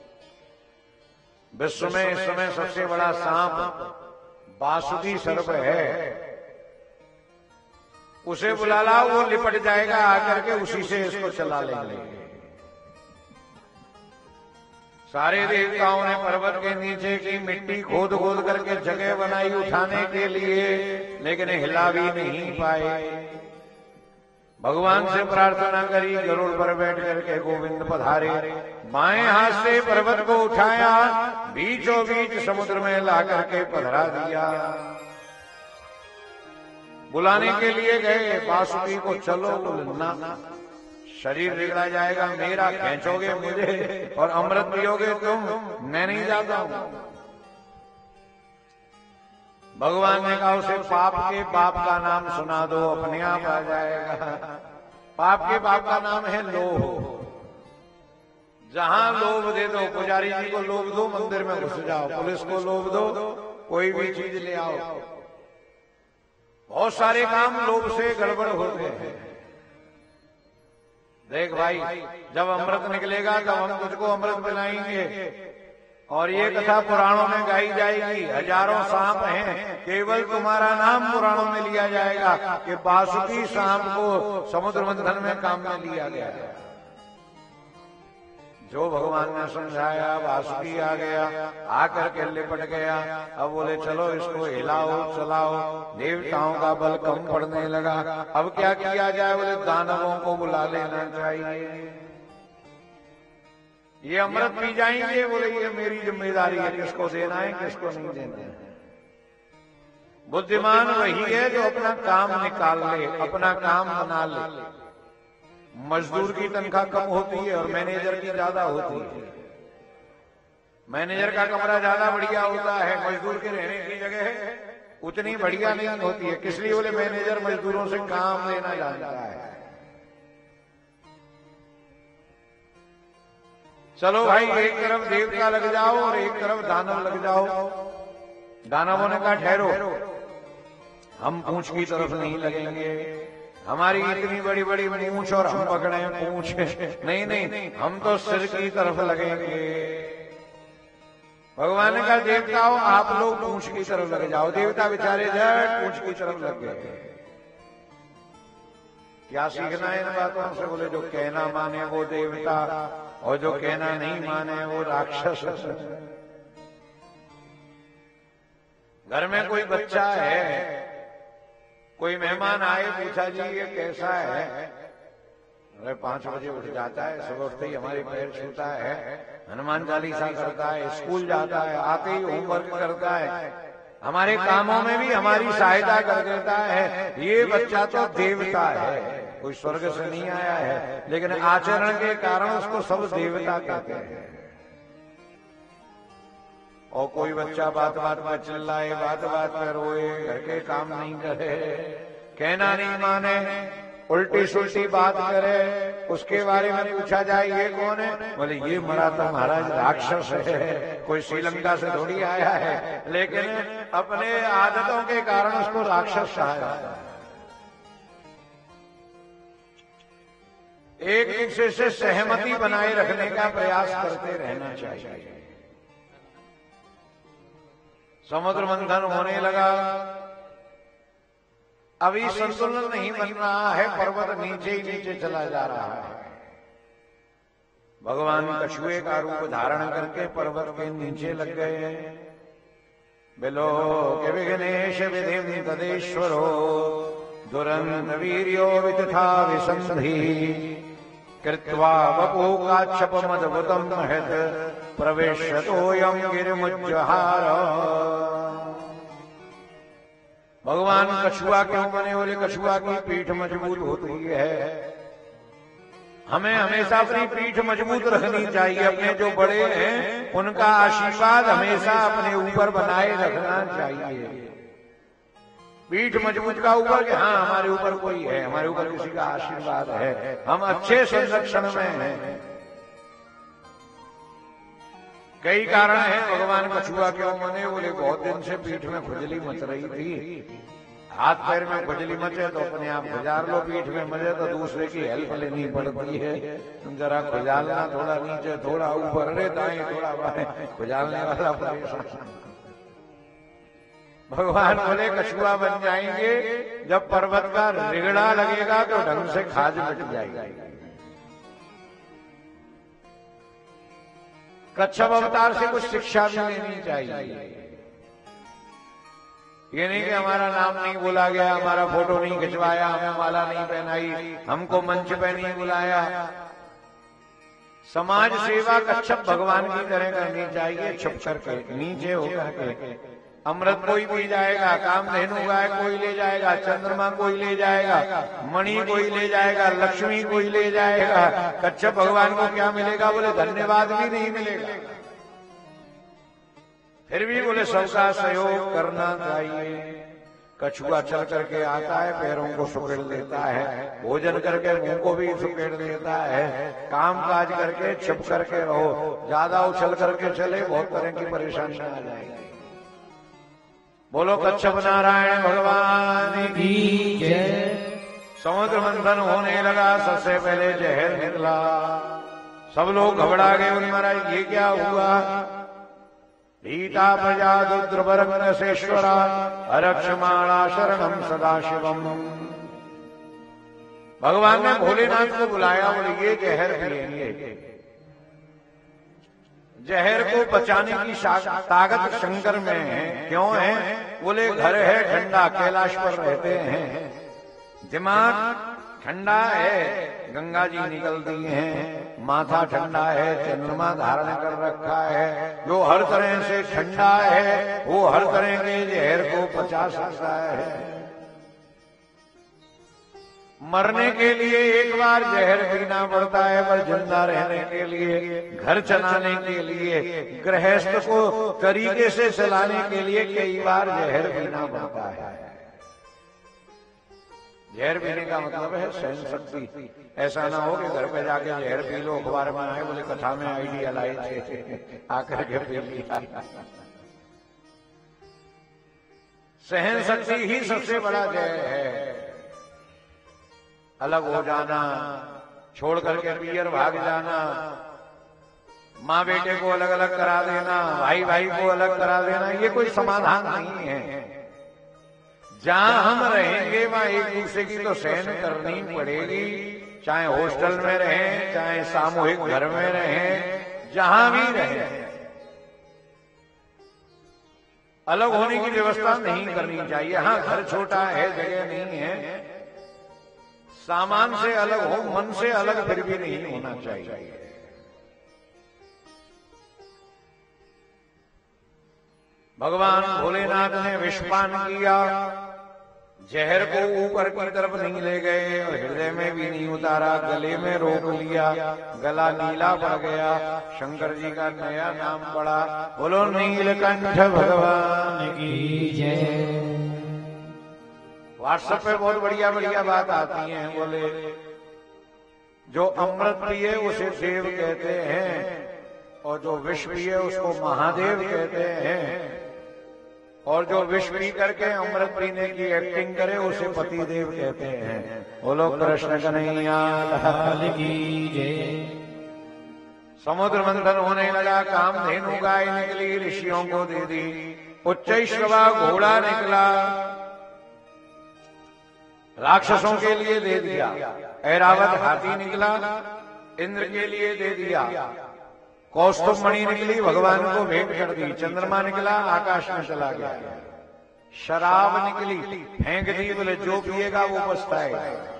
विश्व में इस समय सबसे बड़ा सांप बासुकी सर्प है, उसे बुला लाओ, वो लिपट जाएगा आकर के, उसी से इसको चला लेंगे। सारे देवताओं ने पर्वत के नीचे की मिट्टी खोद खोद करके जगह बनाई उठाने के लिए, लेकिन हिला भी नहीं पाए। भगवान से प्रार्थना करी, गरुड़ पर बैठ करके गोविंद पधारे। बाएं हाथ से पर्वत को उठाया, बीचों बीच समुद्र में ला करके पधरा दिया। बुलाने के लिए गए, बासुकी को चलो, बोलना शरीर बिगड़ा जाएगा मेरा, खींचोगे मुझे और अमृत पियोगे तुम, मैं नहीं जाता हूं। भगवान ने कहा उसे पाप के बाप का नाम सुना दो, अपने आप आ जाएगा। पाप के बाप का नाम है लोभ। जहां लोभ दे दो, पुजारी जी को लोभ दो, मंदिर में घुस जाओ, पुलिस को लोभ दो, कोई भी चीज ले आओ। बहुत सारे काम लोभ से गड़बड़ होते हैं। देख भाई, जब अमृत निकलेगा तब हम तुझको अमृत पिलाएंगे। और ये कथा पुराणों में गाई जाएगी। हजारों सांप हैं, केवल तुम्हारा नाम पुराणों में लिया जाएगा कि बासुकी सांप को समुद्र मंथन में काम में लिया गया। जो भगवान ने समझाया, बासुकी आ गया, आकर के लिपट गया। अब बोले चलो इसको हिलाओ चलाओ। देवताओं का बल कम पड़ने लगा। अब क्या किया जाए? बोले दानवों को बुला लेना चाहिए, ये अमृत पी जाएंगे। बोले ये मेरी जिम्मेदारी है, किसको देना है किसको नहीं देना है। बुद्धिमान वही है जो अपना काम निकाल ले, अपना काम बना ले। मजदूर की तनख्वाह कम होती है और मैनेजर की ज्यादा होती है। मैनेजर का कमरा ज्यादा बढ़िया होता है, मजदूर के रहने की जगह उतनी बढ़िया नहीं होती है। किस लिए? बोले मैनेजर मजदूरों से काम लेना जानता है। चलो भाई, एक तरफ देवता लग जाओ और एक तरफ दानव लग जाओ। दानवों ने कहा ठहरो, हम पूंछ की तरफ नहीं लगेंगे, हमारी इतनी बड़ी बड़ी पूंछ और हम पकड़े पूंछ, नहीं नहीं, हम तो सिर की तरफ लगेंगे। भगवान ने कहा देवताओं आप लोग पूंछ की तरफ लग जाओ। देवता बेचारे झट पूंछ की तरफ लग गए। क्या सीखना है इन बातों से? बोले जो कहना माने वो देवता और जो कहना नहीं माने वो राक्षस। घर में कोई बच्चा है, कोई मेहमान आए, पूछा जी ये कैसा है? अरे 5 बजे उठ जाता है, सुबह उठते ही हमारे पैर छूता है, हनुमान चालीसा करता है, स्कूल जाता है, आते ही होमवर्क करता है, हमारे कामों में भी हमारी सहायता कर देता है। ये बच्चा तो देवता है, कोई स्वर्ग से नहीं आया है, लेकिन आचरण के कारण उसको सब देवता कहते हैं। और कोई बच्चा बात बात पर चिल्लाए, बात बात पर रोए, घर के काम नहीं करे, कहना नहीं माने, उल्टी सुल्टी बात करे, उसके बारे में पूछा जाए ये कौन है? बोले ये मरा था महाराज राक्षस है, कोई श्रीलंका से थोड़ी आया है, लेकिन अपने आदतों के कारण उसको राक्षस कहा जाता है। एक दूसरे से सहमति बनाए रखने का प्रयास करते रहना चाहिए। समुद्र मंथन होने लगा, अभी संतुलन नहीं बन रहा है, पर्वत नीचे ही नीचे चला जा रहा है। भगवान कछुए का रूप धारण करके पर्वत के नीचे लग गए हैं। बिलो के विघ्नेश विधिं तदेश्वरो दुरंत वीर्यो वितथा विसंधि कृत्वा वपो काच्छपमद्भुतं महत् प्रवेश्यतोऽयं गिरिमुज्जहार। भगवान कछुआ क्यों बने? बोले कछुआ की पीठ मजबूत होती है। हमें हमेशा अपनी पीठ मजबूत रखनी चाहिए। अपने जो बड़े हैं उनका आशीर्वाद हमेशा अपने ऊपर बनाए रखना चाहिए। पीठ मजबूत का ऊपर कि हाँ हमारे ऊपर कोई है, हमारे ऊपर किसी का आशीर्वाद है, हम अच्छे संरक्षण में हैं। कई कारण हैं भगवान कछुआ क्यों बने? बोले बहुत दिन से पीठ में खुजली मच रही थी। हाथ पैर में खुजली मचे तो अपने आप खुजार लो, पीठ में मचे तो दूसरे की हेल्प लेनी पड़ती है। जरा खुजालना, थोड़ा नीचे थोड़ा ऊपर, रे दाएं थोड़ा बाएं, खुजालने वाला परेशान। भगवान बोले कछुआ बन जाएंगे जब पर्वत का रिगड़ा लगेगा तो ढंग से खाज मिट जाएगी। कच्छप अवतार से कुछ शिक्षा भी लेनी चाहिए। ये नहीं कि हमारा नाम नहीं बोला गया, हमारा फोटो नहीं खिंचवाया, हमें माला नहीं पहनाई, हमको मंच पे नहीं बुलाया। समाज सेवा कच्छप भगवान की तरह करनी चाहिए, छुप करके, नीचे होकर के। अमृत कोई पी जाएगा, कामधेनु गाय कोई ले जाएगा, चंद्रमा कोई ले जाएगा, मणि कोई ले जाएगा, लक्ष्मी कोई ले जाएगा। कच्छप भगवान को क्या मिलेगा? बोले धन्यवाद भी नहीं मिलेगा। फिर भी बोले सबका सहयोग करना चाहिए। कछुआ चल करके आता है, पैरों को सुकेड़ देता है, भोजन करके मुंह को भी सुकेड़ देता है। काम काज करके छुप करके रहो, ज्यादा उछल करके चले बहुत तरह की परेशानी आ जाएगी। बोलो कच्छप नारायण भगवान की जय। समुद्र मंथन होने लगा, सबसे पहले जहर निकला। सब लोग घबरा गए, बोले महाराज ये क्या हुआ? भीता प्रजा रुद्रवरमनसेश्वरा अरक्षमाणा शरणम सदाशिवम। भगवान ने भोलेनाथ को बुलाया, बोले ये जहर पिएंगे। जहर को बचाने की ताकत शंकर में है। क्यों है? बोले घर है ठंडा, कैलाश पर रहते हैं, दिमाग ठंडा है, गंगा जी निकलती हैं, माथा ठंडा है, चंद्रमा धारण कर रखा है। जो हर तरह से ठंडा है वो हर तरह के जहर को बचा सकता है। मरने के लिए एक बार जहर पीना पड़ता है, पर जिंदा रहने के लिए, घर चलाने के लिए, गृहस्थ को तरीके से चलाने के लिए कई बार जहर पीना पड़ता है। जहर पीने का मतलब है सहन शक्ति। ऐसा ना हो कि घर पे जाके जहर पी लो, अखबार में आए बोले कथा में आइडिया लाई थे, आकर के पी लिया। सहन शक्ति ही सबसे बड़ा जहर है। अलग हो जाना, छोड़ करके पियर भाग जाना, माँ बेटे को अलग अलग करा देना, भाई भाई को अलग करा देना, ये कोई समाधान नहीं है। जहां हम रहेंगे वहां एक दूसरे की तो सहन करनी पड़ेगी, चाहे हॉस्टल में रहें, चाहे सामूहिक घर में रहें, जहां भी रहें। अलग होने की व्यवस्था नहीं करनी चाहिए। हाँ घर छोटा है, जगह नहीं है, सामान से अलग हो, मन से अलग फिर भी नहीं होना चाहिए। भगवान भोलेनाथ ने विषपान किया, जहर को ऊपर की तरफ नहीं ले गए और हृदय में भी नहीं उतारा, गले में रोक लिया, गला नीला पड़ गया। शंकर जी का नया नाम पड़ा, बोलो नीलकंठ भगवान की जय। व्हाट्सएप पे बहुत बढ़िया बढ़िया बात आती है। बोले जो अमृत पिए उसे देव कहते हैं और जो विष पिए उसको महादेव कहते हैं। और जो विष पी करके अमृत पीने की एक्टिंग करे उसे पति देव कहते हैं। बोलो कृष्ण कन्हैया लाल की जय। समुद्र मंथन होने लगा, कामधेनु गाय निकली, ऋषियों को दे दी। उच्चैश्रवा घोड़ा निकला, राक्षसों के लिए दे दिया। ऐरावत हाथी निकला, इंद्र के लिए दे दिया। कौस्तुभ मणि निकली, भगवान को भेंट कर दी। चंद्रमा निकला, आकाश में चला गया। शराब निकली, फेंक दी, बोले जो पिएगा वो पछताएगा।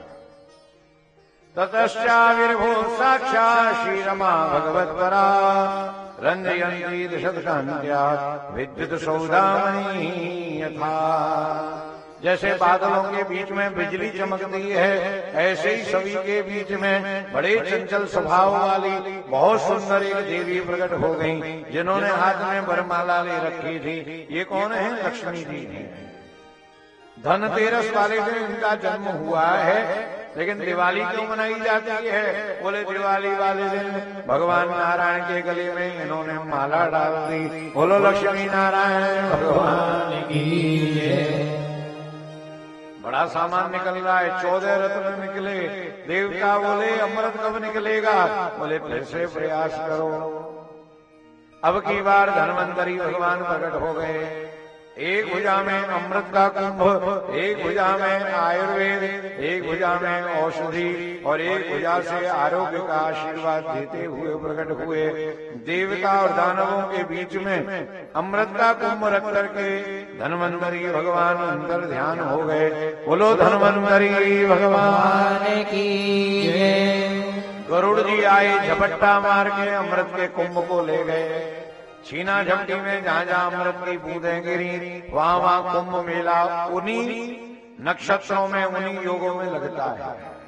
ततश्चाविर्भूः साक्षात् श्रीरमा भगवत्परा रंजयन्ती दिशतकान्त्या विद्युत सौदामणि यथा। जैसे बादलों के बीच में बिजली चमकती है, ऐसे ही सभी के बीच में बड़े चंचल स्वभाव वाली बहुत सुंदर एक देवी प्रकट हो गई, जिन्होंने हाथ में वरमाला ले रखी थी। ये कौन है? लक्ष्मी जी हैं। धनतेरस वाले दिन इनका जन्म हुआ है, लेकिन दिवाली क्यों मनाई जाती है? बोले दिवाली वाले दिन भगवान नारायण के गले में इन्होंने माला डाल दी। बोलो लक्ष्मी नारायण भगवान की जय। बड़ा सामान निकल रहा है, 14 रत्न निकले। देवता बोले अमृत कब निकलेगा? बोले फिर से प्रयास करो। अब की बार धन्वंतरी भगवान प्रकट हो गए। एक भुजा में अमृत का कुंभ, एक भुजा में आयुर्वेद, एक भुजा में औषधि और एक भुजा से आरोग्य का आशीर्वाद देते हुए प्रकट हुए। देवता और दानवों के बीच में अमृत का कुंभ रख करके धन्वंतरी भगवान अंदर ध्यान हो गए। बोलो धन्वंतरी भगवान की जय। गरुड़ जी आए, झपट्टा मार के अमृत के कुंभ को ले गए। छीना झपटी में जहां जहां अमृत की बूंदें गिरी, वहां वहां कुंभ मेला उन्हीं नक्षत्रों में, उन्हीं योगों में लगता है।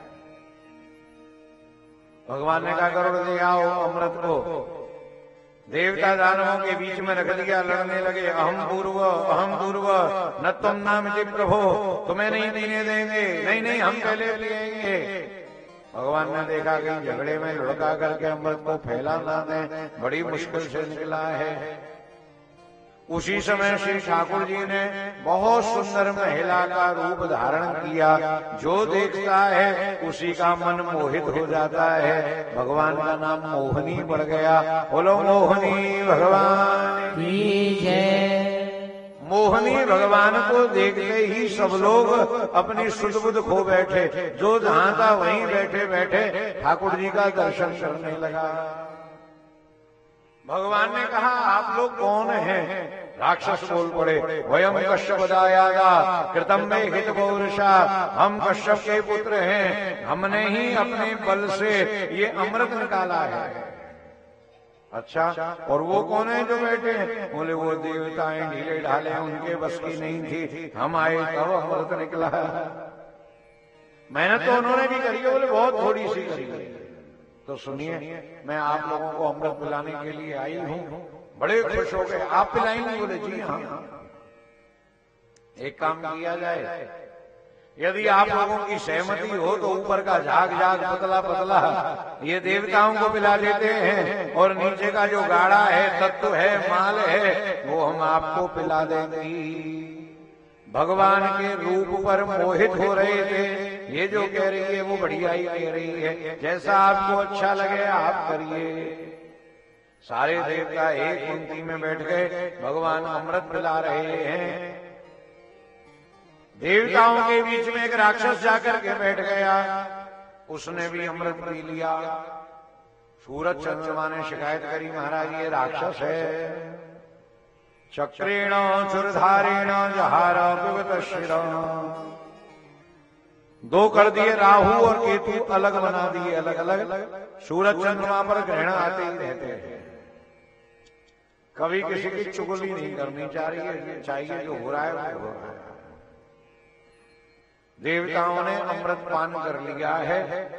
भगवान ने कहा गरुड़ ले आओ अमृत को। देवता दानवों के बीच में रख दिया, लड़ने लगे। अहम पूर्व न तुम नामिति प्रभो, तुम्हें नहीं पीने देंगे। नहीं नहीं, हम पहले पिएंगे। भगवान ने देखा कि झगड़े में लुढ़का करके अमृत को फैलाना दें बड़ी मुश्किल से निकला है। उसी समय श्री ठाकुर जी ने बहुत सुंदर महिला का रूप धारण किया। जो देखता है उसी का मन मोहित हो जाता है। भगवान का नाम मोहनी पड़ गया। बोलो मोहनी भगवान की जय। मोहनी भगवान को देखते ही सब लोग अपनी सुध बुध खो बैठे। जो जहां था वहीं बैठे बैठे ठाकुर जी का दर्शन करने लगा। भगवान ने कहा आप लोग कौन हैं? राक्षस बोल पड़े, वयम कश्यप दायादा कृतम में हित पौरुषा। हम कश्यप के पुत्र हैं, हमने ही अपने बल से ये अमृत निकाला है। अच्छा, और वो कौन है जो बैठे हैं? बोले वो देवताएं ढीले ढाले, उनके बस की नहीं थी, हम आए तब अमृत निकला। मेहनत तो उन्होंने भी करी है, बोले बहुत थोड़ी सी करी। तो सुनिए, मैं आप लोगों को अमृत पिलाने के लिए आई हूं। बड़े खुश हो गए। आप पिलाएंगे? बोले जी हाँ। एक काम किया जाए, यदि आप लोगों की सहमति हो तो ऊपर का झाग पतला पतला ये देवताओं को पिला देते हैं, और नीचे का जो गाढ़ा है, तत्व है, माल है, वो हम आपको पिला देंगे। भगवान के रूप पर मोहित हो रहे थे। ये जो कह रही है वो बढ़िया ही कह रही है, जैसा आपको अच्छा लगे आप करिए। सारे देवता एक पंक्ति में बैठ गए, भगवान अमृत पिला रहे हैं। देवताओं के बीच में एक राक्षस जाकर के बैठ गया, उसने भी अमृत पी लिया। सूरज चंद्रमा ने शिकायत करी, महाराज ये राक्षस है। चक्रेण चुरधारेण जहार पिबत शिरा। दो कर दिए, राहु और केतु अलग बना दिए, अलग अलग। सूरज चंद्रमा पर ग्रहण आते ही रहते हैं। कभी किसी की चुगली नहीं करनी चाहिए, जो हो रहा है वो हो रहा है। देवताओं ने अमृत पान कर लिया है।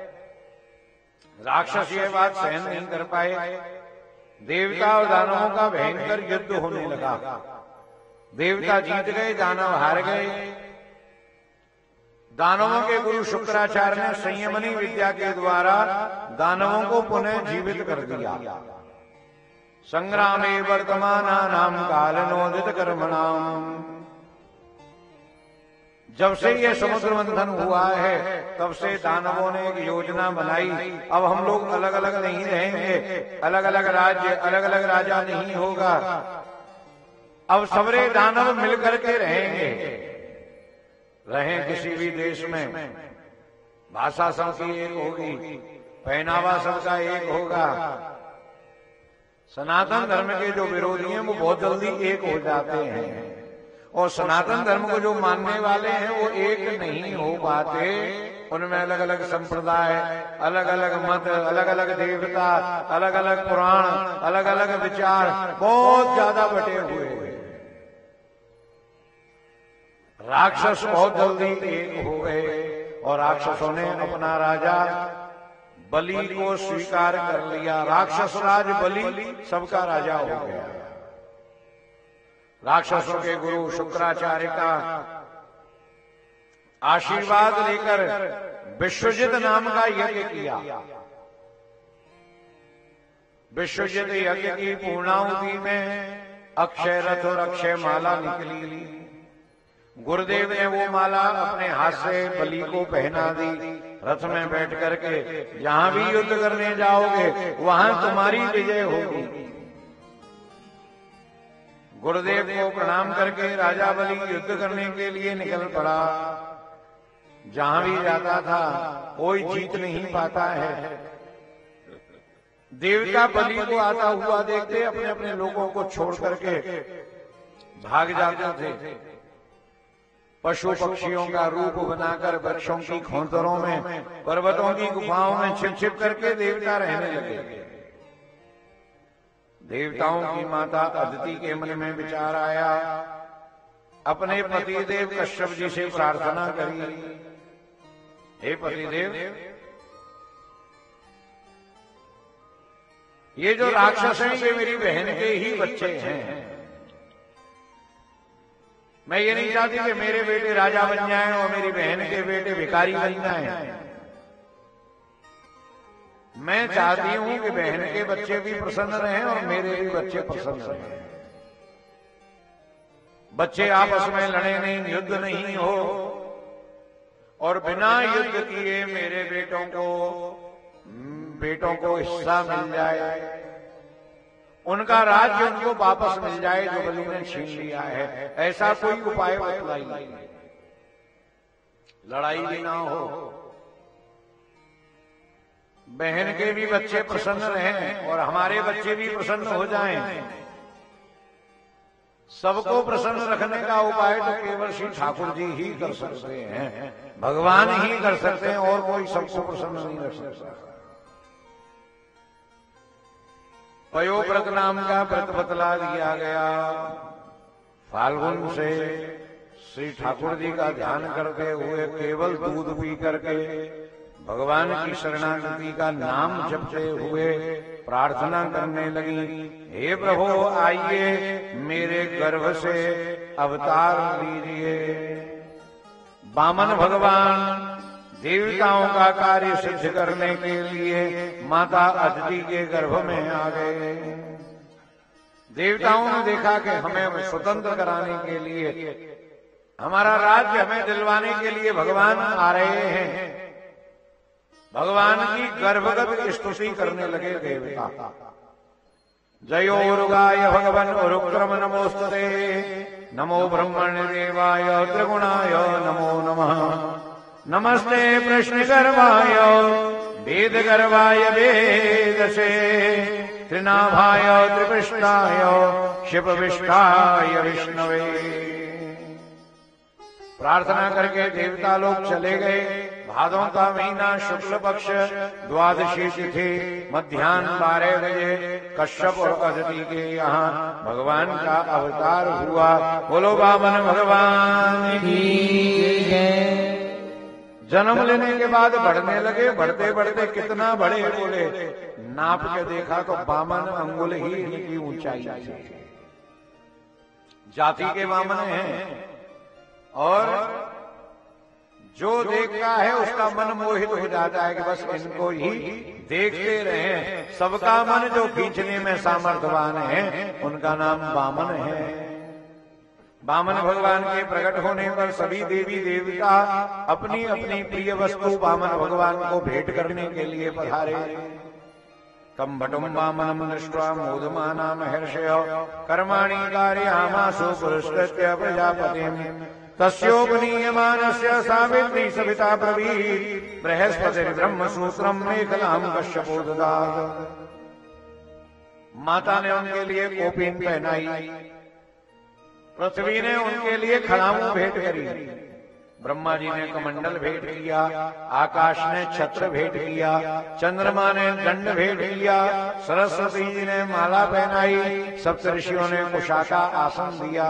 राक्षस ये बात सहन नहीं कर पाए। देवता और दानवों का भयंकर युद्ध होने लगा। देवता जीत गए, दानव हार गए। दानवों के गुरु शुक्राचार्य ने संयमनी विद्या के द्वारा दानवों को पुनः जीवित कर दिया। संग्रामे वर्तमानानाम कालनोदित कर्मणाम। जब से ये समुद्र मंथन हुआ है तब से दानवों ने एक योजना बनाई, अब हम लोग अलग अलग नहीं रहेंगे, अलग अलग राज्य अलग अलग राजा नहीं होगा, अब सबरे दानव मिलकर के रहेंगे। रहें किसी भी देश में, भाषा सबकी एक होगी, पहनावा सबका एक होगा। सनातन धर्म के जो विरोधी हैं वो बहुत जल्दी एक हो जाते हैं, और सनातन धर्म को जो मानने वाले हैं वो एक नहीं हो पाते। उनमें अलग अलग संप्रदाय, अलग अलग मत, अलग अलग देवता, अलग अलग पुराण, अलग अलग विचार बहुत ज्यादा बटे हुए हैं। राक्षस बहुत जल्दी एक हो गए और राक्षसों ने अपना राजा बलि को स्वीकार कर लिया। राक्षस राज बलि सबका राजा हो गया। राक्षसों के गुरु शुक्राचार्य का आशीर्वाद लेकर विश्वजित नाम का यज्ञ किया। विश्वजित यज्ञ की पूर्णाहुति में अक्षय रथ और अक्षय माला निकली। गुरुदेव ने वो माला अपने हाथ से बलि को पहना दी। रथ में बैठ करके जहां भी युद्ध करने जाओगे वहां तुम्हारी विजय होगी। गुरुदेव को प्रणाम करके राजा बलि युद्ध करने के लिए निकल पड़ा। जहां भी जाता था कोई जीत नहीं पाता है। देवता बलि को आता हुआ देखते अपने अपने लोगों को छोड़ करके भाग जाते थे। पशु पक्षियों का रूप बनाकर वृक्षों की खोंतरों में, पर्वतों की गुफाओं में छिप छिप करके देवता रहने लगे। देवताओं की माता अदिति के मन में विचार आया, अपने पतिदेव कश्यप जी से प्रार्थना करी, हे पतिदेव, ये जो राक्षस हैं ये मेरी बहन के ही बच्चे हैं। मैं ये नहीं चाहती कि मेरे बेटे राजा बन जाएं और मेरी बहन के बेटे भिखारी बन जाएं। मैं चाहती हूं कि बहन के बच्चे भी प्रसन्न रहें और मेरे भी बच्चे प्रसन्न रहें। बच्चे आपस में लड़े नहीं, युद्ध नहीं हो, और बिना युद्ध किए मेरे बेटों को हिस्सा मिल जाए, उनका राज्य उनको वापस मिल जाए जो बलि ने छीन लिया है। ऐसा कोई उपाय बतलाइए, लड़ाई भी ना हो, बहन के भी बच्चे प्रसन्न रहें और हमारे बच्चे भी प्रसन्न हो जाएं। सबको प्रसन्न रखने का उपाय तो केवल श्री ठाकुर जी ही कर सकते हैं, भगवान ही कर सकते हैं, और कोई सबको प्रसन्न नहीं रख सकता। पयोव्रत नाम का व्रत बतला दिया गया। फाल्गुन से श्री ठाकुर जी का ध्यान करते हुए केवल दूध पी करके भगवान की शरणागति का नाम जपते हुए प्रार्थना करने लगी, हे प्रभु आइए मेरे गर्भ से अवतार लीजिए। वामन भगवान देवताओं का कार्य सिद्ध करने के लिए माता अदिति के गर्भ में आ गए। देवताओं ने देखा कि हमें स्वतंत्र कराने के लिए, हमारा राज्य हमें दिलवाने के लिए भगवान आ रहे हैं। भगवान की गर्भगत स्तुति करने लगे देवता। जयो उरुगाय भगवन उरुक्रम नमोस्तुते, नमो ब्रह्मण्य देवाय त्रिगुणाय नमो नमः। नमस्ते प्रश्न गर्भाय वेद गर्भाय वेदसे, त्रिनाभाय त्रिपृष्ठाय शिव विष्ठाय विष्णवे। प्रार्थना करके देवता लोग चले गए। भादों का महीना शुक्ल पक्ष द्वादशी तिथि मध्याह्न 12 बजे कश्यप और अदिति के यहाँ भगवान का अवतार हुआ। बोलो वामन भगवान की जय। जन्म लेने के बाद बढ़ने लगे, बढ़ते बढ़ते कितना बड़े बोले, नाप के देखा तो 52 अंगुल ही इनकी ऊंचाई थी। जाति के वामन हैं और जो देखता है उसका मन मोहित हो जाता है कि बस इनको ही देखते रहें। सबका मन जो खींचने में सामर्थ्यवान है उनका नाम वामन है। वामन भगवान के प्रकट होने पर सभी देवी देवता अपनी अपनी प्रिय वस्तु वामन भगवान को भेंट करने के लिए पधारे। तम भटुम वामनम दृष्ट्वा मोदमाना महर्षय कर्माणि कारयामासु पुरस्कृत्य प्रजापतिम् तस्योपनीयमानस्य सावित्री सविता ब्रवीत् बृहस्पतिर्ब्रह्म सूत्रम मेखलाम कश्यपो ददात्। माता ने उनके लिए कोपीन पहनाई, पृथ्वी ने उनके लिए खड़ाऊ भेंट करी, ब्रह्मा जी ने कमंडल भेंट किया, आकाश ने छत्र भेंट किया, चंद्रमा ने दंड भेंट किया, सरस्वती जी ने माला पहनाई, सप्तऋषियों ने कुशाका आसन दिया।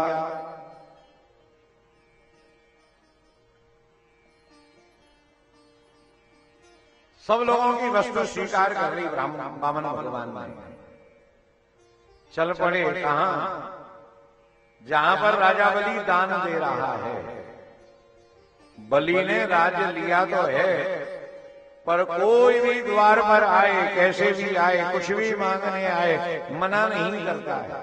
सब लोगों की वस्तु स्वीकार कर ली वामन भगवान ने। चल पड़े कहां? जहां पर राजा बलि दान दे रहा है। बलि ने राज्य लिया तो है, पर कोई भी द्वार पर आए, कैसे भी आए, कुछ भी मांगने आए, मना नहीं करता है।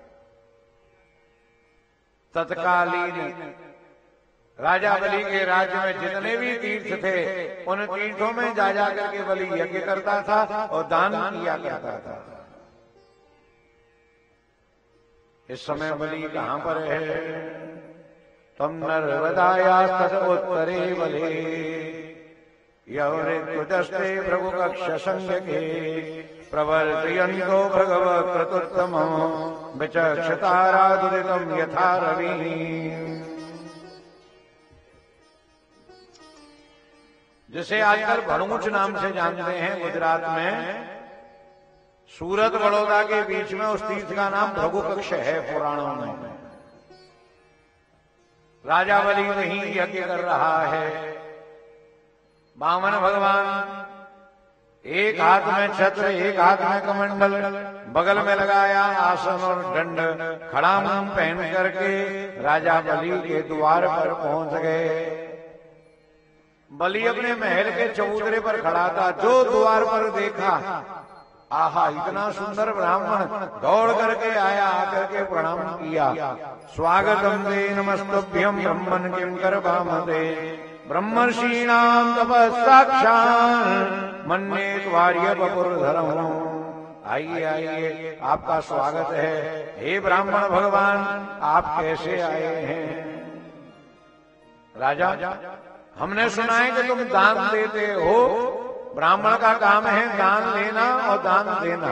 तत्कालीन राजा बलि के राज्य में जितने भी तीर्थ थे उन तीर्थों में जा करके बलि यज्ञ करता था और दान किया करता था। इस समय बलि कहां पर है? तम नर्मदायास्तत उत्तरे बले यौरिदस्ते प्रभु कक्ष संज्ञके प्रवर्तयन्तो भगव क्रतुत्तमं विचक्षतारादुरितं यथा रवि। जिसे आजकल भड़ूच नाम से जानते हैं गुजरात में, सूरत बड़ौदा के बीच में उस तीर्थ का नाम भृगु कक्ष है पुराणों में। राजा बलि वहीं यज्ञ कर रहा है। वामन भगवान एक हाथ में छत्र, एक हाथ में कमंडल, बगल में लगाया आसन और दंड, खड़ाम पहन करके राजा बलि के द्वार पर पहुंच गए। बलि अपने महल के चबूतरे पर खड़ा था। जो द्वार पर देखा, आहा इतना सुंदर ब्राह्मण, दौड़ करके आया, आकर के प्रणाम किया। स्वागतम दे नमस्तुभ्यं ब्रह्मन् किं करवामते ब्रह्मर्षीणां तपस्साक्षात् मन्ये त्वार्य वपुर्धरम्। आइए आइए, आपका स्वागत है। हे ब्राह्मण भगवान, आप कैसे आए हैं? राजा, हमने सुना है कि तुम दान देते हो। ब्राह्मण का काम है दान लेना और दान देना।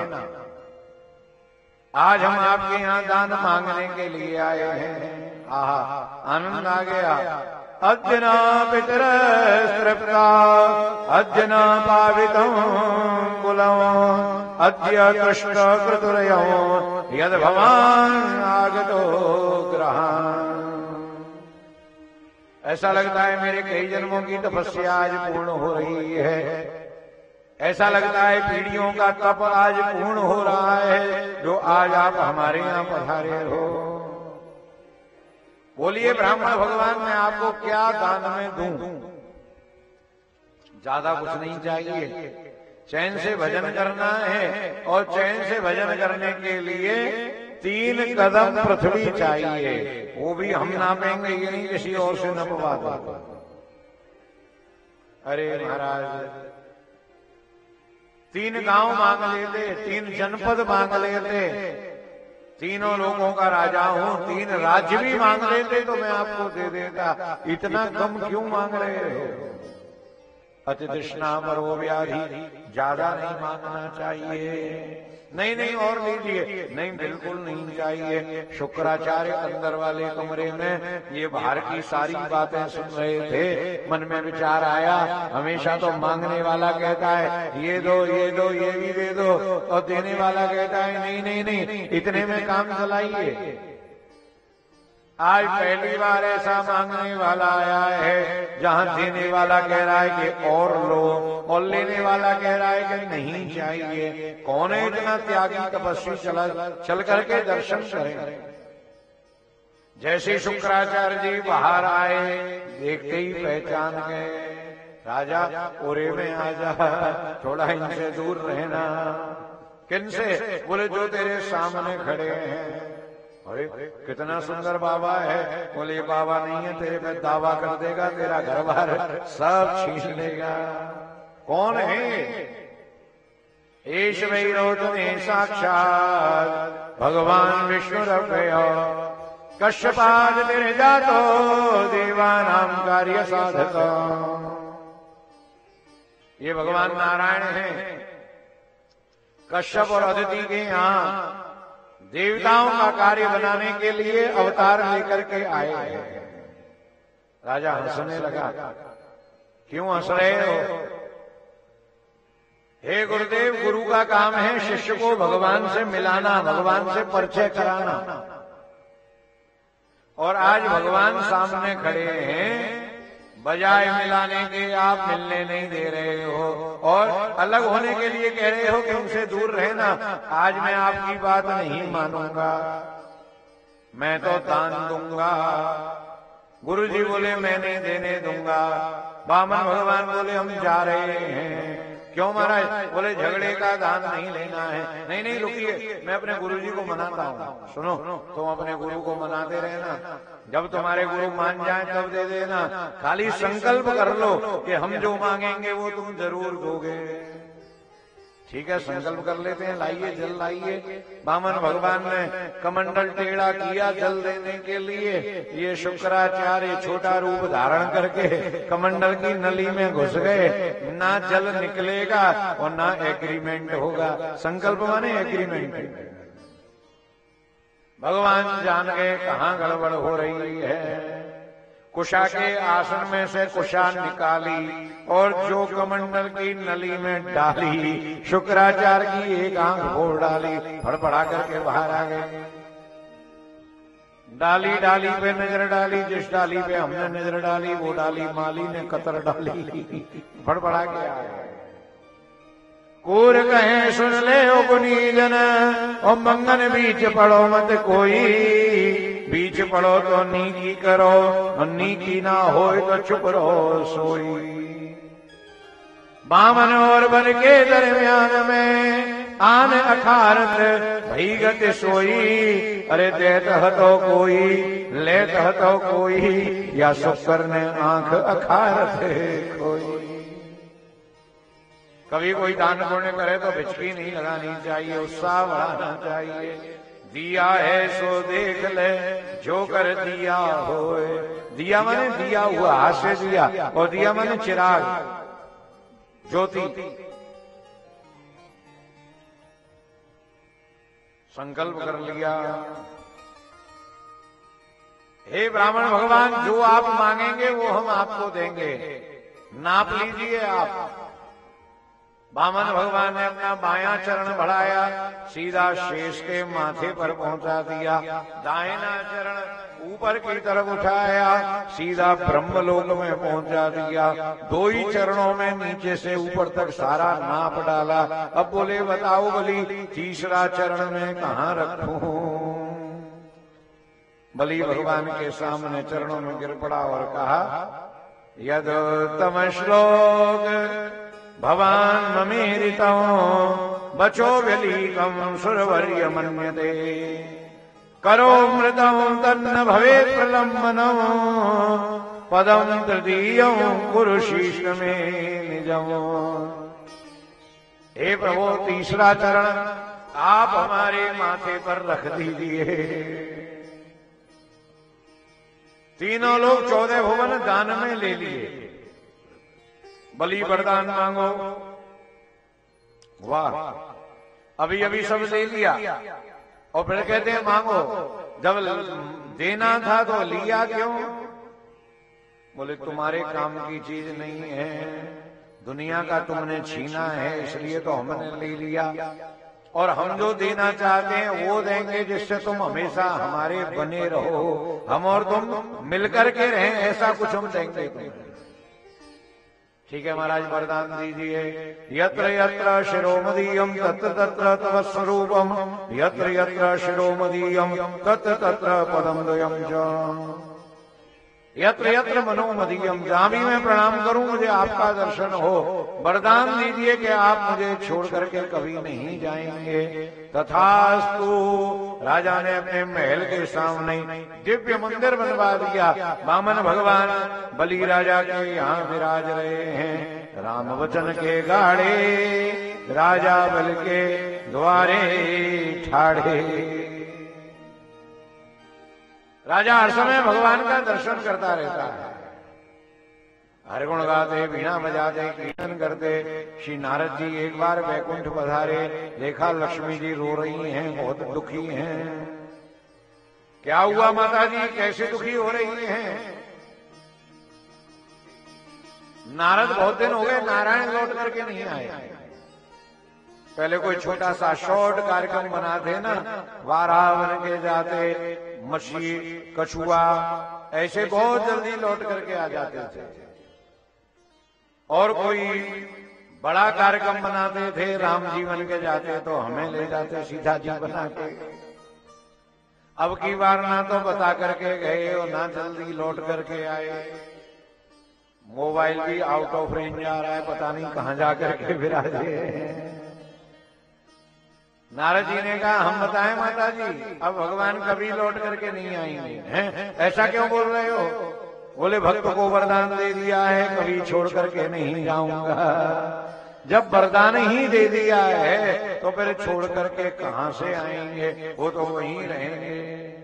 आज हम आपके यहाँ दान मांगने के लिए आए हैं। आहा, आनंद आ गया। अद्य न पितर तृप्ता अद्य न पावितं कुलं अद्य कृष्ण कृतुरयं यद भवान आगतो ग्रहान्। ऐसा लगता है मेरे कई जन्मों की तपस्या आज पूर्ण हो रही है। ऐसा लगता है पीढ़ियों का तप आज पूर्ण हो रहा है, जो आज आप हमारे यहाँ पधारे हो। बोलिए ब्राह्मण भगवान, मैं आपको क्या दान में दूं? ज्यादा कुछ नहीं चाहिए, चैन से भजन करना है, और चैन से भजन करने के लिए 3 कदम पृथ्वी चाहिए। वो भी हम नापेंगे, ये नहीं किसी और से नपवा दो। अरे महाराज, 3 गांव मांग लेते, 3 जनपद मांग लेते, तीनों लोगों का राजा हूं, 3 राज्य भी मांग लेते तो मैं आपको दे देता। इतना कम क्यों मांग रहे हो? अति तृष्णा पर वो व्याधि, ज्यादा नहीं मांगना चाहिए। नहीं नहीं और लीजिए। नहीं, बिल्कुल नहीं चाहिए। शुक्राचार्य अंदर वाले कमरे में ये बाहर की सारी बातें सुन रहे थे। मन में विचार आया, हमेशा तो मांगने वाला कहता है ये दो ये दो, ये भी दे दो, और देने वाला कहता है नहीं नहीं नहीं, इतने में काम चलाइए। आज पहली बार ऐसा मांगने वाला आया है जहां देने वाला कह रहा है कि और लो, और लेने वाला कह रहा है कि नहीं चाहिए। कौन है इतना त्यागी तपस्वी चल करके दर्शन करें। जैसे शुक्राचार्य जी बाहर आए, देखते ही पहचान गए, राजा ओरे में आ जा, थोड़ा इनसे दूर रहना। किनसे? बोले जो तेरे सामने खड़े हैं। अरे कितना सुंदर बाबा है। बोले ये बाबा नहीं है, तेरे पे दावा कर देगा, तेरा घर बार सब छीन लेगा। कौन है? एश वैरोचने साक्षात भगवान विष्णु रव्यो कश्यपाद तेरे जातो देवानाम कार्य साधक। ये भगवान नारायण हैं। कश्यप और अदिति के यहाँ देवताओं का कार्य बनाने के लिए अवतार लेकर के आए हैं। राजा हंसने लगा। क्यों हंस रहे हो? हे गुरुदेव, गुरु का काम है शिष्य को भगवान से मिलाना, भगवान से परिचय कराना। और आज भगवान सामने खड़े हैं, बजाय मिलाने के आप मिलने नहीं दे रहे हो और अलग होने के लिए कह रहे हो कि उनसे दूर रहना। आज मैं आपकी बात नहीं मानूंगा, मैं तो दान दूंगा। गुरुजी बोले मैं नहीं देने दूंगा। बामन भगवान बोले हम जा रहे हैं। क्यों महाराज? बोले झगड़े का दान नहीं लेना है। नहीं नहीं रुकिए, मैं अपने गुरुजी को मनाता हूँ। सुनो, तुम अपने गुरु को मनाते रहना, जब तुम्हारे गुरु मान जाए तब दे देना। खाली संकल्प कर लो कि हम जो मांगेंगे वो तुम जरूर दोगे। ठीक है, संकल्प कर लेते हैं। लाइए जल लाइए। बामन भगवान ने कमंडल टेढ़ा किया जल देने के लिए। ये शुक्राचार्य छोटा रूप धारण करके कमंडल की नली में घुस गए। ना जल निकलेगा और ना एग्रीमेंट होगा। संकल्प माने एग्रीमेंट। भगवान जान गए कहाँ गड़बड़ हो रही है। कुशा के आसन में से कुशा निकाली और जो कमंडल की नली में डाली, शुक्राचार्य की एक आंख फोड़ डाली, फड़फड़ा करके बाहर आ गए। डाली डाली पे नजर डाली, जिस डाली पे हमने नजर डाली वो डाली माली ने कतर डाली, फड़फड़ा के आ गए। कूर कहे सुन ले ओ गुनीजन, और मंगन बीच पड़ो मत कोई। बीच पड़ो तो नीकी करो, और नीकी ना हो तो चुप रहो सोई। बामन और बन के दरमियान में आन अखारत भईगत सोई। अरे देत हतो कोई, लेत हतो कोई, या शुक्र ने आंख अखारत कोई। कभी कोई दान पुण्य करे तो बिचकी नहीं लगानी चाहिए, उत्साह बढ़ाना चाहिए। दिया है सो देख ले, जो कर दिया होए। दिया माने दिया हुआ, हाथ से दिया, और दिया माने चिराग, ज्योति। संकल्प कर लिया, हे ब्राह्मण भगवान, जो आप मांगेंगे वो हम आपको देंगे। नाप लीजिए आप। बामन भगवान ने अपना बायां चरण बढ़ाया, सीधा शेष के माथे पर पहुंचा दिया। दाहिना चरण ऊपर की तरफ उठाया, सीधा ब्रह्मलोक में पहुंचा दिया। दो ही चरणों में नीचे से ऊपर तक सारा नाप डाला। अब बोले बताओ बलि, तीसरा चरण में कहाँ रखूं? बलि भगवान के सामने चरणों में गिर पड़ा और कहा, यद तम श्लोक भवान ममेरितो बचो व्यलीकम सुरवर्य मन्यते। करो मृतम तन्न भवेत् प्रलम्बनो, पदम तृतीयं कुरु शीश में निजम। हे प्रभु, तीसरा चरण आप हमारे माथे पर रख दीजिए। तीनों लोग 14 भुवन दान में ले लिए। बलि वरदान मांगो। वाह, अभी अभी सब ले लिया और फिर कहते हैं मांगो। जब देना था तो लिया क्यों? बोले तुम्हारे काम की चीज नहीं है, दुनिया का तुमने छीना है, इसलिए तो हमने ले लिया। और हम जो देना चाहते हैं वो देंगे, जिससे तुम हमेशा हमारे बने रहो, हम और तुम मिलकर के रहें, ऐसा कुछ हम देंगे तुम्हें। ठीक है महाराज, वरदान दीजिए। यत्र यत्र शिरोमदीयम तत्र तत्र तव स्वरूपम, यत्र यत्र शिरोमदीयम तत्र तत्र पदमद्वयम च, यत्र यत्र मनोमदीयम, जहां भी मैं प्रणाम करूं मुझे आपका दर्शन हो। वरदान दीजिए कि आप मुझे छोड़ करके कभी नहीं जाएंगे। तथास्तु। राजा ने अपने महल के सामने दिव्य मंदिर बनवा दिया। वामन भगवान बलि राजा के यहाँ विराज रहे हैं। राम वचन के गाड़े राजा बल के द्वारे ठाड़े। राजा हर समय भगवान का दर्शन करता रहता है। हर गुण गाते, वीणा बजाते, कीर्तन करते। श्री नारद जी एक बार वैकुंठ पधारे, देखा लक्ष्मी जी रो रही हैं, बहुत दुखी हैं। क्या हुआ माता जी, कैसे दुखी हो रही हैं? नारद बहुत दिन हो गए नारायण लौट करके नहीं आए। पहले कोई छोटा सा शॉर्ट कार्यक्रम बनाते ना, वाराह बन के जाते, मछली कछुआ, ऐसे बहुत जल्दी लौट करके आ जाते थे। और कोई बड़ा कार्यक्रम बनाते थे, राम जी बन के जाते तो हमें ले जाते सीधा जी बना के। अब की बार ना तो बता करके गए और ना जल्दी लौट करके आए। मोबाइल भी आउट ऑफ रेंज आ रहा है, पता नहीं कहां जा करके विराजे। नारद जी ने कहा हम बताएं माता जी, अब भगवान कभी लौट करके नहीं आएंगे। हैं? ऐसा क्यों बोल रहे हो? बोले भक्त को वरदान दे दिया है, कभी छोड़ करके नहीं जाऊंगा। जब वरदान ही दे दिया है तो फिर छोड़ करके कहां से आएंगे, वो तो वहीं रहेंगे।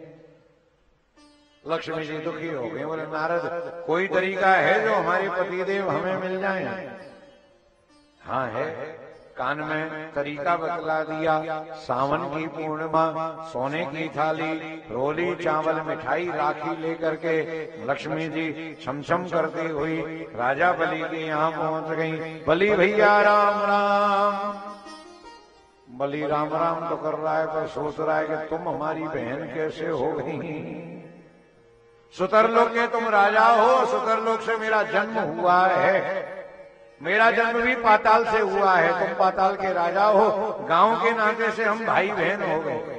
लक्ष्मी जी दुखी हो गए। बोले नारद कोई तरीका है जो हमारे पतिदेव हमें मिल जाए? हाँ है, कान में तरीका बतला दिया। सावन की पूर्णिमा, सोने की थाली, रोली, चावल, मिठाई, राखी लेकर के लक्ष्मी जी छमछम करती हुई राजा बलि के यहाँ पहुंच गई। बलि भैया राम राम। बलि राम राम तो कर रहा है, पर सोच रहा है कि तुम हमारी बहन कैसे हो गई? सुतरलोक के तुम राजा हो, सुतरलोक से मेरा जन्म हुआ है, मेरा जन्म भी पाताल से हुआ है, तुम पाताल के राजा हो, गांव के नाते से हम भाई बहन हो गए।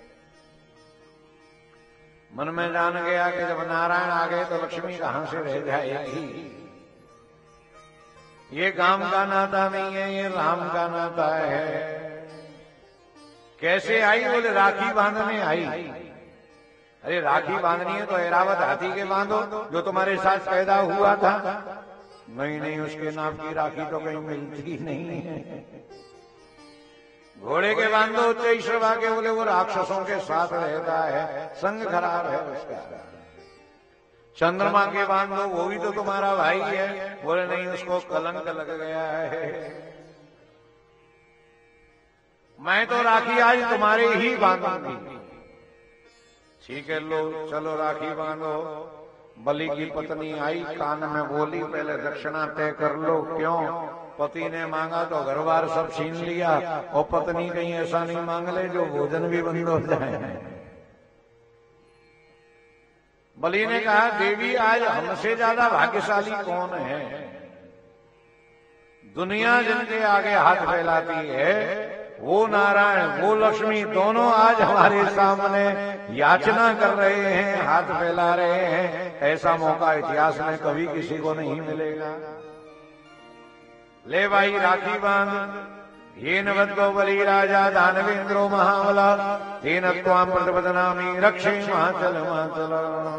मन में जान गया कि जब नारायण आ गए तो लक्ष्मी कहां से रह जाएगी। ये गांव का नाता नहीं है, ये राम का नाता है। कैसे आई? बोले राखी बांधने आई। अरे राखी बांधनी है तो ऐरावत हाथी के बांधो जो तुम्हारे साथ पैदा हुआ था। नहीं नहीं, उसके नाम की राखी तो कहीं मिलती नहीं है। घोड़े के बांधो उच्चैश्रवा के। बोले वो राक्षसों के साथ रहता है, संग खराब है उसका। चंद्रमा के बांधो, वो भी तो तुम्हारा भाई है। बोले नहीं, उसको कलंक लग गया है। मैं तो राखी आज तुम्हारे ही बांधूंगी। ठीक है, लो चलो राखी बांधो। बलि की पत्नी आई, कान में बोली पहले दक्षिणा तय कर लो। क्यों? पति ने मांगा तो घर बार सब छीन लिया, और पत्नी कहीं ऐसा नहीं मांग ले जो भोजन भी बंद हो जाए। बलि ने कहा देवी आज हमसे ज्यादा भाग्यशाली कौन है? दुनिया जिनके आगे हाथ फैलाती है वो नारायण, वो लक्ष्मी, दोनों आज हमारे सामने याचना कर रहे हैं, हाथ फैला रहे हैं। ऐसा मौका इतिहास में कभी किसी को नहीं मिलेगा। ले भाई राखी बांध। ये नवद्गो बलि राजा दानवेंद्रो महाबला, तेन त्वाम प्रबदनामी रक्षे महाचल महाचल।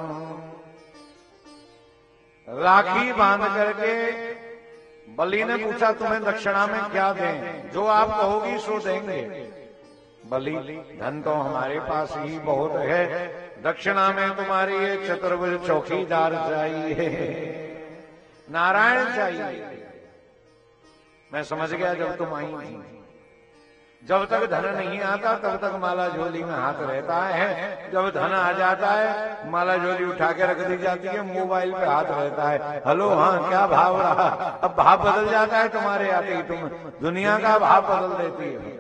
राखी बांध करके बलि ने पूछा तुम्हें दक्षिणा में क्या दें? जो आप कहोगी सो देंगे। बलि धन तो हमारे पास ही बहुत है, दक्षिणा में तुम्हारी ये चतुर्भुज चौकीदार चाहिए, नारायण चाहिए। मैं समझ गया जब तुम आई थी। जब तक धन नहीं आता तब तक माला झोली में हाथ रहता है, जब धन आ जाता है माला झोली उठा के रख दी जाती है, मोबाइल पे हाथ रहता है। हेलो, हाँ क्या भाव रहा? अब भाव बदल जाता है तुम्हारे आते ही, तुम दुनिया का भाव बदल देती है।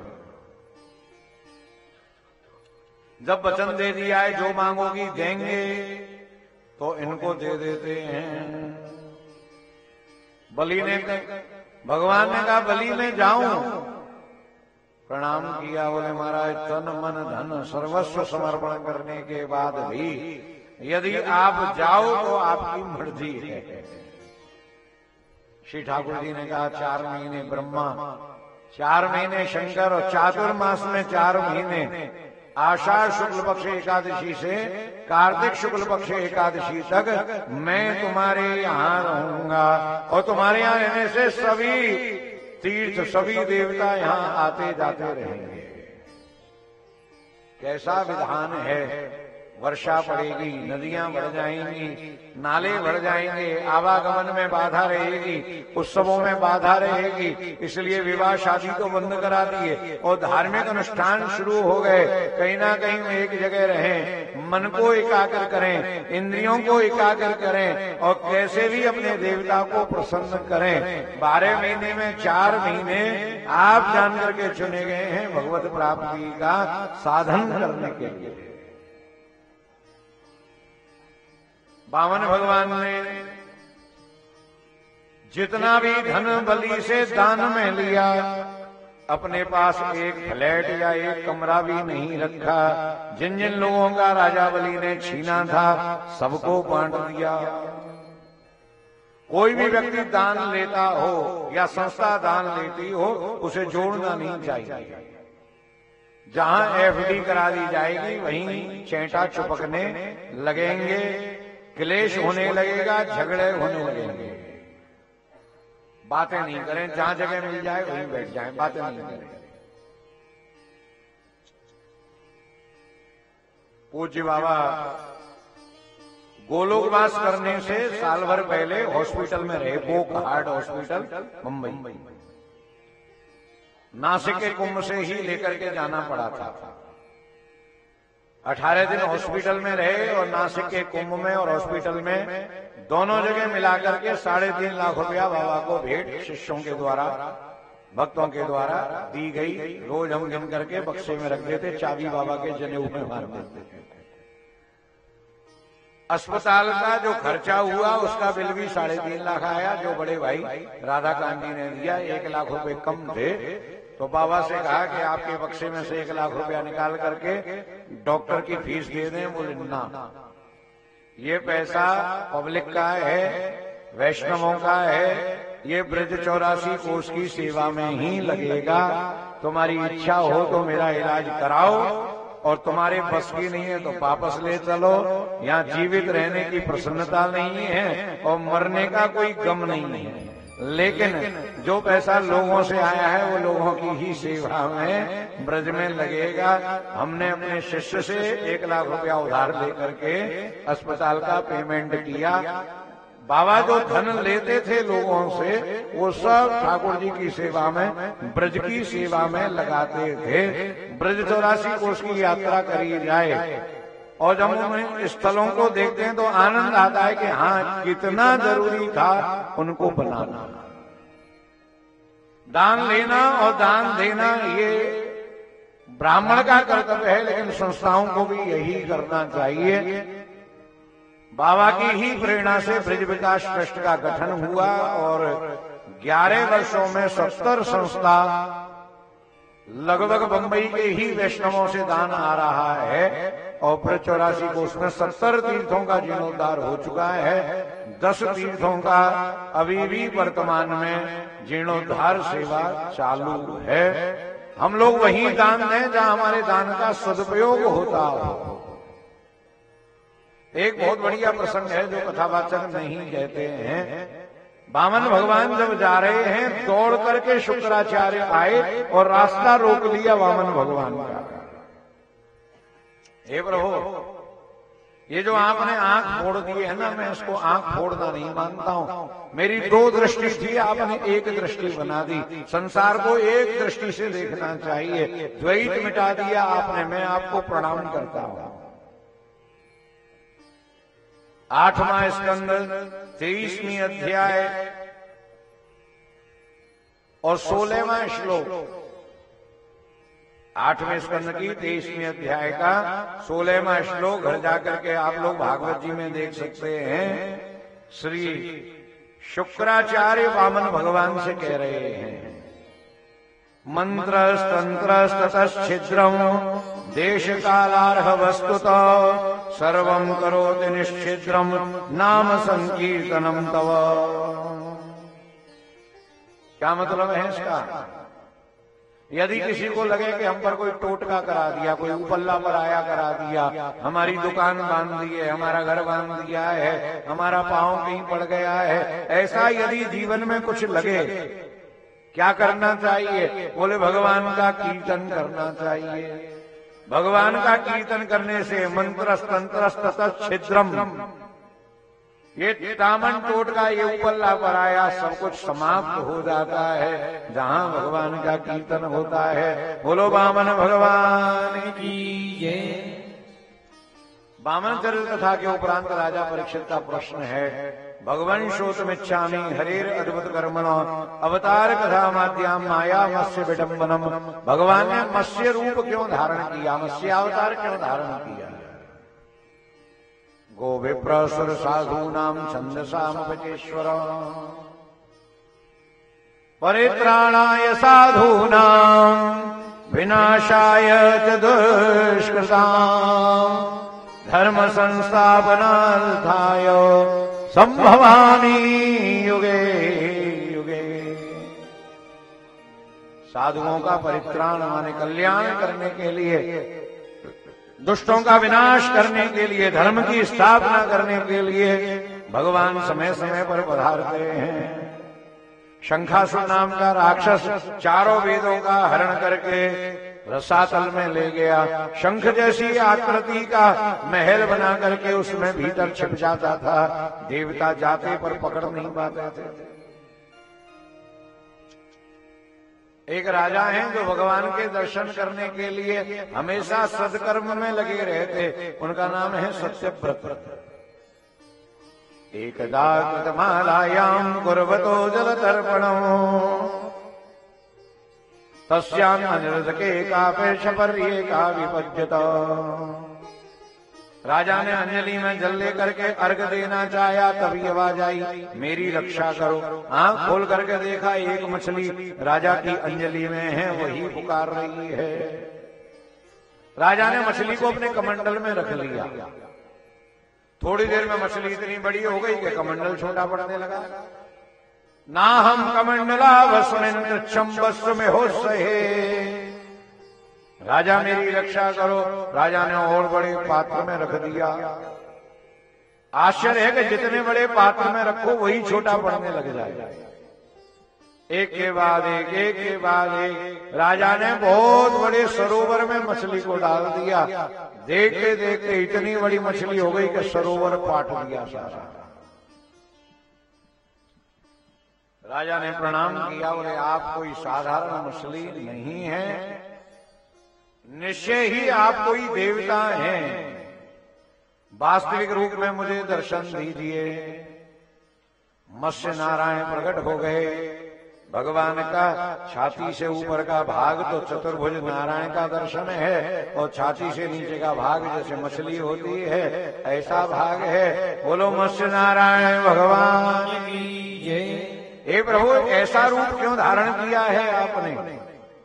जब वचन दे दिया है जो मांगोगी देंगे, तो इनको दे देते हैं। बलि ने भगवान ने कहा बलि मैं जाऊं, प्रणाम किया, बोले महाराज तन मन धन सर्वस्व समर्पण करने के बाद भी यदि आप जाओ तो आपकी मर्जी है। श्री ठाकुर जी ने कहा 4 महीने ब्रह्मा, 4 महीने शंकर और चातुर्मास में 4 महीने आषाढ़ शुक्ल पक्ष एकादशी से कार्तिक शुक्ल पक्ष एकादशी तक मैं तुम्हारे यहाँ रहूंगा और तुम्हारे यहाँ रहने से सभी तीर्थ सभी देवता यहाँ आते जाते रहेंगे। कैसा विधान है, वर्षा पड़ेगी, नदियां बढ़ जाएंगी, नाले भर जाएंगे, आवागमन में बाधा रहेगी, उत्सवों में बाधा रहेगी, इसलिए विवाह शादी तो बंद करा दिए और धार्मिक अनुष्ठान शुरू हो गए। कहीं ना कहीं एक जगह रहें, मन को एकाग्र करें, इंद्रियों को एकाग्र करें और कैसे भी अपने देवता को प्रसन्न करें। 12 महीने में 4 महीने आप जान करके चुने गए हैं भगवत प्राप्ति का साधन करने के लिए। वामन भगवान ने जितना भी धन बलि से दान में लिया, अपने पास एक फ्लैट या एक कमरा भी नहीं रखा। जिन जिन लोगों का राजा बलि ने छीना था सबको बांट दिया। कोई भी व्यक्ति दान लेता हो या संस्था दान लेती हो उसे जोड़ना नहीं चाहिए। जहां एफडी करा दी जाएगी वहीं चेंटा चुपकने लगेंगे, क्लेश होने लगेगा, झगड़े होने लगेंगे। बातें नहीं करें, जहां जगह मिल जाए वहीं बैठ जाएं, बातें नहीं करें। पूज्य बाबा गोलोकवास करने से साल भर पहले हॉस्पिटल में रहे, बोक हार्ट हॉस्पिटल मुंबई। नासिक के कुंभ से ही लेकर के जाना पड़ा था। 18 दिन हॉस्पिटल में रहे और नासिक के कुंभ में और हॉस्पिटल में दोनों जगह मिलाकर के 3.5 लाख रुपया बाबा को भेंट शिष्यों के द्वारा, भक्तों के द्वारा दी गई। रोज हम गिन करके बक्से में रख देते, चाबी बाबा के जनेऊ में मार देते। अस्पताल का जो खर्चा हुआ उसका बिल भी 3.5 लाख आया, जो बड़े भाई राधाकांत जी ने दिया। 1 लाख रुपए कम थे तो बाबा से कहा कि आपके बक्से में से 1 लाख रुपया निकाल करके डॉक्टर की फीस दे दें। बोले ना, ये पैसा पब्लिक का है, वैष्णवों का है, ये ब्रज 84 कोष की सेवा में ही लगेगा। तुम्हारी इच्छा हो तो मेरा इलाज कराओ और तुम्हारे बस की नहीं है तो वापस ले चलो। यहाँ जीवित रहने की प्रसन्नता नहीं है और मरने का कोई गम नहीं है, लेकिन जो पैसा लोगों से आया है वो लोगों की ही सेवा में ब्रज में लगेगा। हमने अपने शिष्य से 1 लाख रुपया उधार लेकर के अस्पताल का पेमेंट किया। बाबा जो धन लेते थे लोगों से वो सब ठाकुर जी की सेवा में, ब्रज की सेवा में लगाते थे। ब्रज 84 कोष की यात्रा करी जाए और जब हम स्थलों को देखते हैं तो आनंद आता है कि हाँ कितना जरूरी था उनको बनाना। दान लेना और दान देना ये ब्राह्मण का कर्तव्य है, लेकिन संस्थाओं को भी यही करना चाहिए। बाबा की ही प्रेरणा से ब्रज विकास ट्रस्ट का गठन हुआ और 11 वर्षों में 70 संस्था, लगभग बंबई के ही वैष्णवों से दान आ रहा है और ब्रज 84 कोष में 70 तीर्थों का जीर्णोद्धार हो चुका है। 10 तीर्थों का अभी भी वर्तमान में जीर्णोद्धार सेवा चालू है। हम लोग वही दान दें जहां हमारे दान का सदुपयोग होता हो। एक बहुत बढ़िया प्रसंग है जो कथावाचक नहीं कहते हैं। वामन भगवान जब जा रहे हैं दौड़ करके शुक्राचार्य आए और रास्ता रोक लिया वामन भगवान का। हे प्रभु, ये जो आपने आंख फोड़ दी है ना, मैं इसको आंख फोड़ना नहीं मानता हूं। मेरी 2 दृष्टि थी, आपने 1 दृष्टि बना दी। संसार को एक दृष्टि से देखना चाहिए। द्वैत मिटा दिया आपने, मैं आपको प्रणाम करता हूं। 8वां स्कंद 23वीं अध्याय और 16वां श्लोक। 8वें स्कंद की 23वीं अध्याय का 16वां श्लोक घर जाकर के आप लोग भागवत जी में देख सकते हैं। श्री शुक्राचार्य वामन भगवान से कह रहे हैं, मंत्रस्तंत्रस्ततश्छिद्रम देश कालार्ह वस्तुतः सर्वं करोति निश्छिद्रम नाम संकीर्तनम तव। क्या मतलब है इसका? यदि किसी को लगे कि हम पर कोई टोटका करा दिया, कोई उपल्ला पर आया करा दिया, हमारी दुकान बांध दी है, हमारा घर बांध दिया है, हमारा पांव कहीं पड़ गया है, ऐसा यदि जीवन में कुछ लगे, क्या करना चाहिए? बोले भगवान का कीर्तन करना चाहिए। भगवान का कीर्तन करने से मंत्रस्तंत्रस्ततश्छिद्रम, ये तामन टोटका, ये उपल्ला पर आया, सब कुछ समाप्त हो जाता है जहां भगवान का कीर्तन होता है। बोलो वामन भगवान की जय। वामन चरित्र कथा के उपरांत राजा परीक्षित का प्रश्न है, भगवान श्रोतमिच्छामि हरेर अद्भुत कर्मण अवतार कथा माध्याम माया मत्स्य विडंबनम। भगवान ने मत्स्य रूप क्यों धारण किया, मत्स्य अवतार क्यों धारण किया? गो विप्रसुर साधूनाम छंदसामपचेश्वर परित्राणाय साधूनाम विनाशाय च दुष्कृताम धर्म संस्थापनार्थाय संभवामि युगे युगे। साधुओं का परित्राण माने कल्याण करने के लिए, दुष्टों का विनाश करने के लिए, धर्म की स्थापना करने के लिए भगवान समय समय पर पधारते हैं। शंखासुर नाम का राक्षस चारों वेदों का हरण करके रसातल में ले गया। शंख जैसी आकृति का महल बना करके उसमें भीतर छिप जाता था, देवता जाते पर पकड़ नहीं पाते थे। एक राजा हैं जो भगवान के दर्शन करने के लिए हमेशा सत्कर्म में लगे रहते, उनका नाम है सत्यव्रत। एकदा कृतमालायां कुर्वतो जलतर्पणम् तस्यां अनिरधके कापेशपर्येका विपज्यत। राजा ने अंजलि में जल लेकर के अर्घ देना चाहा, तभी आवाज आई, मेरी रक्षा करो। आंख खोल करके देखा, एक मछली राजा की अंजलि में है, वही पुकार रही है। राजा ने मछली को अपने कमंडल में रख लिया। थोड़ी देर में मछली इतनी बड़ी हो गई कि कमंडल छोटा पड़ने लगा। ना हम कमंडलावस्मिन् चंबस्व में हो सहे, राजा मेरी रक्षा करो। राजा ने और बड़े पात्र में रख दिया। आश्चर्य है कि जितने बड़े पात्र में रखो वही छोटा पड़ने लग जाएगा। एक के बाद एक, एक के बाद एक, राजा ने बहुत बड़े सरोवर में मछली को डाल दिया। देखते देखते इतनी बड़ी मछली हो गई कि सरोवर पाट दिया सारा। राजा ने प्रणाम किया, बोले आप कोई साधारण मछली नहीं है, निश्चय ही आप कोई देवता हैं। वास्तविक रूप में मुझे दर्शन दीजिए। मत्स्य नारायण प्रकट हो गए। भगवान का छाती से ऊपर का भाग तो चतुर्भुज नारायण का दर्शन है, और छाती से नीचे का भाग जैसे मछली होती है ऐसा भाग है। बोलो मत्स्य नारायण भगवान की जय। हे प्रभु, ऐसा रूप क्यों धारण किया है आपने?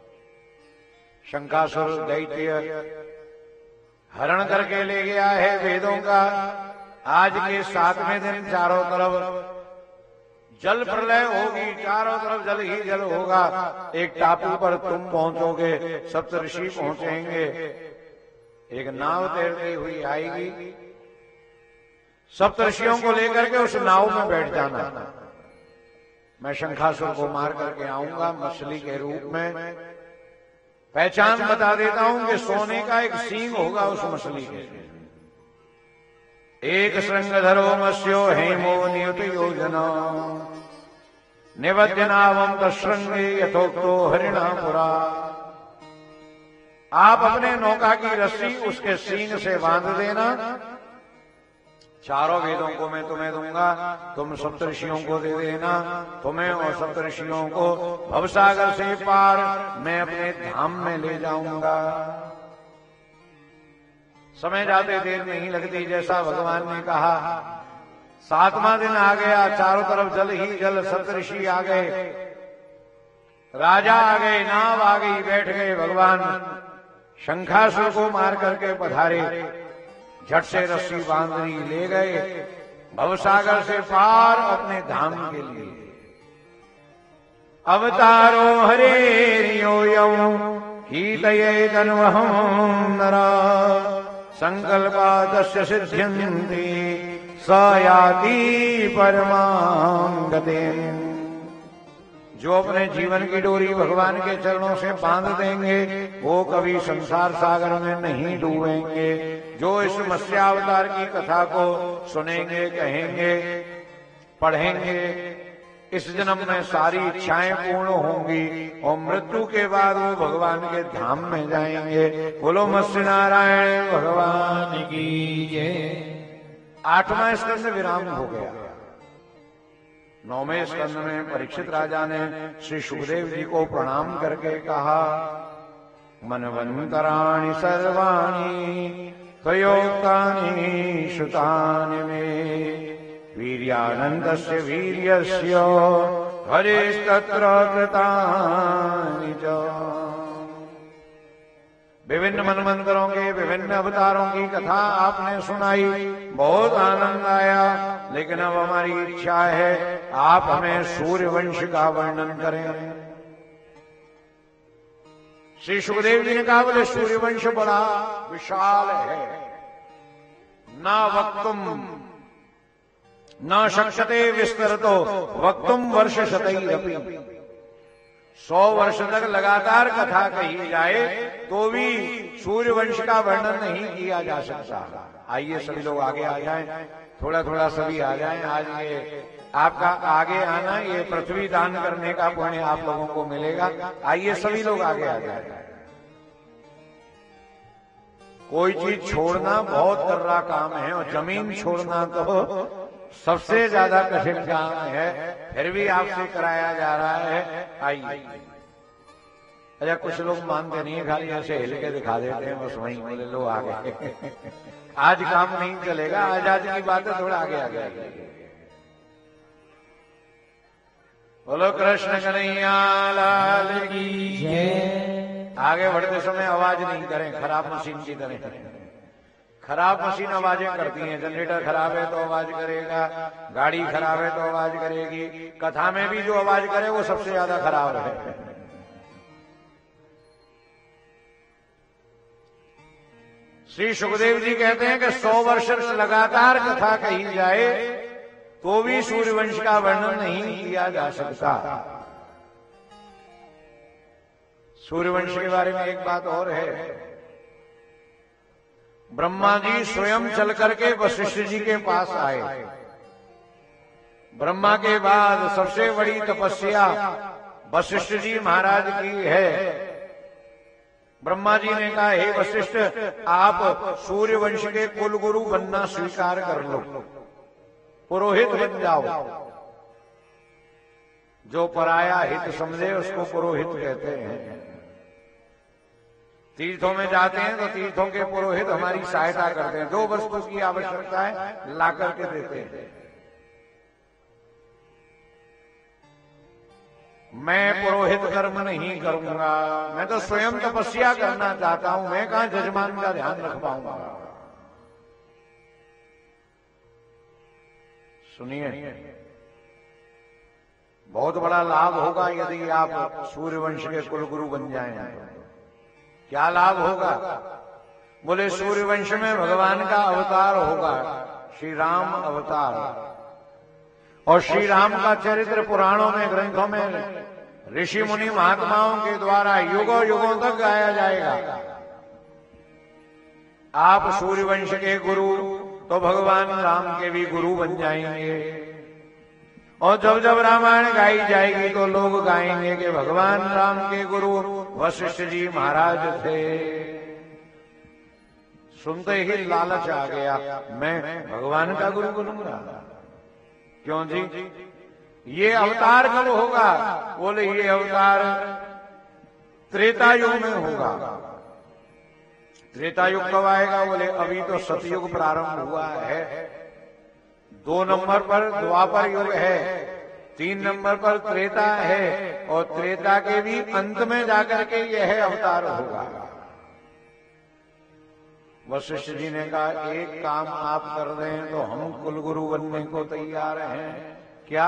शंखासुर दैत्य हरण करके ले गया है वेदों का। आज के 7वें दिन चारों तरफ जल प्रलय होगी, चारों तरफ जल ही जल होगा। एक टापू पर तुम पहुंचोगे, सप्तऋषि पहुंचेंगे, एक नाव तैरती हुई आएगी, सप्तऋषियों को लेकर के उस नाव में बैठ जाना। मैं शंखासुर को मार करके आऊंगा मछली के रूप में। पहचान बता देता हूं कि सोने का एक सींग होगा उस मछली के। एक श्रृंगधरो मत्स्यो हेमो नियुत योजना निवद्यनावम तश्रृंगे यथोक्तो हरिणापुरा। आप अपने नौका की रस्सी उसके सींग से बांध देना। चारों वेदों को मैं तुम्हें दूंगा, तुम सप्तऋषियों को दे देना। तुम्हें और सप्तऋषियों को भवसागर से पार मैं अपने धाम में ले जाऊंगा। समय जाते देर नहीं लगती, जैसा भगवान ने कहा 7वां दिन आ गया, चारों तरफ जल ही जल, सप्तऋषि आ गए, राजा आ गए, नाव आ गई, बैठ गए। भगवान शंखासुर को मार करके पधारे, झट से रस्सी बांधनी ले गए भवसागर से पार अपने धाम के लिए। अवतारो हरेर्योऽयं हीतये तन्वहं नरा संकल्पा तस्य सिद्ध्यन्ति स याति परमां गतिम्। जो अपने जीवन की डोरी भगवान के चरणों से बांध देंगे वो कभी संसार सागर में नहीं डूबेंगे। जो इस मत्स्यावतार की कथा को सुनेंगे, कहेंगे, पढ़ेंगे, इस जन्म में सारी इच्छाएं पूर्ण होंगी और मृत्यु के बाद वो भगवान के धाम में जाएंगे। बोलो मत्स्य नारायण भगवान की जय। 8वां स्कंद विराम हो गया। 9वें स्कंद में परीक्षित राजा ने श्री सुखदेव जी को प्रणाम करके कहा, मनवंतराणि सर्वाणि त्वयोक्तानि श्रुतानि मे वीर्यानन्दस्य वीर्यस्य हरेस्तत्र कृतानि च। विभिन्न मनमंत्रों के विभिन्न अवतारों की कथा आपने सुनाई, बहुत आनंद आया, लेकिन अब हमारी इच्छा है आप हमें सूर्य वंश का वर्णन करें। श्री सुखदेव जी ने कहा, बोले सूर्य वंश बड़ा विशाल है, ना वक्तुम न शक्यते विस्तरतो वक्तुम वर्ष शतैरपि। 100 वर्ष तक लगातार कथा कही जाए तो भी सूर्य वंश का वर्णन नहीं किया जा सकता। आइए सभी लोग आगे आ जाएं, थोड़ा थोड़ा सभी आ जाएं। आज ये आपका आगे आना, ये पृथ्वी दान करने का पुण्य आप लोगों को मिलेगा। आइए सभी लोग आगे आ जाएं। कोई चीज छोड़ना बहुत कर्रा काम है और जमीन छोड़ना तो सबसे ज्यादा कठिन काम है, फिर भी आपसे कराया जा रहा है। आइए। अच्छा, कुछ लोग मानते नहीं है, खाली ऐसे हिल के दिखा देते हैं, बस वहीं बोले लो आगे। आज काम नहीं चलेगा, आज की बात है, थोड़ा आगे आ गया। बोलो कृष्ण कन्हैया लाल की जय। आगे बढ़ते समय आवाज नहीं करें, खराब मशीन की तरह। खराब मशीन आवाजें करती हैं, जनरेटर खराब है तो आवाज करेगा, गाड़ी खराब है तो आवाज करेगी, कथा में भी जो आवाज करे वो सबसे ज्यादा खराब है। श्री सुखदेव जी कहते हैं कि 100 वर्ष लगातार कथा कही जाए तो भी सूर्यवंश का वर्णन नहीं किया जा सकता। सूर्यवंश के बारे में एक बात और है, ब्रह्मा जी स्वयं चल करके वशिष्ठ जी के पास आए। ब्रह्मा के बाद सबसे बड़ी तपस्या वशिष्ठ जी महाराज की है। ब्रह्मा जी ने कहा, हे वशिष्ठ, आप सूर्यवंश के कुल गुरु बनना स्वीकार कर लो, पुरोहित बन जाओ। जो पराया हित समझे उसको पुरोहित कहते हैं। तीर्थों में जाते हैं तो तीर्थों के पुरोहित हमारी सहायता करते हैं, जो वस्तु की आवश्यकता है ला करके देते हैं। मैं पुरोहित कर्म नहीं करूंगा, मैं तो स्वयं तपस्या करना चाहता हूं, मैं कहां जजमान का ध्यान रख पाऊंगा। सुनिए, बहुत बड़ा लाभ होगा यदि आप सूर्यवंश के कुलगुरु बन जाएं। क्या लाभ होगा? बोले सूर्यवंश में भगवान का अवतार होगा, श्री राम अवतार, और श्री राम का चरित्र पुराणों में, ग्रंथों में, ऋषि मुनि महात्माओं के द्वारा युगों युगों तक गाया जाएगा। आप सूर्यवंश के गुरु तो भगवान राम के भी गुरु बन जाएंगे। और जब जब रामायण गाई जाएगी तो लोग गाएंगे कि भगवान राम के गुरु वशिष्ठ जी महाराज थे। सुनते ही लालच आ गया, मैं भगवान का गुरु बनूंगा। क्यों जी? ये अवतार कब होगा? बोले ये अवतार त्रेता युग में होगा। त्रेता युग कब आएगा? बोले अभी तो सतयुग प्रारंभ हुआ है। 2 नंबर पर द्वापर युग है, 3 नंबर पर त्रेता है, और त्रेता के भी अंत में जाकर के यह अवतार होगा। वशिष्ठ जी ने कहा एक काम आप कर दें तो हम कुलगुरु बनने को तैयार हैं। क्या?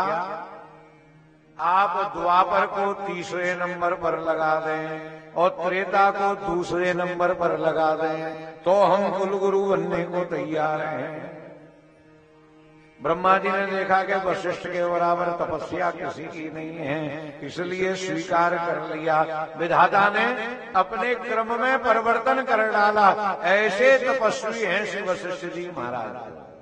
आप द्वापर को तीसरे नंबर पर लगा दें और त्रेता को दूसरे नंबर पर लगा दें तो हम कुलगुरु बनने को तैयार हैं। ब्रह्मा जी ने देखा कि वशिष्ठ के बराबर तपस्या किसी की नहीं है, इसलिए स्वीकार कर लिया। विधाता ने अपने क्रम में परिवर्तन कर डाला। ऐसे तपस्वी हैं श्री वशिष्ठ जी महाराज।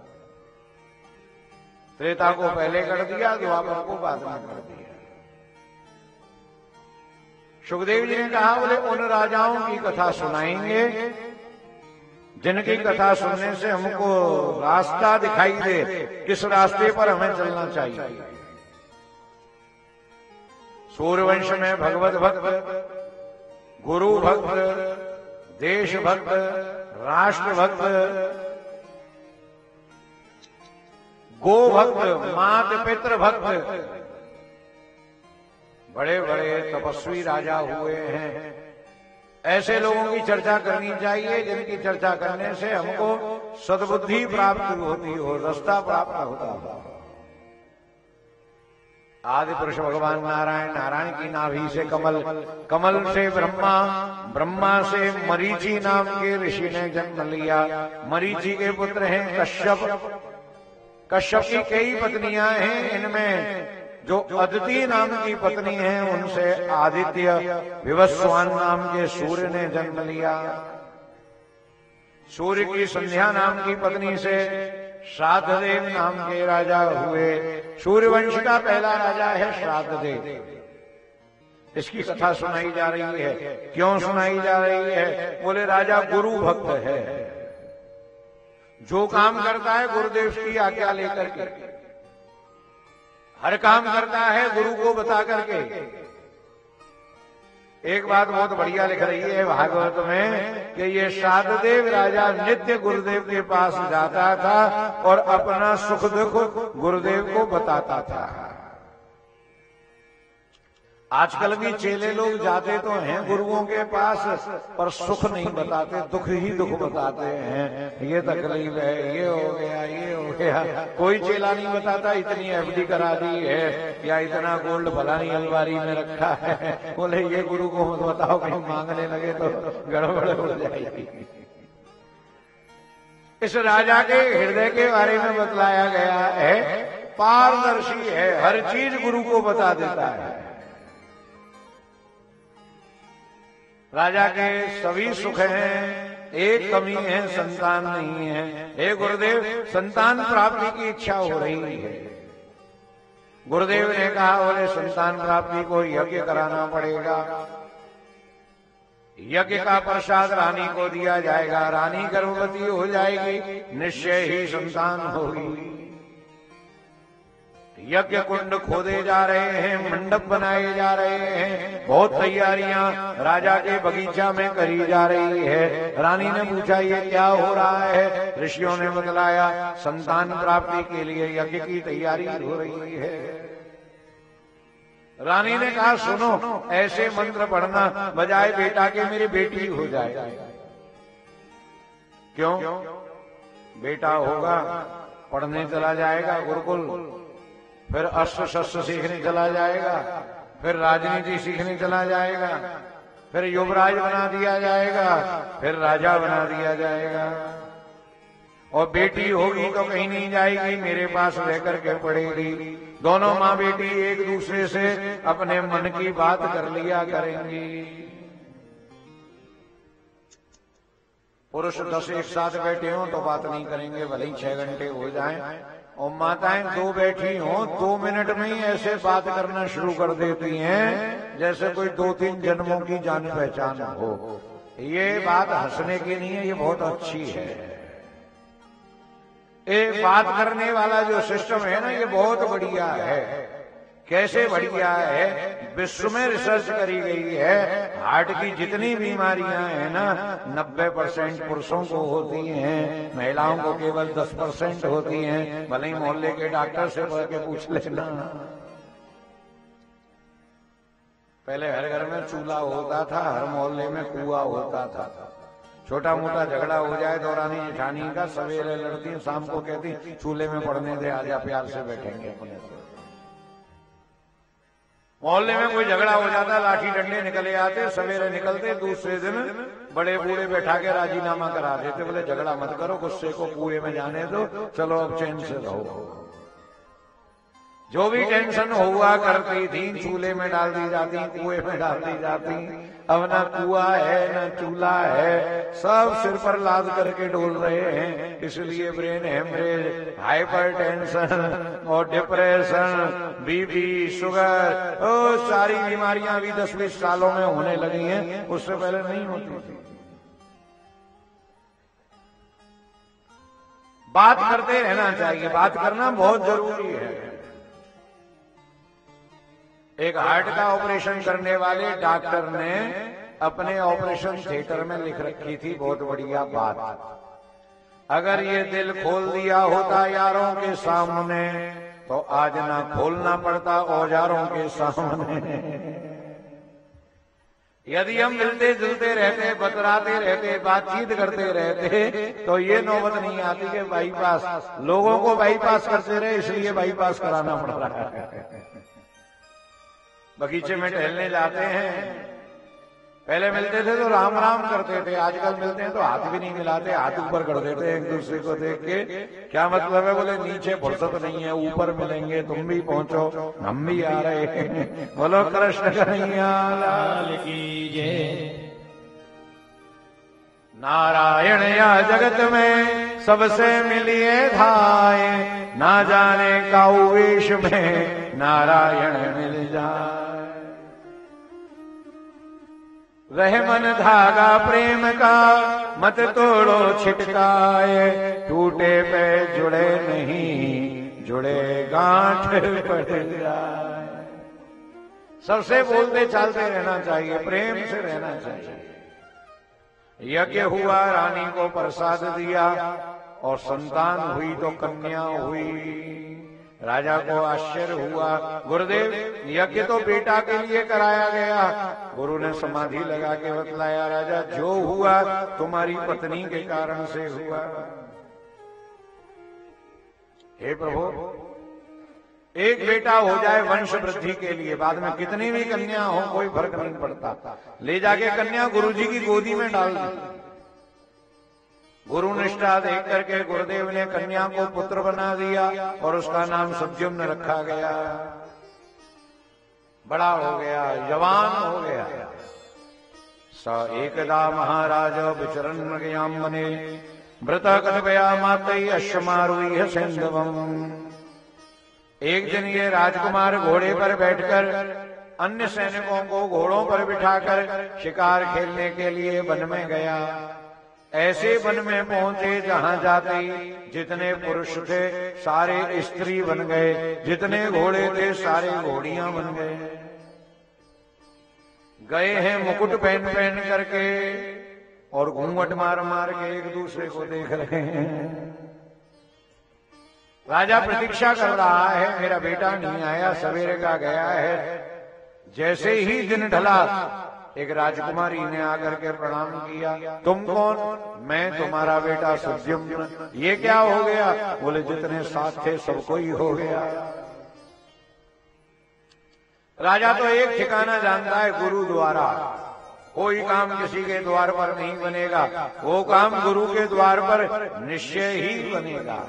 त्रेता को पहले कर दिया, द्वापर को बाद में कर दिया। सुखदेव जी ने कहा बोले उन राजाओं की कथा सुनाएंगे जिनकी कथा सुनने से हमको रास्ता दिखाई दे, किस रास्ते पर हमें चलना चाहिए। सूर्यवंश में भगवत भक्त, गुरु भक्त, देश भक्त, राष्ट्र भक्त, गो भक्त, मात पितृ भक्त, बड़े बड़े तपस्वी राजा हुए हैं। ऐसे लोगों की चर्चा करनी चाहिए जिनकी चर्चा करने से हमको सद्बुद्धि प्राप्त होती हो, रास्ता प्राप्त होता हो। आदि पुरुष भगवान नारायण, नारायण की नाभि से कमल, कमल से ब्रह्मा, ब्रह्मा से मरीचि नाम के ऋषि ने जन्म लिया। मरीचि के पुत्र हैं कश्यप। कश्यप की कई पत्नियां हैं, इनमें जो अदिति नाम की पत्नी है उनसे आदित्य, विवस्वान नाम के सूर्य ने जन्म लिया। सूर्य की संध्या नाम की पत्नी से श्राद्धदेव नाम के राजा हुए। सूर्यवंश का पहला राजा है श्राद्धदेव। इसकी कथा सुनाई जा रही है। क्यों सुनाई जा रही है? बोले राजा गुरु भक्त है, जो काम करता है गुरुदेव की आज्ञा लेकर के, हर काम करता है गुरु को बता करके। एक बात बहुत बढ़िया लिख रही है भागवत में कि ये श्राद्धदेव राजा नित्य गुरुदेव के पास जाता था और अपना सुख दुख गुरुदेव को बताता था। आजकल भी चेले लोग जाते तो हैं गुरुओं के पास, पर सुख नहीं बताते, दुख ही दुख बताते हैं। ये तकलीफ है, ये हो गया, ये हो गया। कोई चेला नहीं बताता इतनी एफडी करा दी है या इतना गोल्ड फलानी अलमारी में रखा है। बोले ये गुरु को मत बताओ, कहीं मांगने लगे तो गड़बड़ हो जाएगी। इस राजा के हृदय के बारे में बतलाया गया है, पारदर्शी है, हर चीज गुरु को बता देता है। राजा के सभी सुख हैं, एक कमी है, संतान नहीं है। हे गुरुदेव, संतान प्राप्ति की इच्छा हो रही है। गुरुदेव ने कहा बोले संतान प्राप्ति को यज्ञ कराना पड़ेगा। यज्ञ का प्रसाद रानी को दिया जाएगा, रानी गर्भवती हो जाएगी, निश्चय ही संतान होगी। यज्ञ कुंड खोदे जा रहे हैं, मंडप बनाए जा रहे हैं, बहुत तैयारियां राजा के बगीचा में करी जा रही है। रानी ने पूछा ये क्या हो रहा है? ऋषियों ने बतलाया संतान प्राप्ति के लिए यज्ञ की तैयारी हो रही है। रानी ने कहा सुनो, ऐसे मंत्र पढ़ना बजाय बेटा के मेरी बेटी हो जाए। क्यों? बेटा होगा, पढ़ने चला जाएगा गुरुकुल, फिर अस्त्र शस्त्र सीखने चला जाएगा, फिर राजनीति सीखने चला जाएगा, फिर युवराज बना दिया जाएगा, फिर राजा बना दिया जाएगा। और बेटी होगी तो कहीं नहीं जाएगी, मेरे पास रहकर के पढ़ेगी। दोनों माँ बेटी एक दूसरे से अपने मन की बात कर लिया करेंगी। पुरुष 10 एक साथ बैठे हों तो बात नहीं करेंगे, भले ही 6 घंटे हो जाएं। और माताएं 2 बैठी हों, 2 मिनट में ही ऐसे बात करना शुरू कर देती हैं जैसे कोई 2-3 जन्मों की जान पहचान हो। ये बात हंसने की नहीं है, ये बहुत अच्छी है। ये बात करने वाला जो सिस्टम है ना, ये बहुत बढ़िया है कैसे बढ़िया है। विश्व में रिसर्च करी गई है, हार्ट की जितनी बीमारियां हैं ना 90% पुरुषों को होती हैं, महिलाओं को केवल 10% होती हैं। भले ही मोहल्ले के डॉक्टर से पढ़ के पूछ लेना। पहले हर घर में चूल्हा होता था, हर मोहल्ले में कुआं होता था। छोटा मोटा झगड़ा हो जाए दौरानी जेठानी का, सवेरे लड़ती, शाम को कहती चूल्हे में पड़ने दे, आजा प्यार से बैठेंगे अपने से। मोहल्ले में कोई झगड़ा हो जाता, लाठी डंडे निकले आते, सवेरे निकलते, दूसरे दिन बड़े बूढ़े बैठा के राजीनामा करा देते, बोले झगड़ा मत करो, गुस्से को कुएं में जाने दो, चलो अब चैन से रहो। जो भी टेंशन हुआ करती थी चूल्हे में डाल दी जाती, कुएं में डाल दी जाती। अब ना कुआं है न चूल्हा है, सब सिर पर लाद करके डोल रहे हैं। इसलिए ब्रेन हेमरेज, हाइपरटेंशन और डिप्रेशन, बीपी, शुगर, सारी बीमारियां अभी 10-20 सालों में होने लगी हैं, उससे पहले नहीं होती थी। बात करते रहना चाहिए, बात करना बहुत जरूरी है। एक हार्ट का ऑपरेशन करने वाले डॉक्टर ने अपने ऑपरेशन थिएटर में लिख रखी थी बहुत बढ़िया बात, अगर ये दिल खोल दिया होता यारों के सामने तो आज ना खोलना पड़ता औजारों के सामने। यदि हम मिलते जुलते रहते, बतराते रहते, बातचीत करते रहते तो ये नौबत नहीं आती कि बाईपास, लोगों को बाईपास करते रहे इसलिए बाईपास कराना पड़ रहा है। बगीचे में टहलने जाते हैं, पहले मिलते थे तो राम राम करते थे, आजकल मिलते हैं तो हाथ भी नहीं मिलाते, हाथ ऊपर कर देते हैं एक दूसरे को देख के। क्या मतलब है? बोले नीचे फुर्सत नहीं है, ऊपर मिलेंगे, तुम भी पहुंचो, हम भी आ रहे हैं। बोलो कृष्ण कन्हैया लाल की जय। नारायण या जगत में सबसे मिलिए धाये, ना जाने काऊ वेश में नारायण मिल जाए। रहे मन धागा प्रेम का मत तोड़ो छिटकाए, टूटे पे जुड़े नहीं, जुड़े गांठ पड़ जाए। सबसे बोलते चालते रहना चाहिए, प्रेम से रहना चाहिए। यज्ञ हुआ, रानी को प्रसाद दिया और संतान हुई तो कन्या हुई। राजा को आश्चर्य हुआ, गुरुदेव यज्ञ तो बेटा के लिए कराया गया। गुरु ने समाधि लगा के बतलाया, राजा जो हुआ तुम्हारी पत्नी के कारण से हुआ। हे प्रभु, एक बेटा हो जाए वंश वृद्धि के लिए, बाद में कितनी भी कन्या हो कोई फर्क नहीं पड़ता। ले जाके कन्या गुरुजी की गोदी में डाल दी। गुरु निष्ठा देख करके गुरुदेव ने कन्या को पुत्र बना दिया और उसका नाम सद्युम्न रखा गया। बड़ा हो गया, जवान हो गया। स एकदा महाराज विचरन् मृगयाम बने, व्रत कथया मातई अश्वमारुह्य सेंधवम्। एक दिन ये राजकुमार घोड़े पर बैठकर अन्य सैनिकों को घोड़ों पर बिठाकर शिकार खेलने के लिए वन में गया। ऐसे वन में पहुंचे जहां जाते ही जितने पुरुष थे सारे स्त्री बन गए, जितने घोड़े थे सारे घोड़ियां बन गए हैं मुकुट पहन पहन करके और घूंघट मार मार के एक दूसरे को देख रहे हैं। राजा प्रतीक्षा कर रहा है, मेरा बेटा नहीं आया, सवेरे का गया है। जैसे ही दिन ढला एक राजकुमारी ने आकर के प्रणाम किया, तुम कौन? मैं तुम्हारा बेटा सद्युम्न। ये क्या हो गया? बोले जितने साथ थे सबको ही हो गया। राजा तो एक ठिकाना जानता है, गुरु द्वारा। कोई काम किसी के द्वार पर नहीं बनेगा, वो काम गुरु के द्वार पर निश्चय ही बनेगा।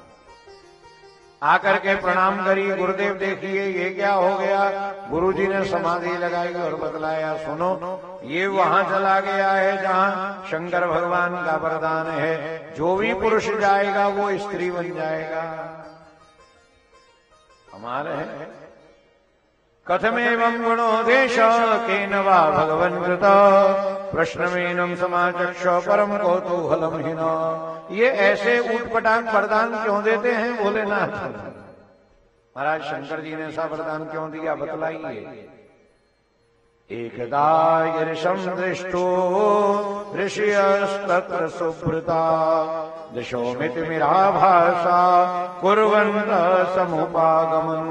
आकर के प्रणाम करी, गुरुदेव देखिए ये क्या हो गया? गुरुजी ने समाधि लगाई और बतलाया, सुनो ये वहां चला गया है जहां शंकर भगवान का वरदान है, जो भी पुरुष जाएगा वो स्त्री बन जाएगा। हमारे कथमेवं गुणोदेश केन वा भगवन् कृत, प्रश्नमेनं समाचक्ष परम कौतूहलम्। ये ऐसे ऊटपटांग वरदान क्यों देते हैं भोलेनाथ? महाराज शंकर जी ने ऐसा वरदान क्यों दिया, बतलाइए। एकदा गिरिशं दृष्टो ऋषयस्तत्र सुभृता दिशोमितिमिराभासा कुर्वन्तः समुपागमन्।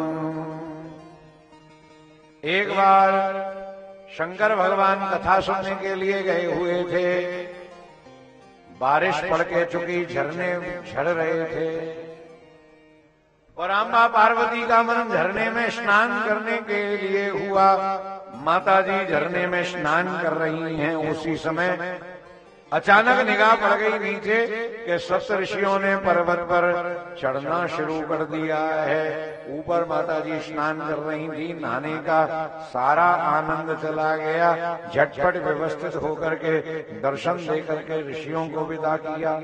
एक बार शंकर भगवान कथा सुनने के लिए गए हुए थे। बारिश पड़ के चुकी, झरने झड़ रहे थे और अम्बा पार्वती का मन झरने में स्नान करने के लिए हुआ। माता जी झरने में स्नान कर रही हैं। उसी समय अचानक निगाह पड़ गई नीचे कि सप्त ऋषियों ने पर्वत पर चढ़ना शुरू कर दिया है। ऊपर माता जी स्नान कर रही थी, नहाने का सारा आनंद चला गया। झटपट व्यवस्थित होकर के दर्शन दे करके ऋषियों को विदा किया।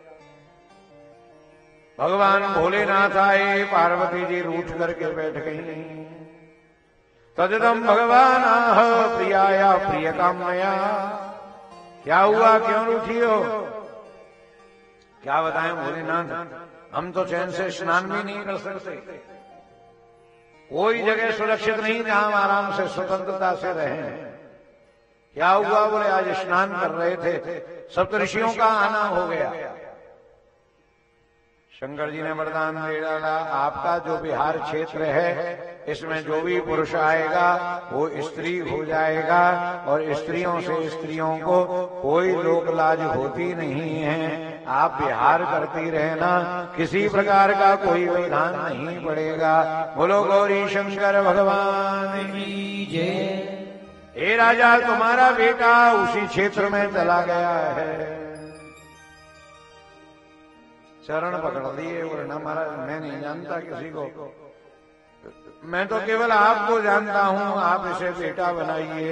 भगवान भोलेनाथ आए, पार्वती जी रूठ करके बैठ गई। तदिदं भगवान प्रियाया प्रिय कामया। क्या हुआ, क्यों रूठी हो? क्या बताएं भोलेनाथ, हम तो चैन से स्नान भी नहीं कर सकते। कोई जगह सुरक्षित नहीं जहां हम आराम से स्वतंत्रता से रहें। क्या हुआ? बोले आज स्नान कर रहे थे, सप्तऋषियों का आना हो गया। शंकर जी ने वरदान दे डाला, आपका जो बिहार क्षेत्र है इसमें जो भी पुरुष आएगा वो स्त्री हो जाएगा और स्त्रियों से स्त्रियों को कोई लोक लाज होती नहीं है। आप विहार करती रहना, किसी प्रकार का कोई विधान नहीं पड़ेगा। बोलो गौरी शंकर भगवान की जय। हे राजा, तुम्हारा बेटा उसी क्षेत्र में चला गया है। चरण पकड़ लिए, वरना महाराज मैं नहीं जानता किसी को, मैं तो केवल आपको जानता हूं, आप इसे बेटा बनाइए।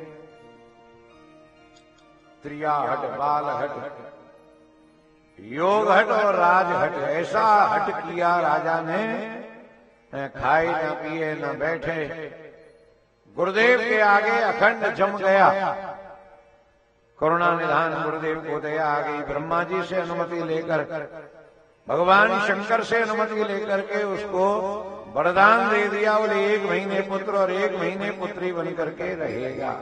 त्रिया हट, बाल हट, योग हट और राज हट, ऐसा हट किया राजा ने, न खाए न पिए न बैठे। गुरुदेव के आगे अखंड जम गया। करुणा निधान गुरुदेव को दया आ गई। ब्रह्मा जी से अनुमति लेकर, भगवान शंकर से अनुमति लेकर के उसको वरदान दे दिया। बोले 1 महीने पुत्र और 1 महीने पुत्री बन करके रहेगा।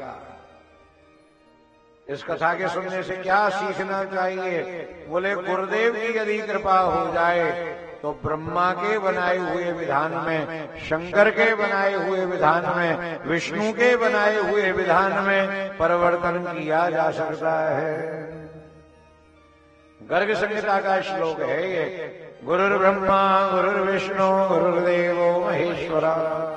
इस कथा के सुनने से क्या सीखना चाहिए? बोले गुरुदेव की यदि कृपा हो जाए तो ब्रह्मा के बनाए हुए विधान में, शंकर के बनाए हुए विधान में, विष्णु के बनाए हुए विधान में परिवर्तन किया जा सकता है। गर्ग संहिता का श्लोक है ये, गुरुर् ब्रह्मा गुरुर्विष्णु गुरुर्देवो महेश्वरा।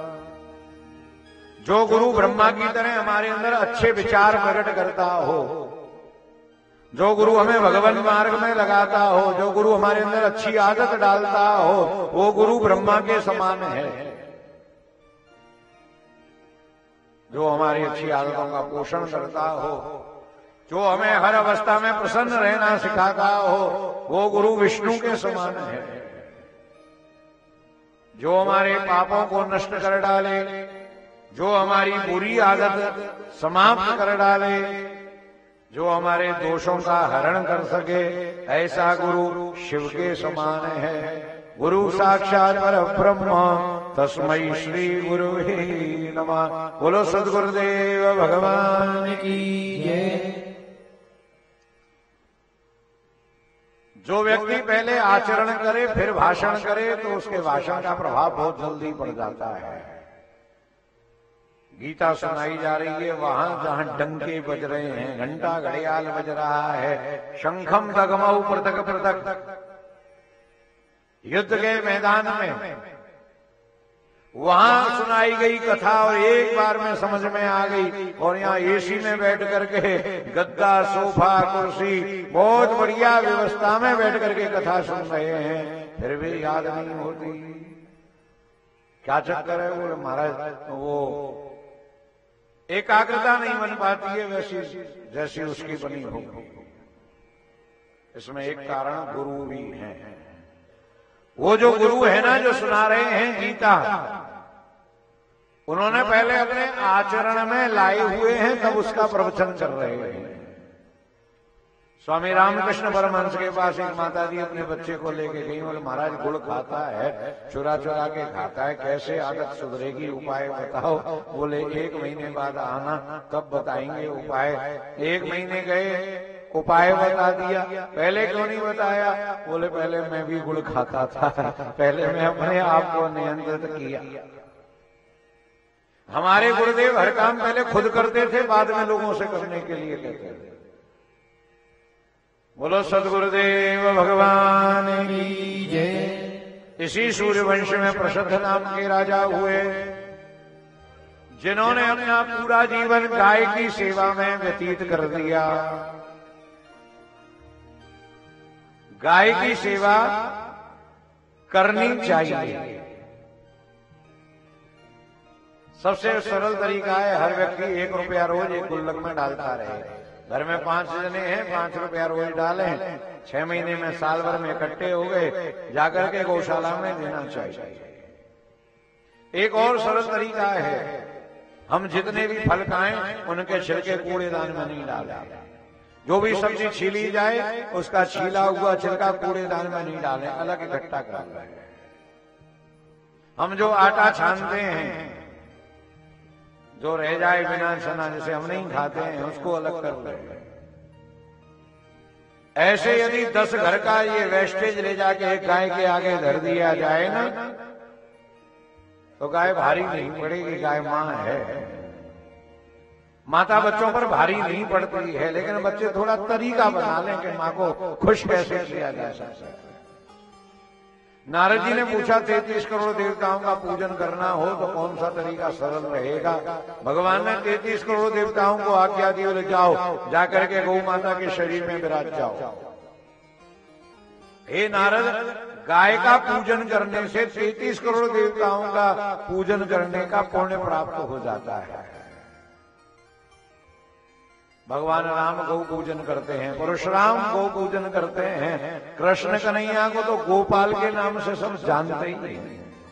जो गुरु ब्रह्मा की तरह हमारे अंदर अच्छे विचार प्रकट करता हो, जो गुरु हमें भगवान मार्ग में लगाता हो, जो गुरु हमारे अंदर अच्छी आदत डालता हो, वो गुरु ब्रह्मा के समान है। जो हमारी अच्छी आदतों का पोषण करता हो, जो हमें हर अवस्था में प्रसन्न रहना सिखाता हो, वो गुरु विष्णु के समान है। जो हमारे पापों को नष्ट कर डाले, जो हमारी बुरी आदत समाप्त कर डाले, जो हमारे दोषों का हरण कर सके, ऐसा गुरु शिव के समान है। गुरु साक्षात परब्रह्म तस्मै श्री गुरुवे नमः। बोलो सद्गुरुदेव भगवान की जय। जो व्यक्ति पहले आचरण करे फिर भाषण करे तो उसके भाषण का प्रभाव बहुत जल्दी पड़ जाता है। गीता सुनाई जा रही है, वहां जहां डंके बज रहे हैं, घंटा घड़ियाल बज रहा है, शंखम दगमऊ पृथक पृथक, युद्ध के मैदान में वहां सुनाई गई कथा और एक बार में समझ में आ गई। और यहाँ एसी में बैठ करके गद्दा सोफा कुर्सी बहुत बढ़िया व्यवस्था में बैठ करके कथा सुन रहे हैं, फिर भी याद नहीं होती। क्या चक्कर है? वो महाराज वो एकाग्रता नहीं बन पाती है वैसी जैसी उसकी बनी हो। इसमें एक कारण गुरु भी है। वो जो गुरु है ना, जो सुना रहे हैं गीता, उन्होंने पहले अपने आचरण में लाए हुए हैं, तब उसका प्रवचन कर रहे हैं। स्वामी रामकृष्ण परमहंस के पास एक माता जी अपने बच्चे को लेके गई। बोले महाराज गुड़ खाता है, चुरा चुरा के खाता है, कैसे आदत सुधरेगी, उपाय बताओ। बोले 1 महीने बाद आना, तब बताएंगे उपाय। 1 महीने गए, उपाय बता दिया। पहले क्यों नहीं बताया? बोले पहले मैं भी गुड़ खाता था, पहले मैं अपने आप को नियंत्रित किया। हमारे गुरुदेव हर काम पहले खुद करते थे, बाद में लोगों से करने के लिए कहते थे। बोलो सदगुरुदेव भगवान की जय। इसी सूर्यवंश में प्रसिद्ध नाम के राजा हुए, जिन्होंने अपना पूरा जीवन गाय की सेवा में व्यतीत कर दिया। गाय की सेवा करनी चाहिए। सबसे सरल तरीका है, हर व्यक्ति 1 रुपया रोज एक गुल्लक में डालता रहे। घर में 5 जने हैं, 5 रुपया रोज डालें, 6 महीने में, साल भर में इकट्ठे हो गए, जाकर के गौशाला में देना चाहिए। एक और सरल तरीका है, हम जितने भी फल खाएं उनके छिलके कूड़ेदान में नहीं डालें। जो भी सब्जी छीली जाए उसका छीला हुआ छिलका कूड़ेदान में नहीं डालें, अलग इकट्ठा कर लें। हम जो आटा छानते हैं, जो रह जाए बिना छना, जिसे हम नहीं खाते हैं, उसको अलग कर लें। ऐसे यदि 10 घर का ये वेस्टेज ले जाके एक गाय के आगे धर दिया जाए ना, तो गाय भारी नहीं पड़ेगी। गाय मां है, माता बच्चों पर भारी नहीं पड़ती है, लेकिन बच्चे थोड़ा तरीका बना लें कि मां को खुश कैसे किया जा सकता है। नारद जी ने पूछा 33 करोड़ देवताओं का पूजन करना हो तो कौन सा तरीका सरल रहेगा? भगवान ने 33 करोड़ देवताओं को आज्ञा दी, बोले जाओ जाकर के गौ माता के शरीर में विराज जाओ। हे नारद, गाय का पूजन करने से 33 करोड़ देवताओं का पूजन करने का पुण्य प्राप्त हो जाता है। भगवान राम गौ पूजन करते हैं, परशुराम गौ पूजन करते हैं, कृष्ण कन्हैया को तो गोपाल के नाम से सब जानते ही नहीं।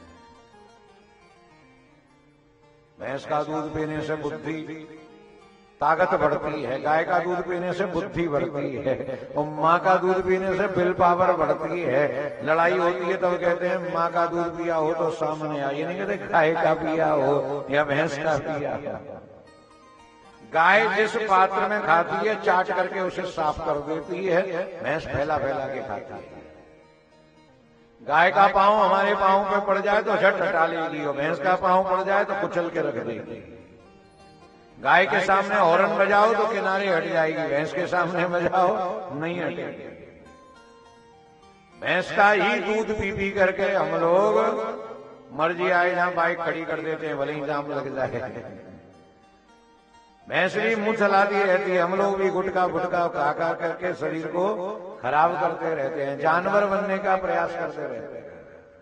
भैंस का दूध पीने से बुद्धि ताकत बढ़ती है, गाय का दूध पीने से बुद्धि बढ़ती है, और माँ का दूध पीने से विल पावर बढ़ती है। लड़ाई होती है तब कहते हैं माँ का दूध पिया हो तो सामने आ, ये नहीं कहते गाय का पिया हो या भैंस का पिया हो। गाय जिस पात्र में खाती है चाट करके उसे साफ कर देती है, भैंस फैला फैला के खाती है। गाय का पांव हमारे पांव पे पड़ जाए तो झट हटा लेगी, और भैंस का पांव पड़ जाए तो कुचल के रख देगी। गाय के सामने हॉर्न बजाओ तो किनारे हट जाएगी, भैंस के सामने बजाओ नहीं हटेगी। भैंस का ही दूध पी पी करके हम लोग मर्जी आए जहां बाइक खड़ी कर देते हैं, भले ही जाम लग जाए। भैंस भी मुंह चलाती रहती है, हम लोग भी गुटका फुटका खा करके शरीर को खराब करते रहते हैं, जानवर बनने का प्रयास करते रहते हैं।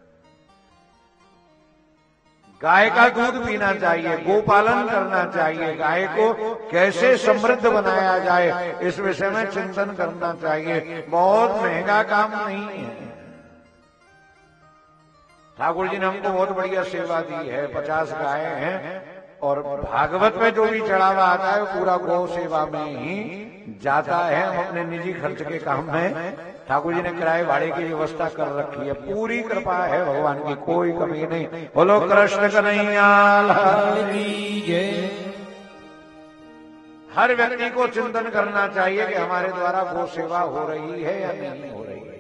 गाय का दूध पीना चाहिए, गोपालन करना चाहिए, गाय को कैसे समृद्ध बनाया जाए इस विषय में चिंतन करना चाहिए। बहुत महंगा काम नहीं है। ठाकुर जी ने हमको बहुत बढ़िया सेवा दी है, 50 गाय हैं, और भागवत में जो भी चढ़ावा आता है पूरा गौ सेवा में ही जाता है। हम अपने निजी खर्च के काम में ठाकुर जी ने किराए भाड़े की व्यवस्था कर रखी है। पूरी कृपा है भगवान की, कोई कमी नहीं। बोलो कृष्ण कन्हैया की जय। हर व्यक्ति को चिंतन करना चाहिए कि हमारे द्वारा गौ सेवा हो रही है या नहीं हो रही है।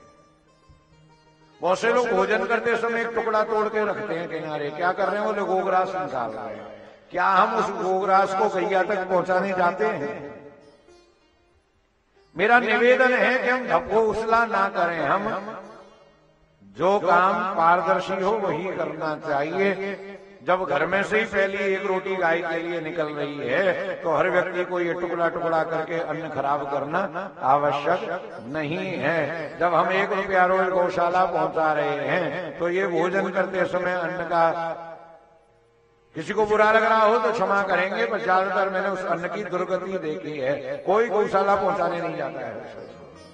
बहुत से लोग भोजन करते समय एक टुकड़ा तोड़ के रखते हैं किनारे, क्या कर रहे हैं? वो लोग गोग्रास निकाल रहे हैं। क्या हम उस गोग्रास को गैया तक पहुंचाने जाते हैं? मेरा निवेदन है कि हम धब्बो उसला ना करें, हम जो काम पारदर्शी हो वही करना चाहिए। जब घर में से ही पहली एक रोटी गाय के लिए निकल रही है तो हर व्यक्ति को ये टुकड़ा टुकड़ा करके अन्न खराब करना आवश्यक नहीं है। जब हम 1 रुपया रोज गौशाला पहुंचा रहे हैं तो ये भोजन करते समय अन्न का किसी को बुरा लग रहा हो तो क्षमा करेंगे, पर ज्यादातर मैंने उस अन्न की दुर्गति देखी है। कोई गौशाला पहुंचाने नहीं जाता है।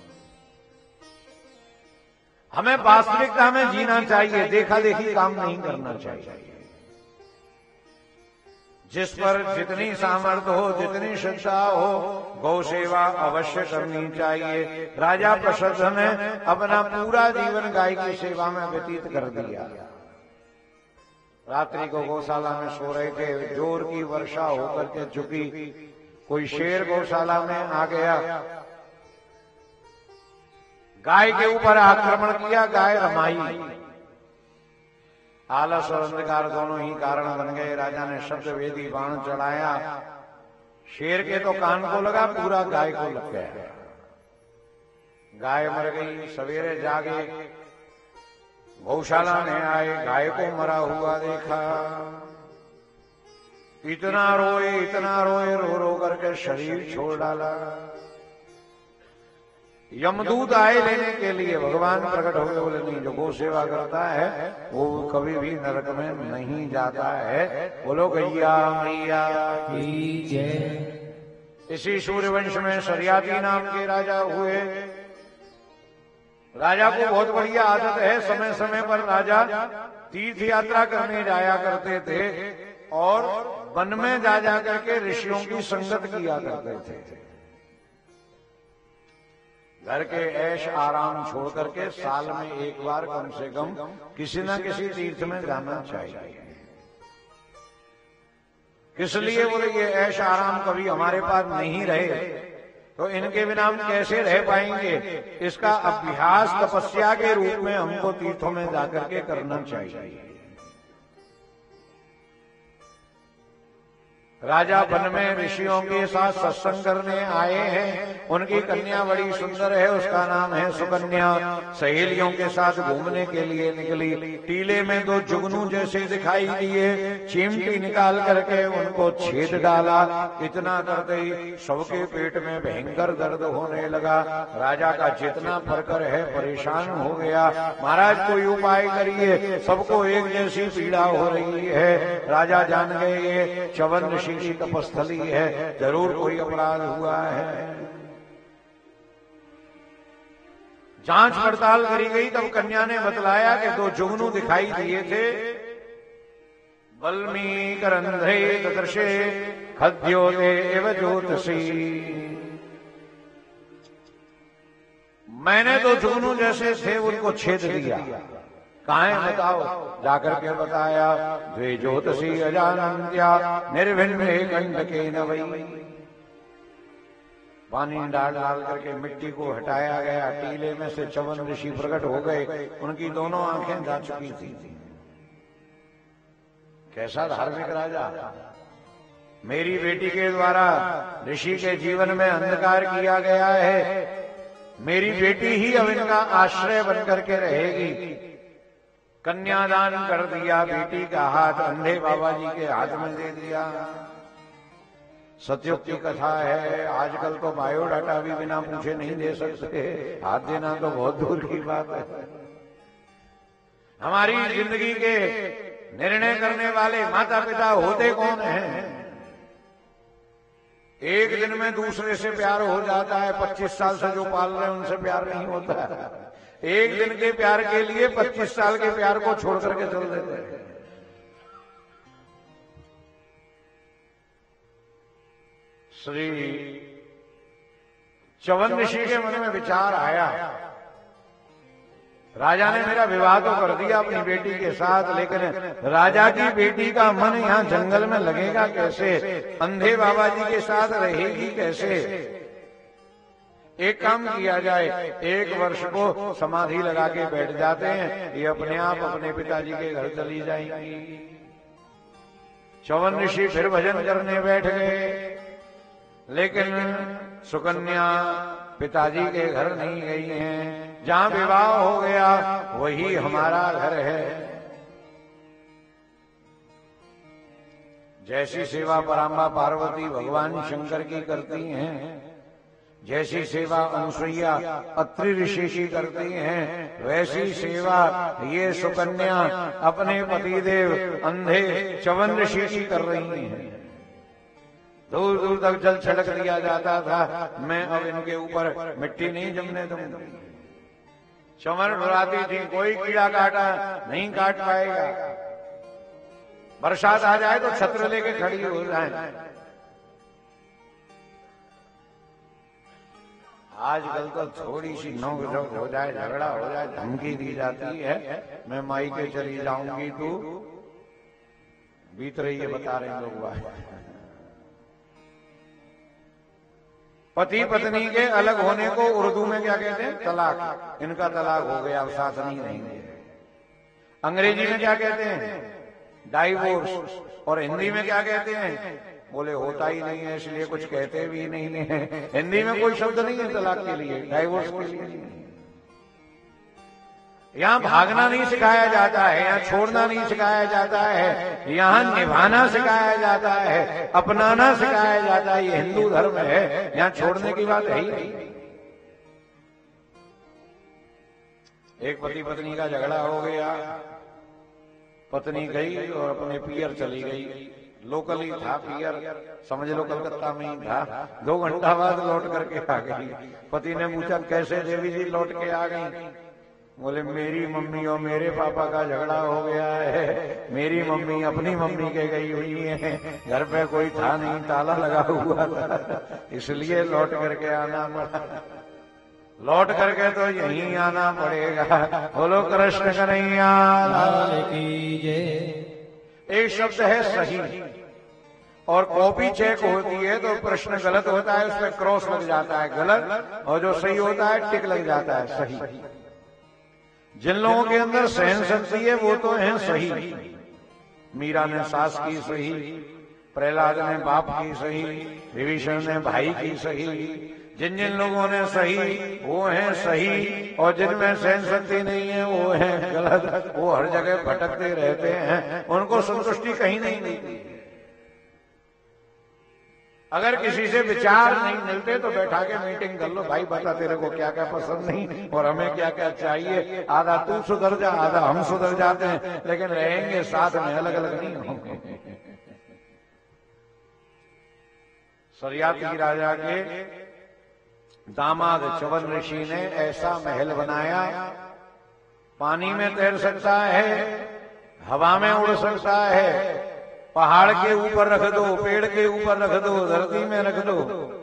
हमें वास्तविकता में जीना चाहिए, देखा देखी काम नहीं करना चाहिए। जिस पर जितनी सामर्थ्य हो, जितनी श्रद्धा हो, गौ सेवा अवश्य करनी चाहिए। राजा प्रसन्न ने अपना पूरा जीवन गाय की सेवा में व्यतीत कर दिया। रात्रि को गौशाला में सो रहे थे, जोर की वर्षा होकर के चुकी, कोई शेर गौशाला में आ गया, गाय के ऊपर आक्रमण किया, गाय रमाई। आलस और अंधकार दोनों ही कारण बन गए। राजा ने शब्द वेदी बाण चढ़ाया, शेर के तो कान को लगा, पूरा गाय को लग गया। गाय मर गई। सवेरे जागे, गौशाला में आए, गाय को मरा हुआ देखा। इतना रोए, रो रो करके शरीर छोड़ डाला। यमदूत आए लेने के लिए, भगवान प्रकट हो गए, बोले नहीं, जो गौ सेवा करता है वो कभी भी नरक में नहीं जाता है। बोलो गैया मैया की जय। इसी सूर्यवंश में शर्याती नाम के राजा हुए। राजा को बहुत बढ़िया आदत है, समय समय पर राजा तीर्थ यात्रा करने जाया करते थे और वन में जा करके ऋषियों की संगत किया करते थे। घर के ऐश आराम छोड़ करके साल में एक बार कम से कम किसी न किसी तीर्थ में जाना चाहिए। किस लिए? बोले ये ऐश आराम कभी हमारे पास नहीं रहे तो इनके बिना हम कैसे रह पाएंगे। इसका अभ्यास तपस्या के रूप में हमको तीर्थों में जाकर के करना चाहिए। राजा वन में ऋषियों के साथ सत्संग करने आए हैं। उनकी कन्या बड़ी सुंदर है, उसका नाम है सुकन्या। सहेलियों के साथ घूमने के लिए निकली। टीले में दो जुगनू जैसे दिखाई दिए, चिमटी निकाल करके उनको छेद डाला। इतना करते ही सबके पेट में भयंकर दर्द होने लगा। राजा का जितना फरकर है परेशान हो गया। महाराज कोई उपाय करिए, सबको एक जैसी पीड़ा हो रही है। राजा जान गए ये च्यवन ऋषि की तपस्थली है, जरूर कोई अपराध हुआ है। जांच पड़ताल करी गई, तब कन्या ने बतलाया कि दो जुगनू दिखाई दिए थे। वल्मीकरंध्रे ददर्शे खद्योते एव ज्योतिषी। मैंने दो जुगनू जैसे थे उनको छेद दिया। कहाँ है बताओ? जाकर के बताया, द्वे ज्योतिषी अजानन्त्या निर्भिन्ने कंटके न वै। पानी डाल डाल करके मिट्टी को हटाया गया। टीले में से च्यवन ऋषि प्रकट हो गए। उनकी दोनों आंखें जा चुकी थी। कैसा धार्मिक राजा! मेरी बेटी के द्वारा ऋषि के जीवन में अंधकार किया गया है, मेरी बेटी ही अब इनका आश्रय बनकर के रहेगी। कन्यादान कर दिया। बेटी का हाथ अंधे बाबा जी के हाथ में दे दिया। सतयुग की कथा है। आजकल तो बायोडाटा भी बिना पूछे नहीं दे सकते, हाथ देना तो बहुत दूर की बात है। हमारी जिंदगी के निर्णय करने वाले माता पिता होते कौन हैं? एक दिन में दूसरे से प्यार हो जाता है। 25 साल से जो पाल रहे हैं उनसे प्यार नहीं होता है। एक दिन के प्यार के लिए 25 साल के प्यार को छोड़ करके चल देते हैं। श्री च्यवन ऋषि के मन में विचार आया, राजा ने मेरा विवाह तो कर दिया अपनी बेटी के साथ, लेकिन राजा की बेटी का मन यहाँ जंगल में लगेगा कैसे? अंधे बाबा जी के साथ रहेगी कैसे? एक काम किया जाए, एक वर्ष को समाधि लगा के बैठ जाते हैं, ये अपने आप अपने पिताजी के घर चली जाएंगी। च्यवन ऋषि फिर भजन करने बैठ गए, लेकिन सुकन्या पिताजी के घर नहीं गई हैं। जहां विवाह हो गया वही हमारा घर है। जैसी सेवा पराम्बा पार्वती भगवान शंकर की करती हैं, जैसी सेवा अनुसुईया अत्रि ऋषि की करती हैं, वैसी सेवा ये सुकन्या अपने पतिदेव अंधे च्यवन ऋषि की कर रही हैं। दूर दूर तक जल छिड़क दिया जाता था, मैं अब इनके ऊपर मिट्टी नहीं जमने दूंगी। चमर डुराती थी, कोई कीड़ा काटा नहीं काट पाएगा। बरसात आ जाए तो छत्र लेके खड़ी हो जाए। आजकल तो थोड़ी सी नोक-झोंक हो जाए, झगड़ा हो जाए, धमकी दी जाती है, मैं माई के चली जाऊंगी, तू बीत रही है, बता रहे हैं लोग। पति पत्नी के अलग होने को उर्दू में क्या कहते हैं? तलाक। इनका तलाक हो गया, अब साथ नहीं रहेंगे। अंग्रेजी में क्या कहते हैं? डाइवोर्स। और हिंदी में क्या कहते हैं? बोले होता ही नहीं है इसलिए कुछ कहते भी नहीं है। हिंदी में कोई शब्द नहीं है तलाक के लिए, डाइवोर्स के लिए। यहाँ भागना नहीं सिखाया जाता है, यहाँ छोड़ना नहीं सिखाया जाता है, यहाँ निभाना सिखाया जाता है, अपनाना सिखाया जाता है। ये हिंदू धर्म है, यहाँ छोड़ने की बात है ही नहीं। एक पति पत्नी का झगड़ा हो गया, पत्नी गई और अपने पियर चली गई। लोकल ही था पियर, समझ लो कलकत्ता में ही था। 2 घंटा बाद लौट करके आ गई। पति ने पूछा कैसे देवी जी लौट के आ गई? बोले मेरी मम्मी और मेरे पापा का झगड़ा हो गया है, मेरी मम्मी अपनी मम्मी के गई हुई है, घर पे कोई था नहीं, ताला लगा हुआ था, इसलिए लौट करके आना पड़ा। लौट करके तो यहीं आना पड़ेगा। बोलो कृष्ण कन्हैया लाल की जय। एक शब्द है सही, और कॉपी चेक होती है तो प्रश्न गलत होता है, उसमें क्रॉस लग जाता है गलत, और जो सही होता है टिक लग जाता है सही। जिन लोगों के अंदर सहन शक्ति है वो तो है सही। मीरा ने सास की सही, प्रहलाद ने बाप की सही, विभीषण ने भाई की सही। जिन जिन लोगों ने सही वो है सही, और जिनमें सहन शक्ति नहीं है वो है गलत। वो हर जगह भटकते रहते हैं, उनको संतुष्टि कहीं नहीं मिलती। अगर किसी से विचार नहीं मिलते तो बैठा के मीटिंग कर लो, भाई बता तेरे को क्या क्या पसंद नहीं और हमें क्या क्या चाहिए। आधा तू सुधर जा, आधा हम सुधर जाते हैं, लेकिन रहेंगे साथ में, अलग अलग नहीं होंगे। सरियाती राजा के दामाद च्यवन ऋषि ने ऐसा महल बनाया, पानी में तैर सकता है, हवा में उड़ सकता है, पहाड़ के ऊपर रख दो, पेड़ के ऊपर रख दो, धरती में रख दो।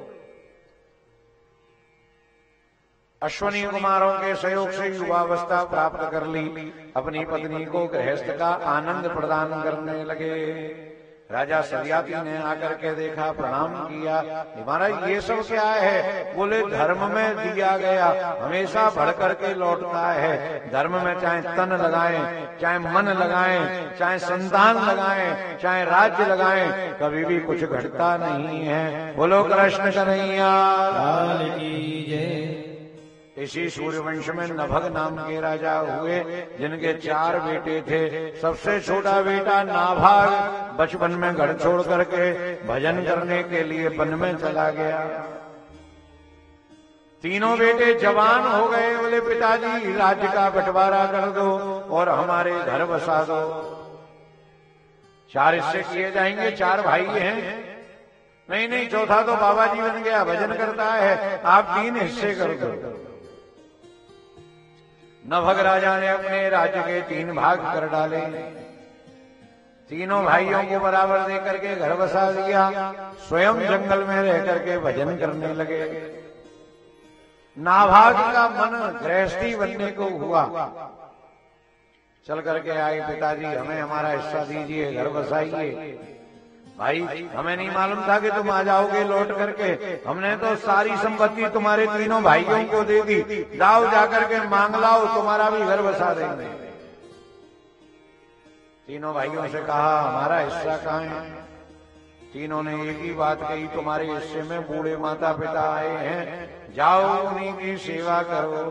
अश्वनी कुमारों के सहयोग से युवावस्था प्राप्त कर ली, अपनी पत्नी को गृहस्थ का आनंद प्रदान करने लगे। राजा सरियाती ने आकर के देखा, प्रणाम किया, महाराज ये सब क्या है? बोले धर्म में दिया गया हमेशा बढ़ करके लौटता है। धर्म में चाहे तन लगाएं, चाहे मन लगाएं, चाहे संतान लगाएं, चाहे राज्य लगाएं, कभी भी कुछ घटता नहीं है। बोलो कृष्ण कन्हैया लाल की जय। इसी सूर्यवंश में नभग नाम के राजा हुए, जिनके 4 बेटे थे। सबसे छोटा बेटा नाभाग बचपन में घर छोड़ करके भजन करने के लिए वन में चला गया। तीनों बेटे जवान हो गए, बोले पिताजी राज्य का बंटवारा कर दो और हमारे घर बसा दो। 4 हिस्से किए जाएंगे, 4 भाई हैं। नहीं नहीं, चौथा तो बाबा जी बन गया, भजन करता है, आप 3 हिस्से कर दो। नभग राजा ने अपने राज्य के 3 भाग कर डाले, तीनों भाइयों को बराबर दे करके घर बसा दिया, स्वयं जंगल में रह करके भजन करने लगे। नाभाग का मन गृहस्थी बनने को हुआ, चल करके आए, पिताजी हमें हमारा हिस्सा दीजिए, घर बसाइए। भाई हमें नहीं मालूम था कि तुम आ जाओगे लौट करके, हमने तो सारी संपत्ति तुम्हारे तीनों भाइयों को दे दी, जाओ जाकर के मांग लाओ, तुम्हारा भी घर बसा देंगे। तीनों भाइयों से कहा हमारा हिस्सा कहाँ है? तीनों ने एक ही बात कही, तुम्हारे हिस्से में बूढ़े माता पिता आए हैं, जाओ उन्हीं की सेवा करो।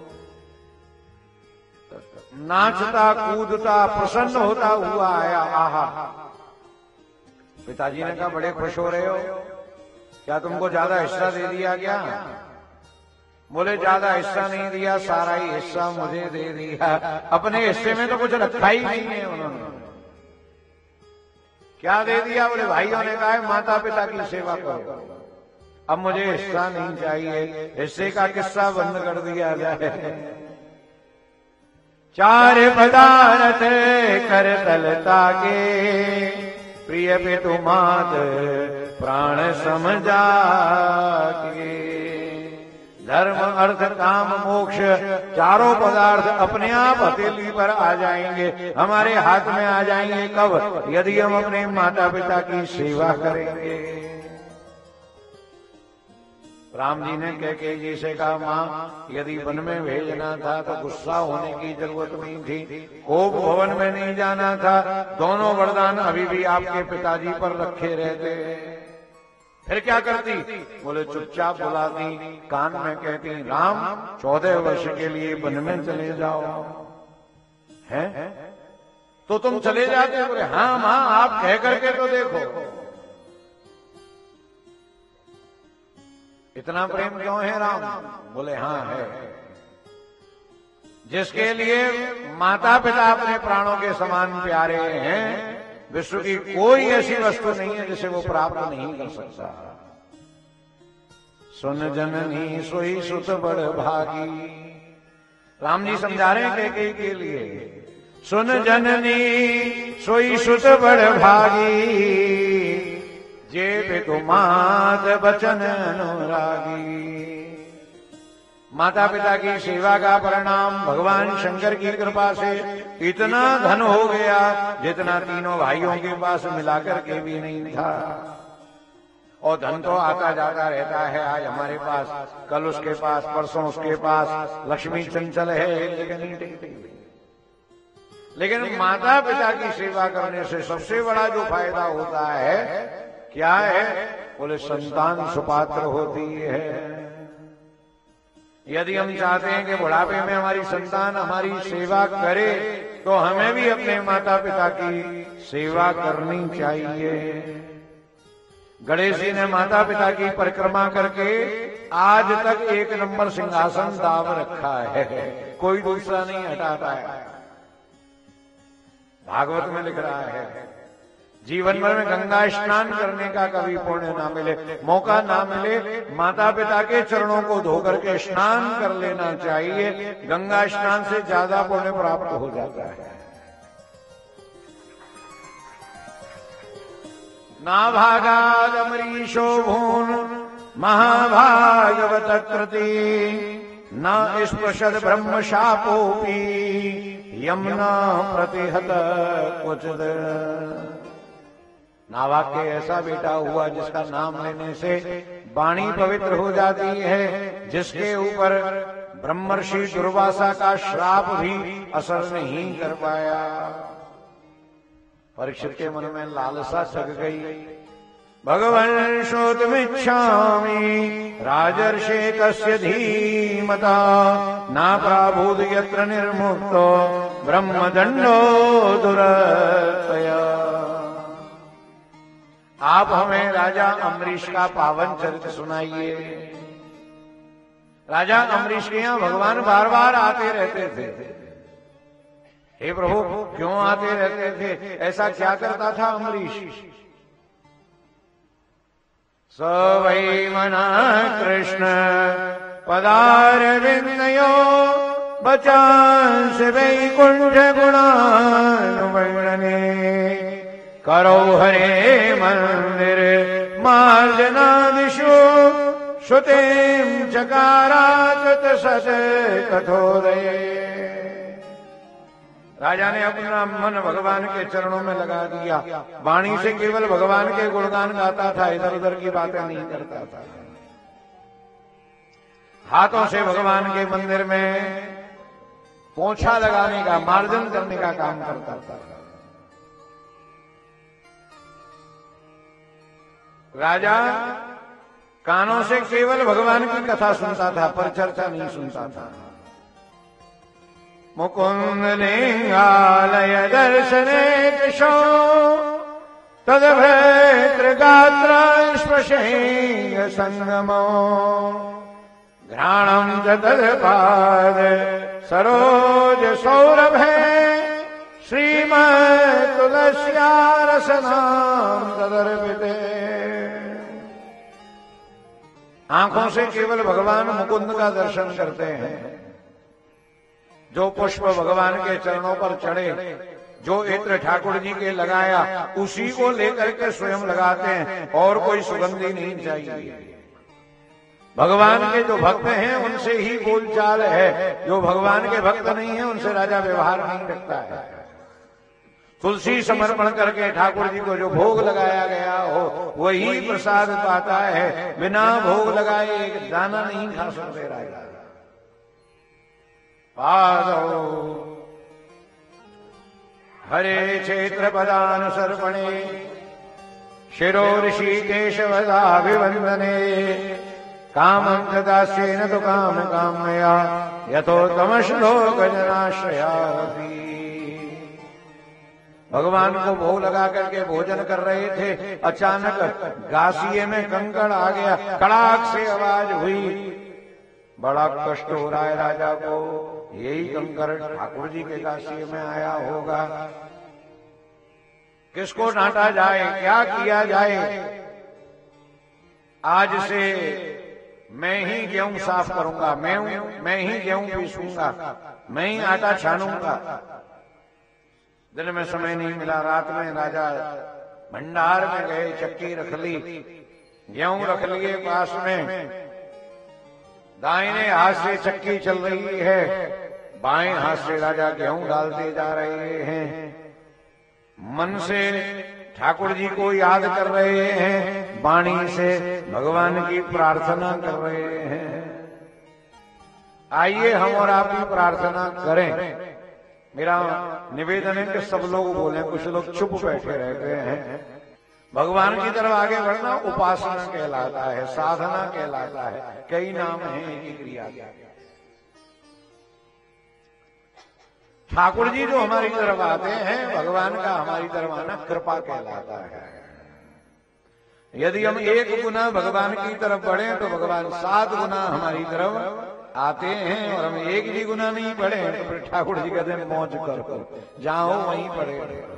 नाचता कूदता प्रसन्न होता हुआ आया। आहा, पिताजी ने कहा बड़े खुश हो रहे हो, क्या तुमको ज्यादा हिस्सा दे दिया क्या? बोले ज्यादा हिस्सा नहीं दिया, सारा ही हिस्सा मुझे दे दिया। अपने हिस्से में तो कुछ रखा ही नहीं है उन्होंने। क्या दे दिया? बोले भाइयों ने कहा माता पिता की सेवा करो, अब मुझे हिस्सा नहीं चाहिए, हिस्से का किस्सा बंद कर दिया जाए। चार पदार्थ कर तलता के, प्रिय पितु मात प्राण समझा के। धर्म अर्थ काम मोक्ष चारों पदार्थ अपने आप हथेली पर आ जाएंगे, हमारे हाथ में आ जाएंगे। कब? यदि हम अपने माता पिता की सेवा करेंगे। राम जी ने कैकेयी जी से कहा, माँ यदि वन में भेजना था तो गुस्सा होने की जरूरत नहीं थी, कोप भवन में नहीं जाना था। दोनों वरदान अभी भी आपके पिताजी पर रखे रहते, फिर क्या करती? बोले चुपचाप बुलाती, कान में कहती, राम 14 वर्ष के लिए वन में चले जाओ। हैं? तो तुम चले जाते? बोले हाँ माँ, आप कह करके तो देखो। इतना प्रेम क्यों है राम? बोले हाँ है। जिसके लिए माता पिता अपने प्राणों के समान प्यारे हैं, विश्व की कोई ऐसी वस्तु नहीं है जिसे वो प्राप्त नहीं कर सकता। सुन जननी सोई सुत बड़ भागी। राम जी समझा रहे हैं कैकेयी के लिए, सुन जननी सोई सुत बड़ भागी, जे पितु मात बचन अनुरागी। माता पिता की सेवा का परिणाम भगवान शंकर की कृपा से इतना धन हो गया जितना तीनों भाइयों के पास मिलाकर के भी नहीं था। और धन तो आता जाता रहता है, आज हमारे पास, कल उसके पास, परसों उसके पास। लक्ष्मी चंचल है लेकिन माता पिता की सेवा करने से सबसे बड़ा जो फायदा होता है क्या है? बोले संतान सुपात्र होती है। यदि हम चाहते हैं कि बुढ़ापे में हमारी संतान हमारी सेवा करे, तो हमें भी अपने माता पिता की सेवा करनी चाहिए। गणेश जी ने माता पिता की परिक्रमा करके आज तक 1 नंबर सिंहासन दाव रखा है, कोई दूसरा नहीं हटा पाया। भागवत में लिख रहा है, जीवन भर में गंगा स्नान करने का कभी पुण्य ना मिले, मौका ना मिले, माता पिता के चरणों को धोकर के स्नान कर लेना चाहिए। गंगा स्नान से ज्यादा पुण्य प्राप्त हो जाता है। नाभागाद अमरीशो भून महाभागवत कृति, न स्पृशद ब्रह्म शापोपी यमुना प्रतिहत क्वचिद। नाभाग के ऐसा बेटा हुआ जिसका नाम लेने से वाणी पवित्र हो जाती है, जिसके ऊपर ब्रह्मर्षि दुर्वासा का श्राप भी असर नहीं कर पाया। परीक्षित के मन में लालसा जग गई, भगवन् श्रोतुमिच्छामि राजर्षे कस्य धीमता, ना प्राभूत यत्र निर्मुक्तो ब्रह्मदंडो दुरतया। आप हमें राजा अम्बरीश का पावन चरित्र सुनाइए। राजा अम्बरीश के यहां भगवान बार बार आते रहते थे। हे प्रभु, क्यों आते रहते थे? ऐसा क्या करता था अम्बरीश? स वै मना कृष्ण पदारविंदयो बचांस वैकुंठ गुणानुवर्णने, करो हरे मंदिर मार्जनादिषु श्रुतिं चकाराकृत सत कठोदये। राजा ने अपना मन भगवान के चरणों में लगा दिया, वाणी से केवल भगवान के गुणगान गाता था, इधर उधर की बातें नहीं करता था। हाथों से भगवान के मंदिर में पोछा लगाने का, मार्जन करने का काम करता था। राजा कानों से केवल भगवान की कथा सुनता था, पर चर्चा नहीं सुनता था। मुकुंद लिंगालय दर्शने कृशो तदभ्रेत्र गात्र स्पृशेंग संगमो, घ्राणम च तत्पाद सरोज सौरभे, श्रीमत् तुलस्या रसनाम तदर्पिते। आंखों से केवल भगवान मुकुंद का दर्शन करते हैं, जो पुष्प भगवान के चरणों पर चढ़े, जो इत्र ठाकुर जी के लगाया, उसी को लेकर के स्वयं लगाते हैं, और कोई सुगंधी नहीं चाहिए। भगवान के जो भक्त हैं उनसे ही बोलचाल है, जो भगवान के भक्त नहीं है उनसे राजा व्यवहार नहीं रखता है। तुलसी समर्पण करके ठाकुर जी को जो भोग लगाया गया हो वही प्रसाद पाता है, बिना भोग लगाए एक दाना नहीं खा सकते राजा। पादौ हरे क्षेत्र पदान सर्पणे शिरो ऋषि केशवदाभिवंदने कामं दास्येन तो काम कामया यथोत्तम श्लोक जनाश्रयावती। भगवान को भोग लगा करके भोजन कर रहे थे, अचानक गासिये में कंकड़ आ गया, कड़ाक से आवाज हुई। बड़ा कष्ट हो रहा है राजा को, यही कंकड़ ठाकुर जी के गासिये में आया होगा। किसको डांटा जाए, क्या किया जाए? आज से मैं ही गेहूं साफ करूंगा, मैं ही गेहूं पीसूंगा, मैं ही आटा छानूंगा। दिन में समय नहीं मिला, रात में राजा भंडार में गए, चक्की रख ली, गेहूं रख लिए पास में, दाहिने हाथ से चक्की चल रही है, बाएं हाथ से राजा गेहूं डालते जा रहे हैं। मन से ठाकुर जी को याद कर रहे हैं, वाणी से भगवान की प्रार्थना कर रहे हैं। आइए हम और आप भी प्रार्थना करें। मेरा निवेदन है कि सब लोग बोलें, कुछ लोग चुप बैठे रहते हैं। भगवान की तरफ आगे बढ़ना उपासना कहलाता है, साधना कहलाता है, कई नाम हैं एक ही क्रिया के। ठाकुर जी जो हमारी तरफ आते हैं, भगवान का हमारी तरफ आना कृपा कहलाता है। यदि हम एक गुना भगवान की तरफ बढ़े तो भगवान 7 गुना हमारी तरफ आते हैं, और हम एक भी गुना नहीं बढ़े तो फिर ठाकुर जी कहते हैं मौज करो, जहां हो वहीं पड़े।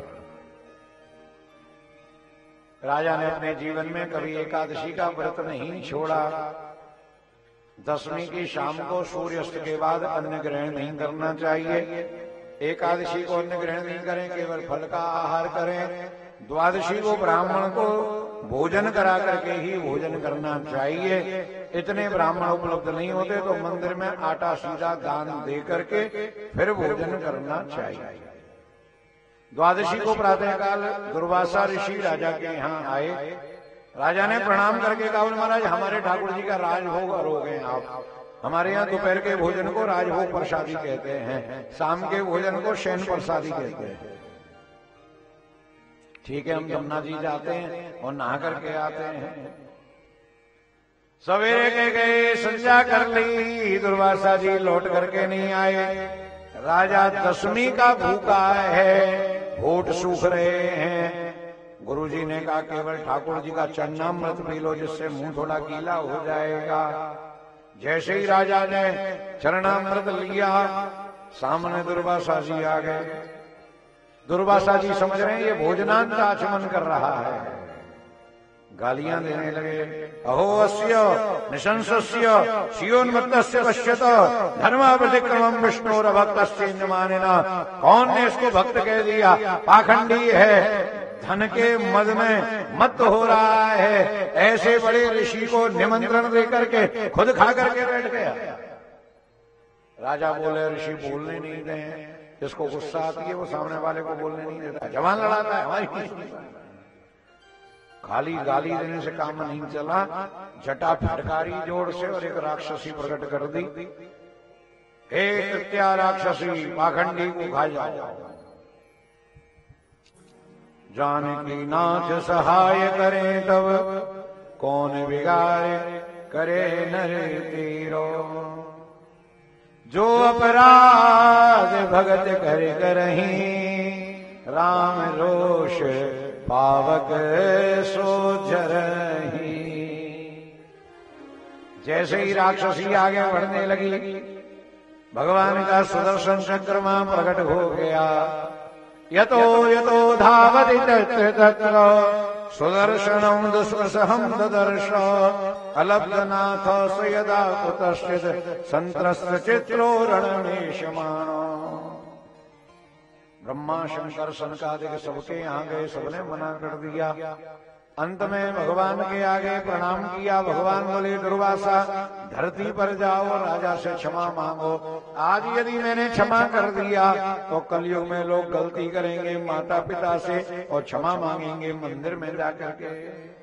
राजा ने अपने जीवन में कभी एकादशी का व्रत नहीं छोड़ा। दशमी की शाम को सूर्यास्त के बाद अन्न ग्रहण नहीं करना चाहिए। एकादशी को अन्न ग्रहण नहीं करें, केवल फल का आहार करें। द्वादशी को ब्राह्मण को भोजन करा करके ही भोजन करना चाहिए। इतने ब्राह्मण उपलब्ध नहीं होते तो मंदिर में आटा सीधा दान दे करके फिर भोजन करना चाहिए। द्वादशी को प्रातःकाल दुर्वासा ऋषि राजा के यहाँ आए। राजा ने प्रणाम करके कहा, महाराज हमारे ठाकुर जी का राजभोग करोगे आप? हमारे यहाँ दोपहर के भोजन को राजभोग प्रसादी कहते हैं, शाम के भोजन को शयन प्रसादी कहते हैं। ठीक है, हम यमुना जी जाते हैं और नहा करके आते हैं। सवेरे के गए, संध्या कर ली, दुर्वासा जी लौट करके नहीं आए। राजा दशमी का भूखा है, होठ सूख रहे हैं। गुरुजी ने कहा केवल ठाकुर जी का चरणामृत पी लो, जिससे मुंह थोड़ा गीला हो जाएगा। जैसे ही राजा ने चरणामृत लिया, सामने दुर्वासा जी आ गए। दुर्वासा जी समझ रहे हैं ये भोजनांत आचमन कर रहा है, गालियां देने लगे। अहो अस्य निशंसस्य शियोन्मत्तस्य पश्यत धर्मा प्रतिक्रमं विष्णोर भक्तस्य मानिना। कौन ने इसको भक्त कह दिया? पाखंडी है, धन के मद में मत हो रहा है। ऐसे बड़े ऋषि को निमंत्रण दे करके खुद खा करके बैठ गया। राजा बोले ऋषि बोलने नहीं दें, जिसको गुस्सा आती है वो सामने वाले को बोलने नहीं देता, जवान लड़ाता है, हमारी नहीं सुनता। खाली गाली देने से काम नहीं चला, जटा फटकारी जोड़ से और एक राक्षसी प्रकट कर दी। हे कृत्या राक्षसी, पाखंडी को खा जाओ। जानकी नाथ सहाय करें तब, कौन बिगाड़े करे नर तीरो। जो अपराध भगत कर करहीं, राम रोष पावक सो जरहीं। जैसे ही राक्षसी आगे बढ़ने लगी, भगवान का सुदर्शन चक्र वहां प्रकट हो गया। यतो यतो धावति तत्र सुदर्शनं दुष्प्रसहं ददर्श अलब्धनाथ स यदा कुतश्चित् संत्रस्त चित्रो रणमेषमाणो। ब्रह्मा शंकर सनकादिक सबके यहाँ गए, सबने मना कर दिया। अंत में भगवान के आगे प्रणाम किया। भगवान बोले दुर्वासा धरती पर जाओ, राजा से क्षमा मांगो। आज यदि मैंने क्षमा कर दिया तो कलयुग में लोग गलती करेंगे माता पिता से और क्षमा मांगेंगे मंदिर में जाकर के।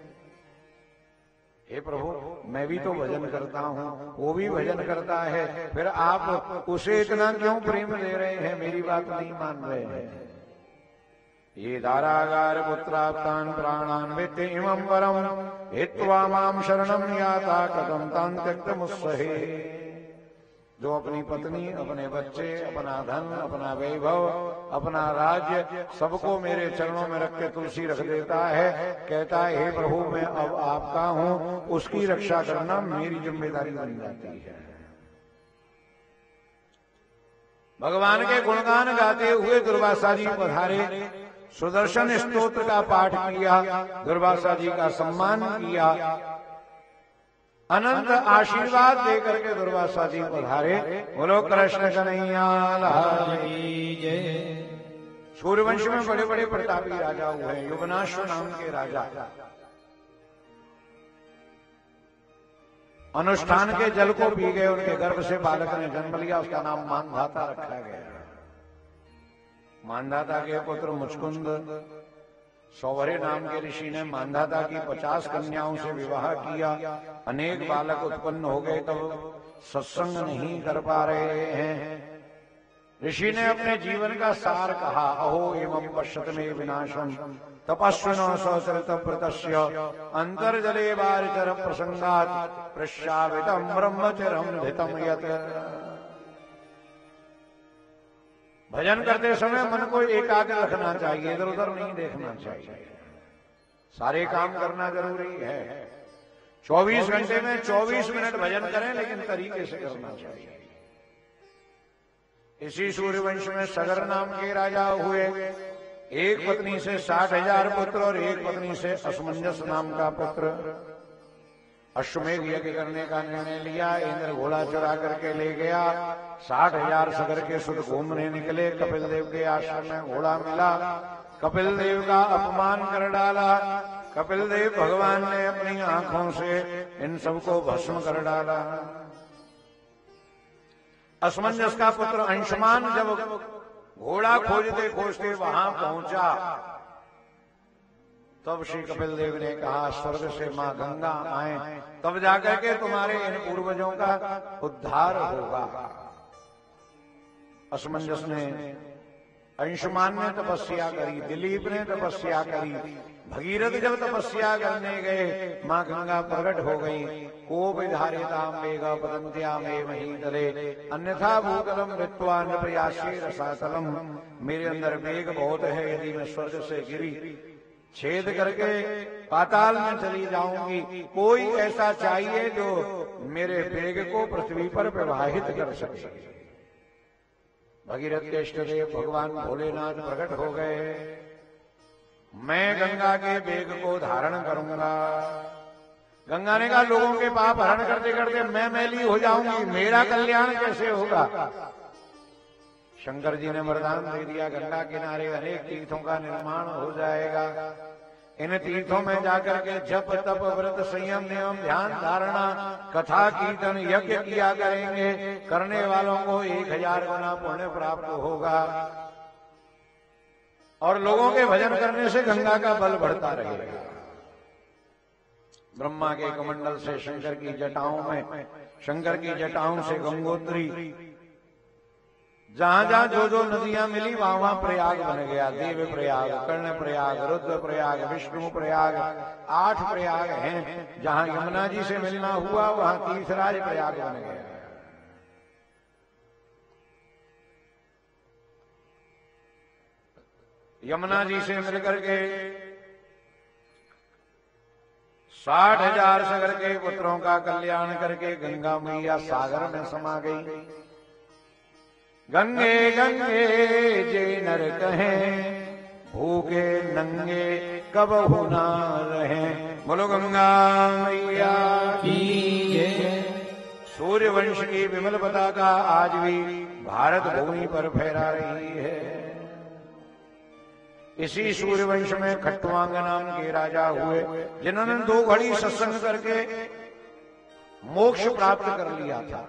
हे प्रभु, मैं भी तो भजन करता हूँ, वो भी भजन करता है, फिर आप उसे इतना क्यों प्रेम दे रहे हैं, मेरी बात नहीं मान रहे हैं। ये दारागार पुत्राप्तान प्राणान वित्ते इमं परम हित्वा माम शरणम याता कथम तान त्यक्त मुस्सहे। जो अपनी पत्नी, अपने बच्चे, अपना धन, अपना वैभव, अपना राज्य सबको मेरे चरणों में रख के तुलसी रख देता है, कहता है हे प्रभु मैं अब आपका हूँ, उसकी रक्षा करना मेरी जिम्मेदारी बन जाती है। भगवान के गुणगान गाते हुए दुर्वासा जी पधारे, सुदर्शन स्तोत्र का पाठ किया, दुर्वासा जी का सम्मान किया, अनंत आशीर्वाद देकर के दुर्वासा जी पधारे। बोलो कृष्ण कन्हैया लाल की जय। सूर्यवंश में बड़े बड़े प्रतापी राजा हुए हैं। युवनाश्व नाम के राजा अनुष्ठान के जल को पी गए, उनके गर्भ से बालक ने जन्म लिया, उसका नाम मानधाता रखा गया। मानधाता के पुत्र मुचकुंद सौभरे नाम के ऋषि ने मानधाता की 50 कन्याओं से विवाह किया। अनेक बालक उत्पन्न हो गए, तब सत्संग नहीं कर पा रहे हैं। ऋषि ने अपने जीवन का सार कहा, अहो एवं पश्यत में विनाशम तपस्विनो सचरित प्रतस्य अंतर्जले वारिचर प्रसंगात प्रश्यावितम ब्रह्मचरम धितम यत्। भजन करते समय मन को एकाग्र रखना चाहिए, इधर उधर नहीं देखना चाहिए। सारे काम करना जरूरी है। 24 घंटे में 24 मिनट भजन करें, लेकिन तरीके से करना चाहिए। इसी सूर्यवंश में सगर नाम के राजा हुए। एक पत्नी से 60,000 पुत्र और एक पत्नी से असमंजस नाम का पुत्र। अश्वमेध यज्ञ करने का निर्णय लिया। इंद्र घोड़ा चुरा करके ले गया। 60,000 सगर के सुध घूमने निकले। कपिल देव के आश्रम में घोड़ा मिला, कपिल देव का अपमान कर डाला। कपिल देव भगवान ने अपनी आंखों से इन सबको भस्म कर डाला। असमंजस का पुत्र अंशुमान जब घोड़ा खोजते खोजते वहां पहुंचा, तब श्री कपिल देव ने कहा स्वर्ग से मां गंगा आए, तब जाकर के तुम्हारे इन पूर्वजों का उद्धार होगा। असमंजस ने, अंशुमान ने तपस्या करी, दिलीप ने तपस्या करी, भगीरथ जब तपस्या करने गए मां गंगा प्रकट हो गई। को विधारिताम वेगा पतंत्यामे महीतले अन्यथा भूतलम ऋत्वा न प्रयासी रसातलम। मेरे अंदर वेग बहुत है, यदि मैं स्वर्ग से गिरी छेद करके पाताल में चली जाऊंगी। कोई ऐसा चाहिए जो मेरे वेग को पृथ्वी पर प्रवाहित कर सके। भगीरथ के इष्टदेव भगवान भोलेनाथ प्रकट हो गए। मैं गंगा के वेग को धारण करूंगा। गंगा ने कहा लोगों के पाप हरण करते करते मैं मैली हो जाऊंगी, मेरा कल्याण कैसे होगा। शंकर जी ने वरदान दे दिया, गंगा किनारे अनेक तीर्थों का निर्माण हो जाएगा। इन तीर्थों में जाकर के जप तप व्रत संयम नियम ध्यान धारणा कथा कीर्तन यज्ञ किया करेंगे। करने वालों को 1000 गुना पुण्य प्राप्त होगा और लोगों के भजन करने से गंगा का बल बढ़ता रहेगा। ब्रह्मा के कमंडल से शंकर की जटाओं में, शंकर की जटाओं से गंगोत्री, जहां जहां जो जो नदियां मिली वहां वहां प्रयाग बन गया। देव प्रयाग, कर्ण प्रयाग, रुद्र प्रयाग, विष्णु प्रयाग, 8 प्रयाग हैं। जहां यमुना जी से मिलना हुआ वहां तीर्थराज प्रयाग बन गया। यमुना जी से मिलकर के 60,000 सगर के पुत्रों का कल्याण करके गंगा मैया सागर में समा गई। गंगे गंगे जे नर कहें नंगे कबहू ना रहे। बोलो गंगा मैया की जय। सूर्यवंश की विमल पताका आज भी भारत भूमि पर फहरा रही है। इसी सूर्यवंश में खट्टवांग नाम के राजा हुए, जिन्होंने 2 घड़ी सत्संग करके मोक्ष प्राप्त कर लिया था।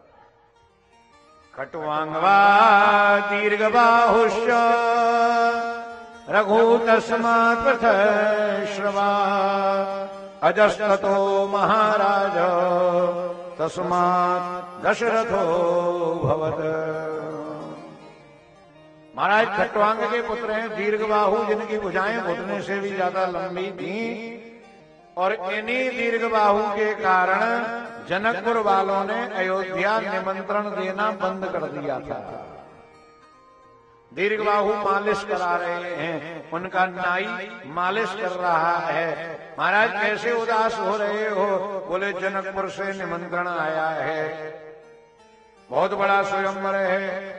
खट्टवांगवा दीर्घबाहुश्च रघु तस्मात् पृथश्रवा अजस्ततो महाराज तस्मात् दशरथो भवत। महाराज खट्टवांग के पुत्र हैं दीर्घबाहु, जिनकी भुजाएं घुटने से भी ज्यादा लंबी थी, और इन्हीं दीर्घबाहु के कारण जनकपुर वालों ने अयोध्या निमंत्रण देना बंद कर दिया था। दीर्घबाहु मालिश करा रहे हैं, उनका नाई मालिश कर रहा है। महाराज कैसे उदास हो रहे हो? बोले जनकपुर से निमंत्रण आया है, बहुत बड़ा स्वयंवर है,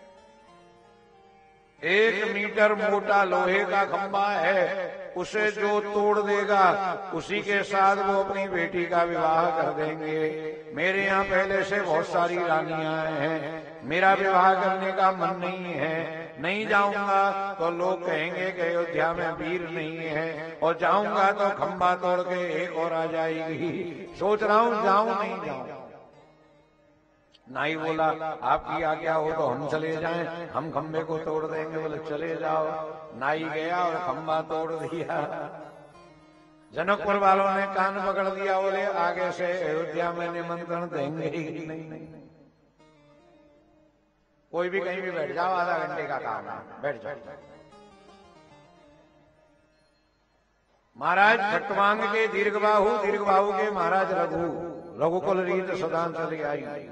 1 मीटर मोटा लोहे का खंबा है, उसे जो तोड़ देगा उसी के साथ वो अपनी बेटी का विवाह कर देंगे। मेरे यहाँ पहले से बहुत सारी रानियां हैं, मेरा विवाह करने का मन नहीं है, नहीं जाऊंगा तो लोग कहेंगे कि अयोध्या में वीर नहीं है, और जाऊंगा तो खंबा तोड़ के एक और आ जाएगी। सोच रहा हूं जाऊं नहीं जाऊं। नाई बोला आपकी आज्ञा हो तो हम चले जाएं, हम खंबे को तोड़ देंगे। बोले चले जाओ। नाई गया और खंबा तोड़ दिया। जनकपुर वालों ने कान पकड़ दिया, बोले आगे से अयोध्या में निमंत्रण देंगे ही नहीं। कोई भी कहीं भी बैठ जाओ, आधा घंटे का काम है, बैठ जाओ। महाराज खट्टवांग के दीर्घबाहु, दीर्घबाहु के महाराज रघुकुल रीत सदा चली आई।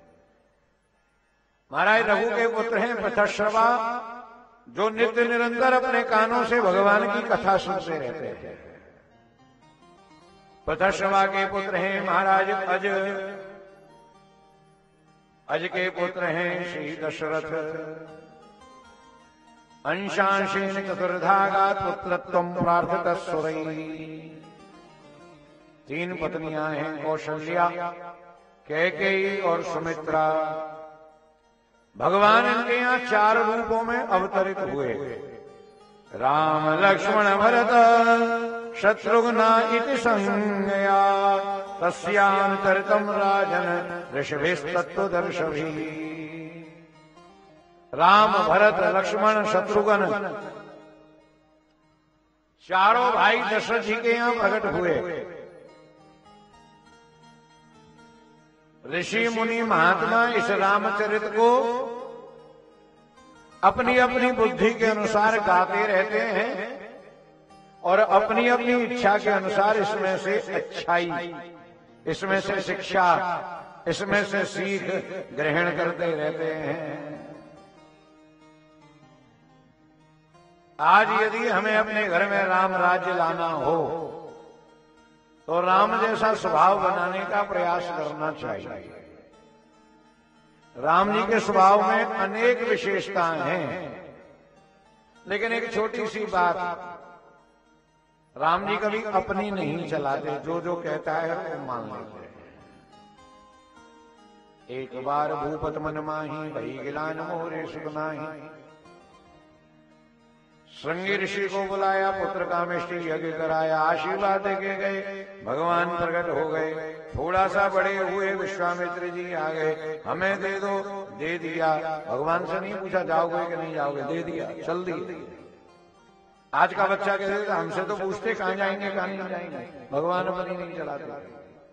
महाराज रघु के पुत्र हैं पृथश्रवा, जो नित्य निरंतर अपने कानों से भगवान की कथा सुनते रहते हैं। पृथश्रवा के पुत्र हैं महाराज अज, अज के पुत्र हैं श्री दशरथ। अंशांशेन चतुर्धागात् पुत्रत्वं प्रार्थितः सुरैः। 3 पत्नियां हैं, कौशल्या, कैकेयी और सुमित्रा। भगवान इनके यहाँ 4 रूपों में अवतरित हुए। राम लक्ष्मण भरत शत्रुघ्न इति संज्ञया तस्यान्तरितं राजन ऋषभिस्तत्त्वदर्शिभिः। राम भरत लक्ष्मण शत्रुघ्न 4 भाई दशरथ जी के यहाँ प्रकट हुए। ऋषि मुनि महात्मा इस रामचरित को अपनी अपनी बुद्धि के अनुसार गाते रहते हैं, और अपनी अपनी इच्छा के अनुसार इसमें से अच्छाई, इसमें से शिक्षा, इसमें से सीख ग्रहण करते रहते हैं। आज यदि हमें अपने घर में राम राज्य लाना हो तो राम जैसा स्वभाव बनाने का प्रयास करना चाहिए। राम जी के स्वभाव में अनेक विशेषताएं हैं, लेकिन एक छोटी सी बात, राम जी कभी अपनी नहीं चलाते, जो जो कहता है वो मान लेते हैं। एक बार भूपत मन माही भई गिलान मोरे सुख नाही। श्रृंगी ऋषि को बुलाया, पुत्र कामेष्टि यज्ञ कराया, आशीर्वाद देके गए, भगवान प्रकट हो गए। थोड़ा सा बड़े हुए, विश्वामित्र जी आ गए, हमें दे दो, दे दिया। भगवान से नहीं पूछा जाओगे कि नहीं जाओगे, दे दिया, चल दिया। आज का बच्चा कहते थे हमसे तो पूछते कहां जाएंगे कहां नहीं जाएंगे, भगवान अपनी नहीं चलाते।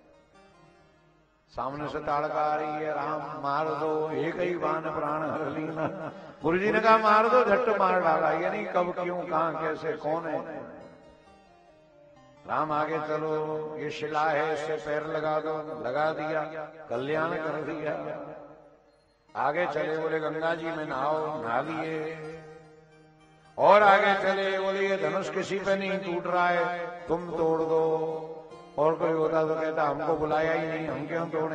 सामने से ताड़का आ रही है, राम मार दो, एक ही बाण प्राण हर लीना। गुरु जी ने कहा मार दो, झट मार डाला, ये नहीं कब क्यों कहां कैसे कौन है। राम आगे चलो, ये शिला है, इससे पैर लगा दो, लगा दिया, कल्याण कर दिया। आगे चले, बोले गंगा जी में नहाओ, नहा लिए। और आगे चले, बोले ये धनुष किसी पे नहीं टूट रहा है, तुम तोड़ दो। और कोई होता तो कहता हमको बुलाया ही नहीं, हम क्यों तोड़े।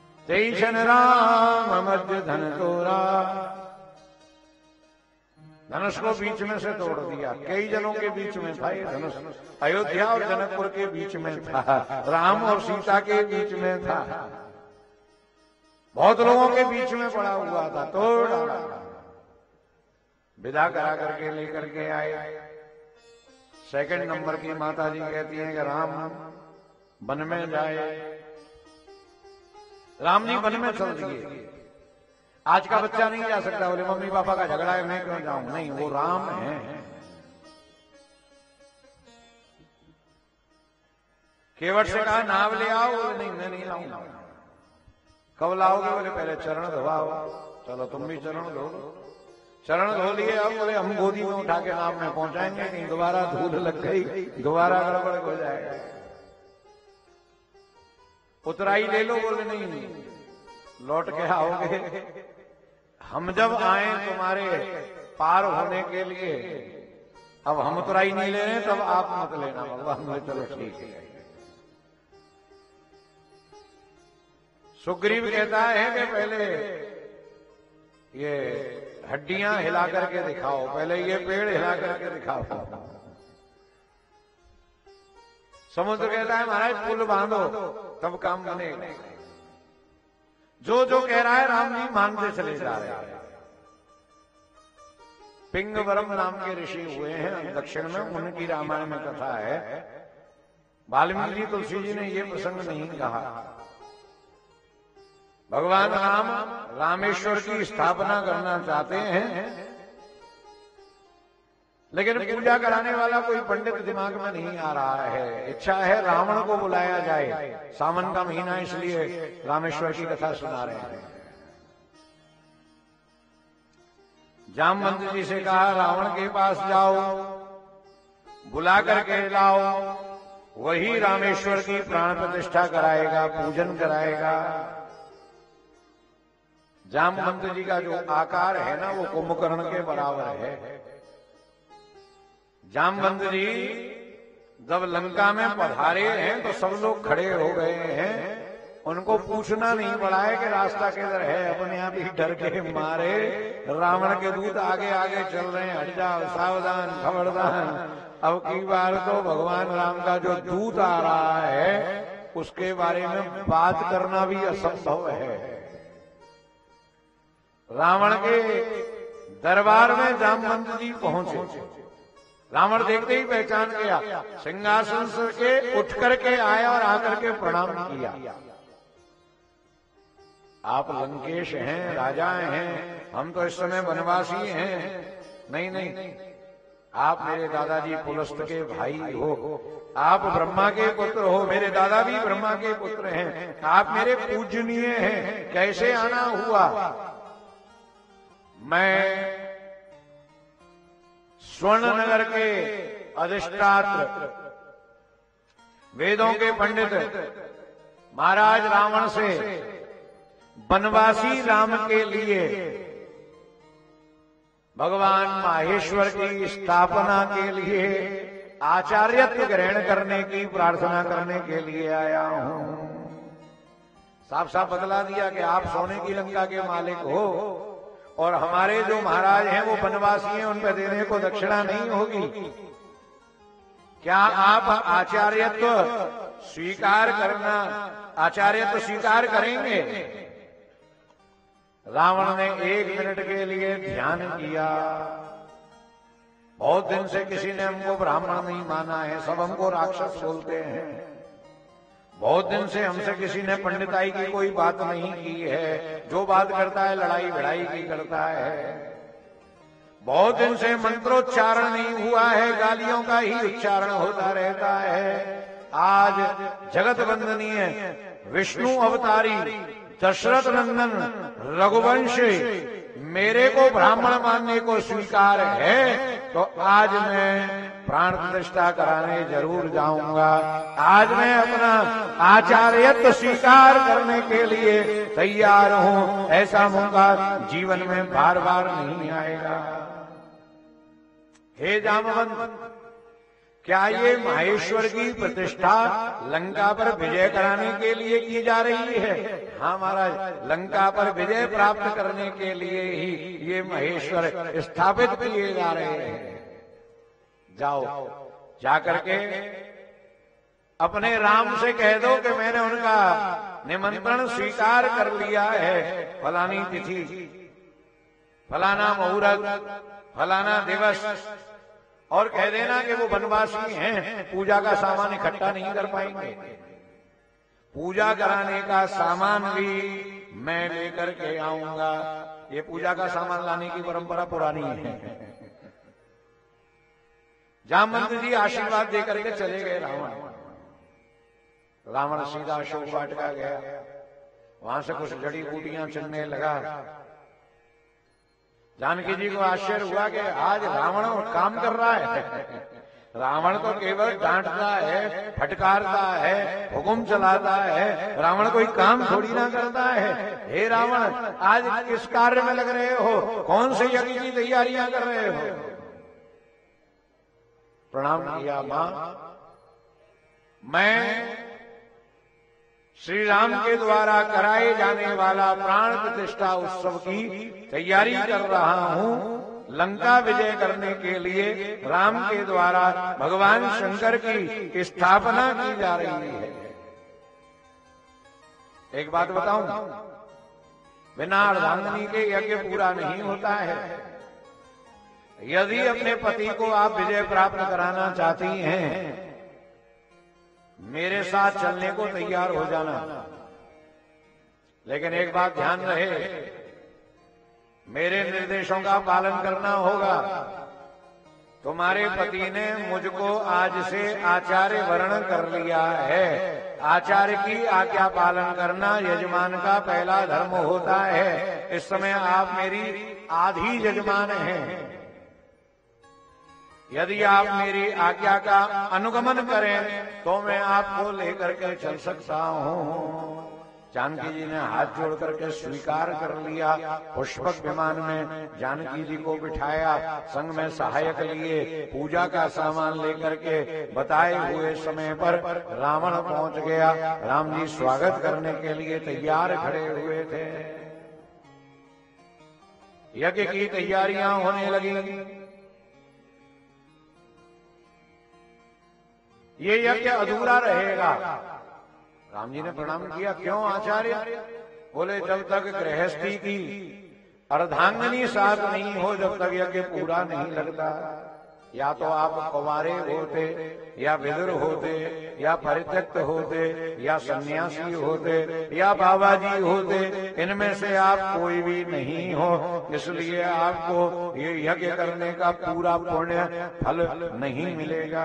तेईशन राम मध्य धन तोरा, धनुष को बीच में से तोड़ दिया। कई जनों के बीच में था ये धनुष, अयोध्या और जनकपुर के बीच में था, राम और सीता के बीच में था, बहुत लोगों के बीच में पड़ा हुआ था, तोड़ डाला। विदा करा करके लेकर के आए। सेकंड नंबर की माता जी कहती हैं कि राम वन में जाए। राम जी वन में चल दिए। आज का बच्चा नहीं जा सकता, बोले मम्मी पापा का झगड़ा है मैं क्यों जाऊं, नहीं, वो राम है। केवट से कहा नाव ले आओ, बोले नहीं मैं नहीं लाऊंगा। कब लाओगे, बोले पहले चरण धोवाओ। चलो तुम भी चरण धो। चरण धो लिए, अब बोले हम गोदी में उठा के नाव में पहुंचाएंगे, कहीं दोबारा धूल लग गई, दोबारा गड़बड़ हो जाएगा। उतराई ले लो, बोले नहीं लौट के आओगे, हम जब आए तुम्हारे पार होने के लिए, अब हम उतराई नहीं ले रहे तब आप मत लेना। भगवान बोले चलो ठीक है। सुग्रीव कहता है कि पहले ये हड्डियां हिला करके दिखाओ, पहले ये पेड़ हिला करके दिखाओ। समुद्र कहता है महाराज पुल बांधो तब काम बनेगा। जो जो कह रहा है राम जी मानते चले जा रहे हैं। पिंगवरम नाम के ऋषि हुए हैं दक्षिण में, उनकी रामायण में कथा है। वाल्मीकि जी तुलसी जी ने ये प्रसंग नहीं कहा। भगवान राम रामेश्वर की स्थापना करना चाहते हैं, लेकिन पूजा कराने वाला कोई पंडित दिमाग में नहीं आ रहा है। इच्छा है रावण को बुलाया जाए, सावन का महीना इसलिए रामेश्वर की कथा सुना रहे हैं। जामवंत जी से कहा रावण के पास जाओ, बुला करके लाओ, वही रामेश्वर की प्राण प्रतिष्ठा कराएगा, पूजन कराएगा। जामवंत जी का जो आकार है ना वो कुंभकर्ण के बराबर है। जामवंत जी जब लंका में पधारे हैं तो सब लोग खड़े हो गए हैं, उनको पूछना नहीं पड़ा है कि रास्ता किधर है, अपने आप ही डर के मारे रावण के दूत आगे आगे चल रहे हैं, हट जाओ सावधान खबरदान। अब की बार तो भगवान राम का जो दूत आ रहा है उसके बारे में बात करना भी असंभव है। रावण के दरबार में जामवंत जी पहुंचे। रावण देखते ही पहचान गया, सिंहासन से उठ करके आया और आकर के प्रणाम किया। आप लंकेश हैं, राजा हैं, हम तो इस समय वनवासी हैं। नहीं नहीं, आप मेरे दादाजी पुलस्त के भाई हो, आप ब्रह्मा के पुत्र हो, मेरे दादा भी ब्रह्मा के पुत्र हैं, आप मेरे पूजनीय हैं, कैसे आना हुआ? मैं स्वर्ण नगर के अधिष्ठात्र वेदों के पंडित महाराज रावण से वनवासी राम के लिए भगवान माहेश्वर की स्थापना के लिए आचार्यत्व ग्रहण करने की प्रार्थना करने के लिए आया हूं। साफ साफ बतला दिया कि आप सोने की लंका के मालिक हो और हमारे जो महाराज हैं वो वनवासी हैं, उन पर देने को दक्षिणा नहीं होगी। क्या आप आचार्यत्व स्वीकार करेंगे? रावण ने 1 मिनट के लिए ध्यान किया। बहुत दिन से किसी ने हमको ब्राह्मण नहीं माना है, सब हमको राक्षस बोलते हैं। बहुत दिन से हमसे किसी ने पंडिताई की कोई बात नहीं की है, जो बात करता है लड़ाई भिड़ाई की करता है। बहुत दिन से मंत्रोच्चारण नहीं हुआ है, गालियों का ही उच्चारण होता रहता है। आज जगत वंदनीय विष्णु अवतारी दशरथ नंदन रघुवंश मेरे को ब्राह्मण मानने को स्वीकार है, तो आज मैं प्राण प्रतिष्ठा कराने जरूर जाऊंगा। आज मैं अपना आचार्यत्व स्वीकार करने के लिए तैयार हूं। ऐसा मौका जीवन में बार बार नहीं आएगा। हे जामवंत, क्या ये महेश्वर की प्रतिष्ठा लंका पर विजय कराने के लिए की जा रही है? हाँ महाराज, लंका पर विजय प्राप्त करने के लिए ही ये महेश्वर स्थापित किए जा रहे हैं। जाओ, जाकर के अपने राम से कह दो कि मैंने उनका निमंत्रण स्वीकार कर लिया है। फलानी तिथि, फलाना मुहूर्त, फलाना दिवस, और कह देना कि वो वनवासी हैं, पूजा का सामान इकट्ठा नहीं कर पाएंगे। पूजा कराने का सामान भी मैं लेकर के आऊंगा। ये पूजा का सामान लाने की परंपरा पुरानी है। जामवंत जी आशीर्वाद देकर के चले गए रावण। रावण सीधा अशोक वाटिका गया, वहां से कुछ जड़ी बूटियां चुनने लगा। जानकी जी को आश्चर्य हुआ कि आज रावण काम कर रहा है। रावण तो केवल डांटता है, फटकारता है, हुक्म चलाता है, रावण कोई काम थोड़ी ना करता है। हे रावण, आज किस कार्य में लग रहे हो? कौन से यज्ञ की तैयारियां कर रहे हो? प्रणाम किया। मां, मैं श्री राम के द्वारा कराए जाने वाला प्राण प्रतिष्ठा उत्सव की तैयारी कर रहा हूं। लंका विजय करने के लिए राम के द्वारा भगवान शंकर की स्थापना की जा रही है। एक बात बताऊं, बिना अर्धांगिनी के यज्ञ पूरा नहीं होता है। यदि अपने पति को आप विजय प्राप्त कराना चाहती हैं, मेरे साथ चलने को तैयार हो जाना। लेकिन एक बात ध्यान रहे, मेरे निर्देशों का पालन करना होगा। तुम्हारे पति ने मुझको आज से आचार्य वर्ण कर लिया है। आचार्य की आज्ञा पालन करना यजमान का पहला धर्म होता है। इस समय आप मेरी आधी यजमान हैं। यदि आप मेरी आज्ञा का अनुगमन करें तो मैं आपको लेकर के चल सकता हूँ। जानकी जी ने हाथ जोड़ करके स्वीकार कर लिया। पुष्पक विमान में जानकी जी को बिठाया, संग में सहायक लिए, पूजा का सामान लेकर के बताए हुए समय पर रावण पहुंच गया। राम जी स्वागत करने के लिए तैयार खड़े हुए थे। यज्ञ की तैयारियां होने लगी। ये यज्ञ अधूरा रहेगा। राम जी ने प्रणाम किया। क्यों आचार्य? बोले जब तक गृहस्थी की अर्धांगिनी साथ नहीं हो, जब तक यज्ञ पूरा नहीं लगता। या तो आप कुंवारे होते, या विदुर होते, या परित्यक्त होते, या सन्यासी होते, या बाबा जी होते। इनमें से आप कोई भी नहीं हो, इसलिए आपको ये यज्ञ करने का पूरा पुण्य फल नहीं मिलेगा।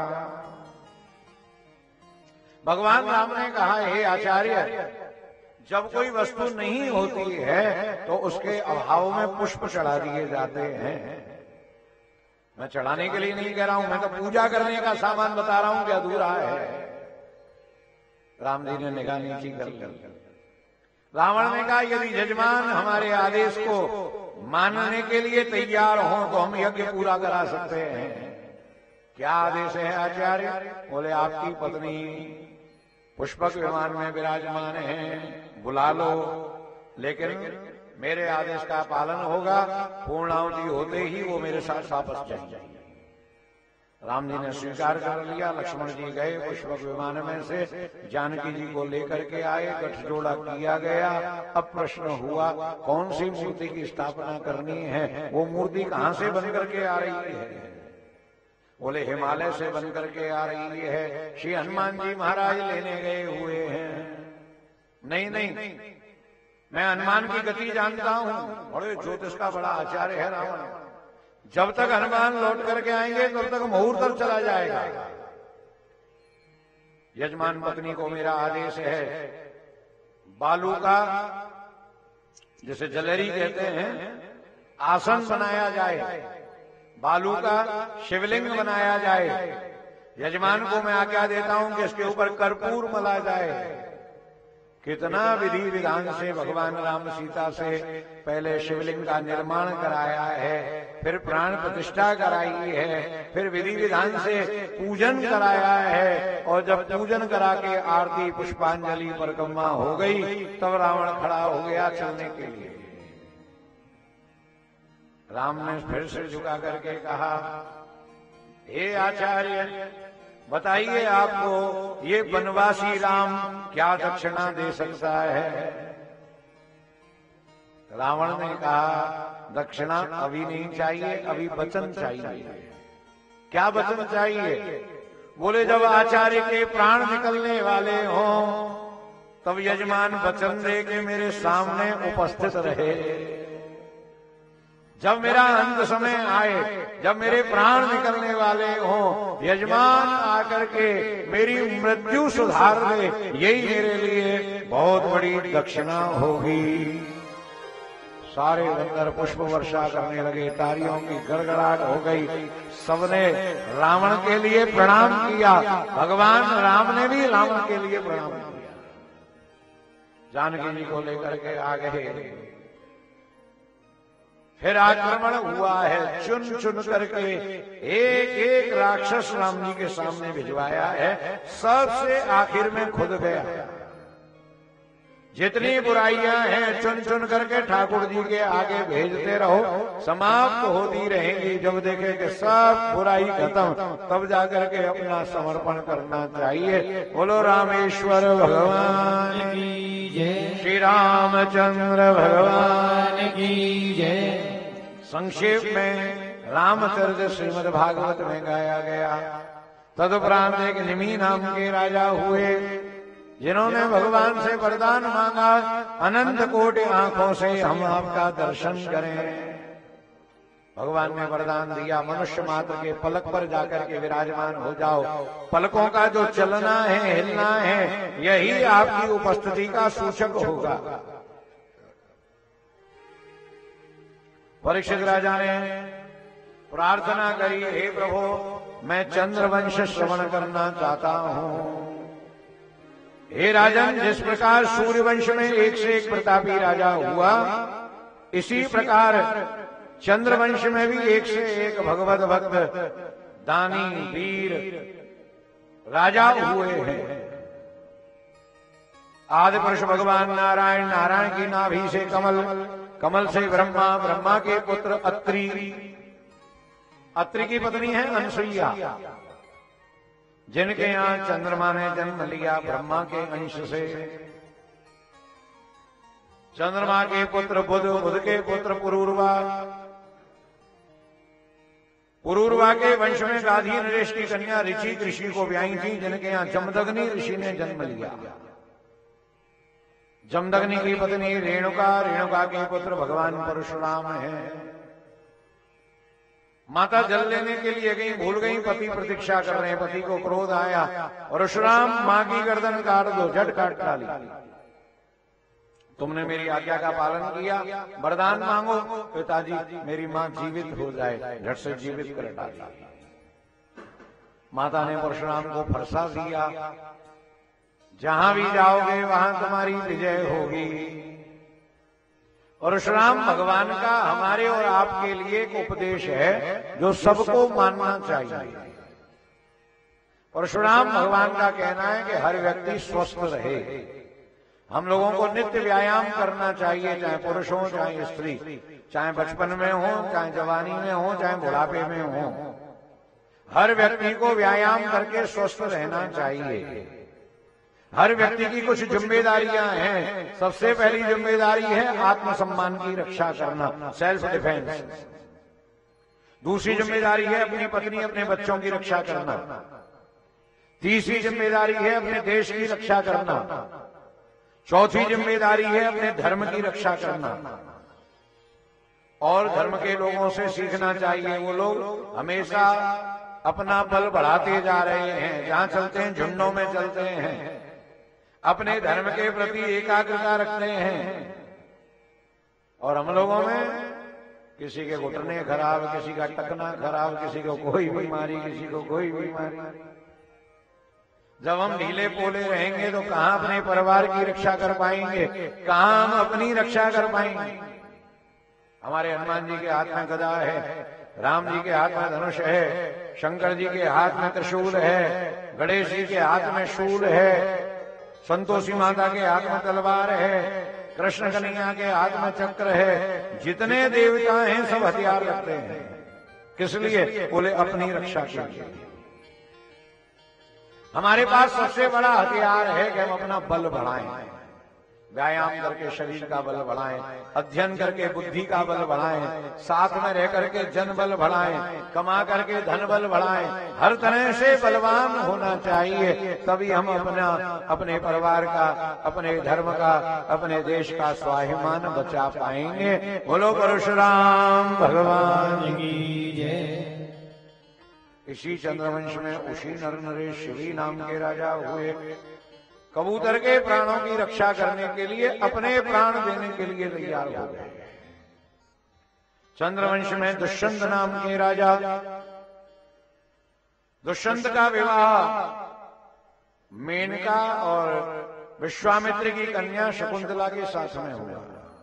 भगवान राम ने कहा, हे आचार्य, जब कोई वस्तु नहीं होती है तो उसके अभाव में पुष्प चढ़ा दिए जाते हैं। मैं चढ़ाने के लिए नहीं कह रहा हूं, मैं तो पूजा करने का सामान बता रहा हूं कि अधूरा है। राम जी ने निगाह नीची कर ली। रावण ने कहा, यदि यजमान हमारे आदेश को मानने के लिए तैयार हो तो हम यज्ञ पूरा करा सकते हैं। क्या आदेश है आचार्य? बोले आपकी पत्नी पुष्पक विमान में विराजमान है, बुला लो। लेकिन मेरे आदेश का पालन होगा। पूर्णाहुति होते ही वो मेरे साथ वापस जाएंगे। राम जी ने स्वीकार कर लिया। लक्ष्मण जी गए पुष्पक विमान में से, जानकी जी को लेकर के आए, गठजोड़ा किया गया। अब प्रश्न हुआ, कौन सी मूर्ति की स्थापना करनी है? वो मूर्ति कहां से बन करके आ रही है? बोले हिमालय से बन करके आ रही है। श्री हनुमान जी महाराज लेने गए हुए हैं। नहीं नहीं, मैं हनुमान की गति जानता हूं। बड़े ज्योतिष का बड़ा आचार्य है रावण। जब तक हनुमान लौट करके आएंगे तब तक मुहूर्त चला जाएगा। यजमान पत्नी को मेरा आदेश है, बालू का, जिसे जलेरी कहते हैं, आसन बनाया जाए, बालू का शिवलिंग बनाया जाए। यजमान को मैं आज्ञा देता हूं कि इसके ऊपर कर्पूर मला जाए। कितना विधि विधान से भगवान राम सीता से पहले शिवलिंग का निर्माण कराया है, फिर प्राण प्रतिष्ठा कराई है, फिर विधि विधान से पूजन कराया है। और जब पूजन करा के आरती पुष्पांजलि परिक्रमा हो गई तब रावण खड़ा हो गया चलने के लिए। राम ने फिर सिर झुका करके कहा, हे आचार्य बताइए आपको ये वनवासी राम क्या दक्षिणा दे सकता है। रावण ने कहा, दक्षिणा अभी नहीं चाहिए, अभी वचन चाहिए। क्या वचन चाहिए? बोले जब आचार्य के प्राण निकलने वाले हों तब यजमान वचन दे के मेरे सामने उपस्थित रहे। जब मेरा अंत समय आए, जब मेरे प्राण निकलने वाले हों, यजमान आकर के मेरी मृत्यु सुधार दे, यही मेरे लिए बहुत बड़ी दक्षिणा होगी। सारे बंदर पुष्प वर्षा करने लगे, तालियों की गड़गड़ाहट हो गई। सबने रावण के लिए प्रणाम किया, भगवान राम ने भी रावण के लिए प्रणाम किया। जानकी जी को लेकर के आ गए। फिर आक्रमण हुआ है, चुन चुन करके एक एक राक्षस राम जी के सामने भिजवाया है। सबसे आखिर में खुद गया। जितनी बुराइयां हैं चुन चुन करके ठाकुर जी के आगे भेजते रहो, समाप्त होती रहेंगी। जब देखे कि सब बुराई खत्म तब जाकर के अपना समर्पण करना चाहिए। बोलो रामेश्वर भगवान की जय, श्री रामचंद्र भगवान की जय। संक्षेप में रामचरित श्रीमद् भागवत में गाया गया। तदुपरांत एक निमि नाम के राजा हुए जिन्होंने भगवान से वरदान मांगा, अनंत कोटि आंखों से हम आपका दर्शन करें। भगवान ने वरदान दिया, मनुष्य मात्र के पलक पर जाकर के विराजमान हो जाओ। पलकों का जो चलना है, हिलना है, यही आपकी उपस्थिति का सूचक होगा। परीक्षित राजा ने प्रार्थना करी, हे प्रभु मैं चंद्रवंश श्रवण करना चाहता हूं। हे राजन, जिस प्रकार सूर्यवंश में एक से एक प्रतापी राजा हुआ, इसी प्रकार चंद्रवंश में भी एक से एक भगवत भक्त दानी वीर राजा हुए हैं। आदि पुरुष भगवान नारायण, नारायण की नाभि से कमल, कमल से ब्रह्मा, ब्रह्मा के पुत्र अत्रि, अत्रि की पत्नी है अनसुईया, जिनके यहां चंद्रमा ने जन्म लिया ब्रह्मा के अंश से। चंद्रमा के पुत्र बुध, बुध के पुत्र पुरूरवा, पुरूरवा के वंश में गाधी नरेश की कन्या ऋषि ऋषि को ब्याई थी, जिनके यहां जमदग्नि ऋषि ने जन्म लिया। जमदग्नि की पत्नी रेणुका, रेणुका के पुत्र भगवान परशुराम है। माता जल लेने के लिए गई, भूल गई, पति प्रतीक्षा कर रहे हैं। पति को क्रोध आया, परशुराम मां की गर्दन काट दो, झट काट डाली। तुमने मेरी आज्ञा का पालन किया, वरदान मांगो पिताजी मेरी मां जीवित हो जाए, झट से जीवित कर डाला। माता ने परशुराम को फरसा दिया, जहां भी जाओगे वहां तुम्हारी विजय होगी। परशुराम भगवान का हमारे और आपके लिए एक उपदेश है जो सबको मानना चाहिए। परशुराम भगवान का कहना है कि हर व्यक्ति स्वस्थ रहे। हम लोगों को नित्य व्यायाम करना चाहिए, चाहे पुरुष हो चाहे स्त्री, चाहे बचपन में हो चाहे जवानी में हो चाहे बुढ़ापे में हो। हर व्यक्ति को व्यायाम करके स्वस्थ रहना चाहिए। हर व्यक्ति की कुछ जिम्मेदारियां हैं। सबसे पहली जिम्मेदारी है आत्मसम्मान की रक्षा करना, सेल्फ डिफेंस। दूसरी जिम्मेदारी है अपनी पत्नी अपने बच्चों की रक्षा करना। तीसरी जिम्मेदारी है अपने देश की रक्षा करना। चौथी जिम्मेदारी है अपने धर्म की रक्षा करना। और धर्म के लोगों से सीखना चाहिए। वो लोग हमेशा अपना बल बढ़ाते जा रहे हैं, जहां चलते हैं झुंडों में चलते हैं, अपने धर्म के प्रति एकाग्रता रखते हैं। और हम लोगों में किसी के घुटने खराब, किसी का टकना खराब, किसी को कोई बीमारी, किसी को कोई बीमारी। जब हम ढीले पोले रहेंगे तो कहां अपने परिवार की रक्षा कर पाएंगे, कहां हम अपनी रक्षा कर पाएंगे। हमारे हनुमान जी के हाथ में गदा है, राम जी के हाथ में धनुष है, शंकर जी के हाथ में त्रिशूल है, गणेश जी के हाथ में शूल है, संतोषी माता के हाथ में तलवार है, कृष्ण कन्हैया के हाथ में चक्र है। जितने देवता हैं सब हथियार रखते हैं, किस लिए? बोले अपनी रक्षा के लिए। हमारे पास सबसे बड़ा हथियार है कि हम अपना बल बढ़ाएं, व्यायाम करके शरीर का बल बढ़ाएं, अध्ययन करके बुद्धि का बल बढ़ाएं, साथ में रह करके जन बल बढ़ाएं, कमा करके धन बल बढ़ाएं, हर तरह से बलवान होना चाहिए। तभी हम अपने परिवार का, अपने धर्म का, अपने देश का स्वाभिमान बचा पाएंगे। बोलो परशुराम भगवान की जय। इसी चंद्रवंश में उसी नर नरेश शिवी नाम के राजा हुए। कबूतर के प्राणों की रक्षा करने के लिए अपने प्राण देने के लिए तैयार हो गए। चंद्रवंश में दुष्यंत नाम के राजा, दुष्यंत का विवाह मेनका और विश्वामित्र की कन्या शकुंतला के साथ में हुआ।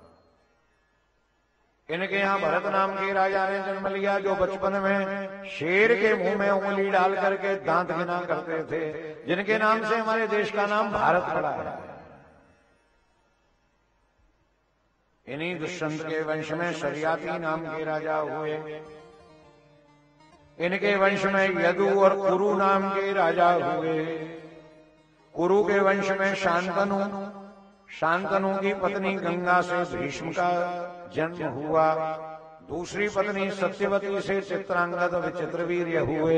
इनके यहां भरत नाम के राजा ने जन्म लिया, जो बचपन में शेर के मुंह में उंगली डाल करके दांत गिना करते थे, जिनके नाम से हमारे देश का नाम भारत पड़ा है। इन्हीं दुष्यंत के वंश में शरियाती नाम के राजा हुए। इनके वंश में यदु और कुरु नाम के राजा हुए। कुरु के वंश में शांतनु, शांतनु की पत्नी गंगा से भीष्म का जन्म हुआ। दूसरी पत्नी सत्यवती से चित्रांगद विचित्रवीर्य हुए,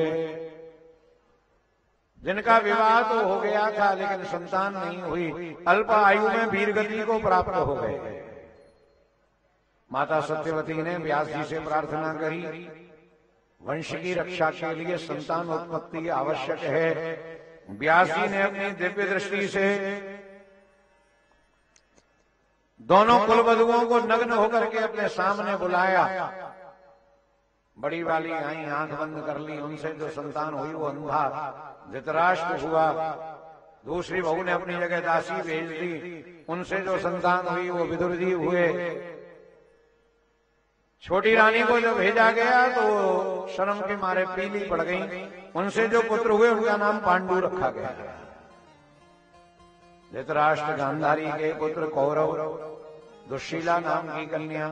जिनका विवाह तो हो गया था लेकिन संतान नहीं हुई। अल्प आयु में वीरगति को प्राप्त हो गए। माता सत्यवती ने व्यास जी से प्रार्थना करी, वंश की रक्षा के लिए संतान उत्पत्ति आवश्यक है। व्यास जी ने अपनी दिव्य दृष्टि से दोनों कुलवधुओं को नग्न होकर के अपने सामने बुलाया। बड़ी वाली आई, आंख बंद कर ली, उनसे जो संतान हुई वो अंधा धृतराष्ट्र हुआ। दूसरी बहू ने अपनी जगह दासी भेज दी, उनसे जो संतान हुई वो विदुर जी हुए। छोटी रानी को जो भेजा गया तो शर्म के मारे पीली पड़ गई। उनसे जो पुत्र हुए उनका नाम पांडु रखा गया। धृतराष्ट्र गांधारी के पुत्र कौरव, दुशीला नाम की कन्या।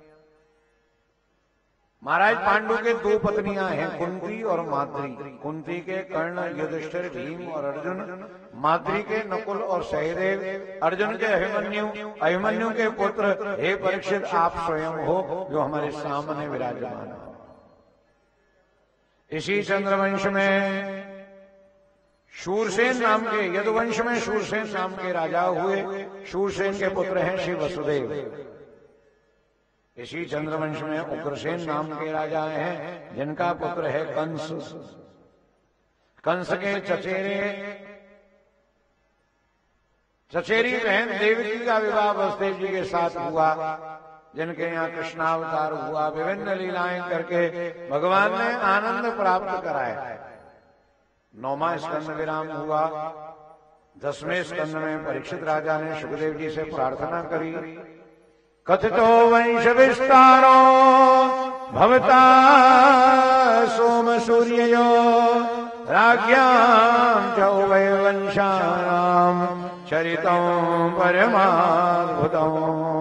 महाराज पांडु के दो पत्नियां हैं, कुंती और माद्री। कुंती के कर्ण, युधिष्ठिर, भीम और अर्जुन। माद्री के नकुल और सहदेव। अर्जुन के अभिमन्यु। अभिमन्यु के पुत्र हे परीक्षित आप स्वयं हो जो हमारे सामने विराजमान हो। इसी चंद्रवंश में शूरसेन नाम के, यदुवंश में शूरसेन नाम के राजा हुए। शूरसेन के पुत्र हैं श्री वसुदेव। इसी चंद्रवंश में उग्रसेन नाम के राजा हैं, जिनका पुत्र है कंस। कंस के चचेरी बहन देवकी का विवाह वसुदेव जी के साथ हुआ, जिनके यहाँ कृष्णावतार हुआ। विभिन्न लीलाएं करके भगवान ने आनंद प्राप्त कराया। 9वां स्कंद विराम हुआ। 10वें स्कंद में परीक्षित राजा ने सुखदेव जी से प्रार्थना करी, कथितो वंश विस्तारो भवता सोम सूर्यो राज्ञां च उभय वंशानां चरितं परमाद्भुतम्।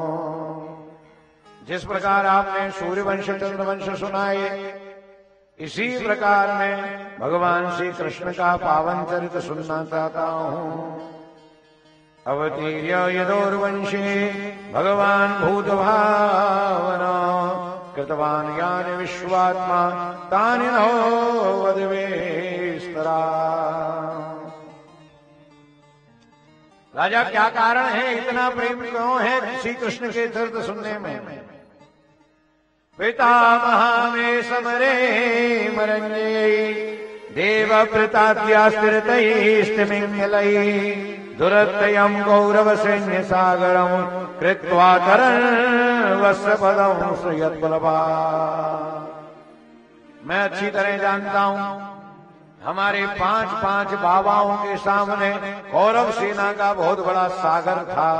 जिस प्रकार आपने सूर्यवंश चंद्रवंश सुनाए, इसी प्रकार मैं भगवान श्री कृष्ण का पावन चरित सुनना चाहता हूँ। अवतीर्य यदोर्वंशे भगवान भूत भावना कृतवान ज्ञान विश्वात्मा तानि नो वदवेस्तरा। राजा क्या कारण है, इतना प्रेम क्यों है श्री कृष्ण के चरित सुनने में? पितामह में समरे मरण्ये देव प्रतात्यास्तिरतैस्तिमिंगलैः दुरत्ययम् गौरव सैन्य सागरम् कृत्वा तरन् वत्सपदम् श्रुयत्बलभा। मैं अच्छी तरह जानता हूं हमारे 5-5 बाबाओं के सामने कौरव सेना का बहुत बड़ा सागर था।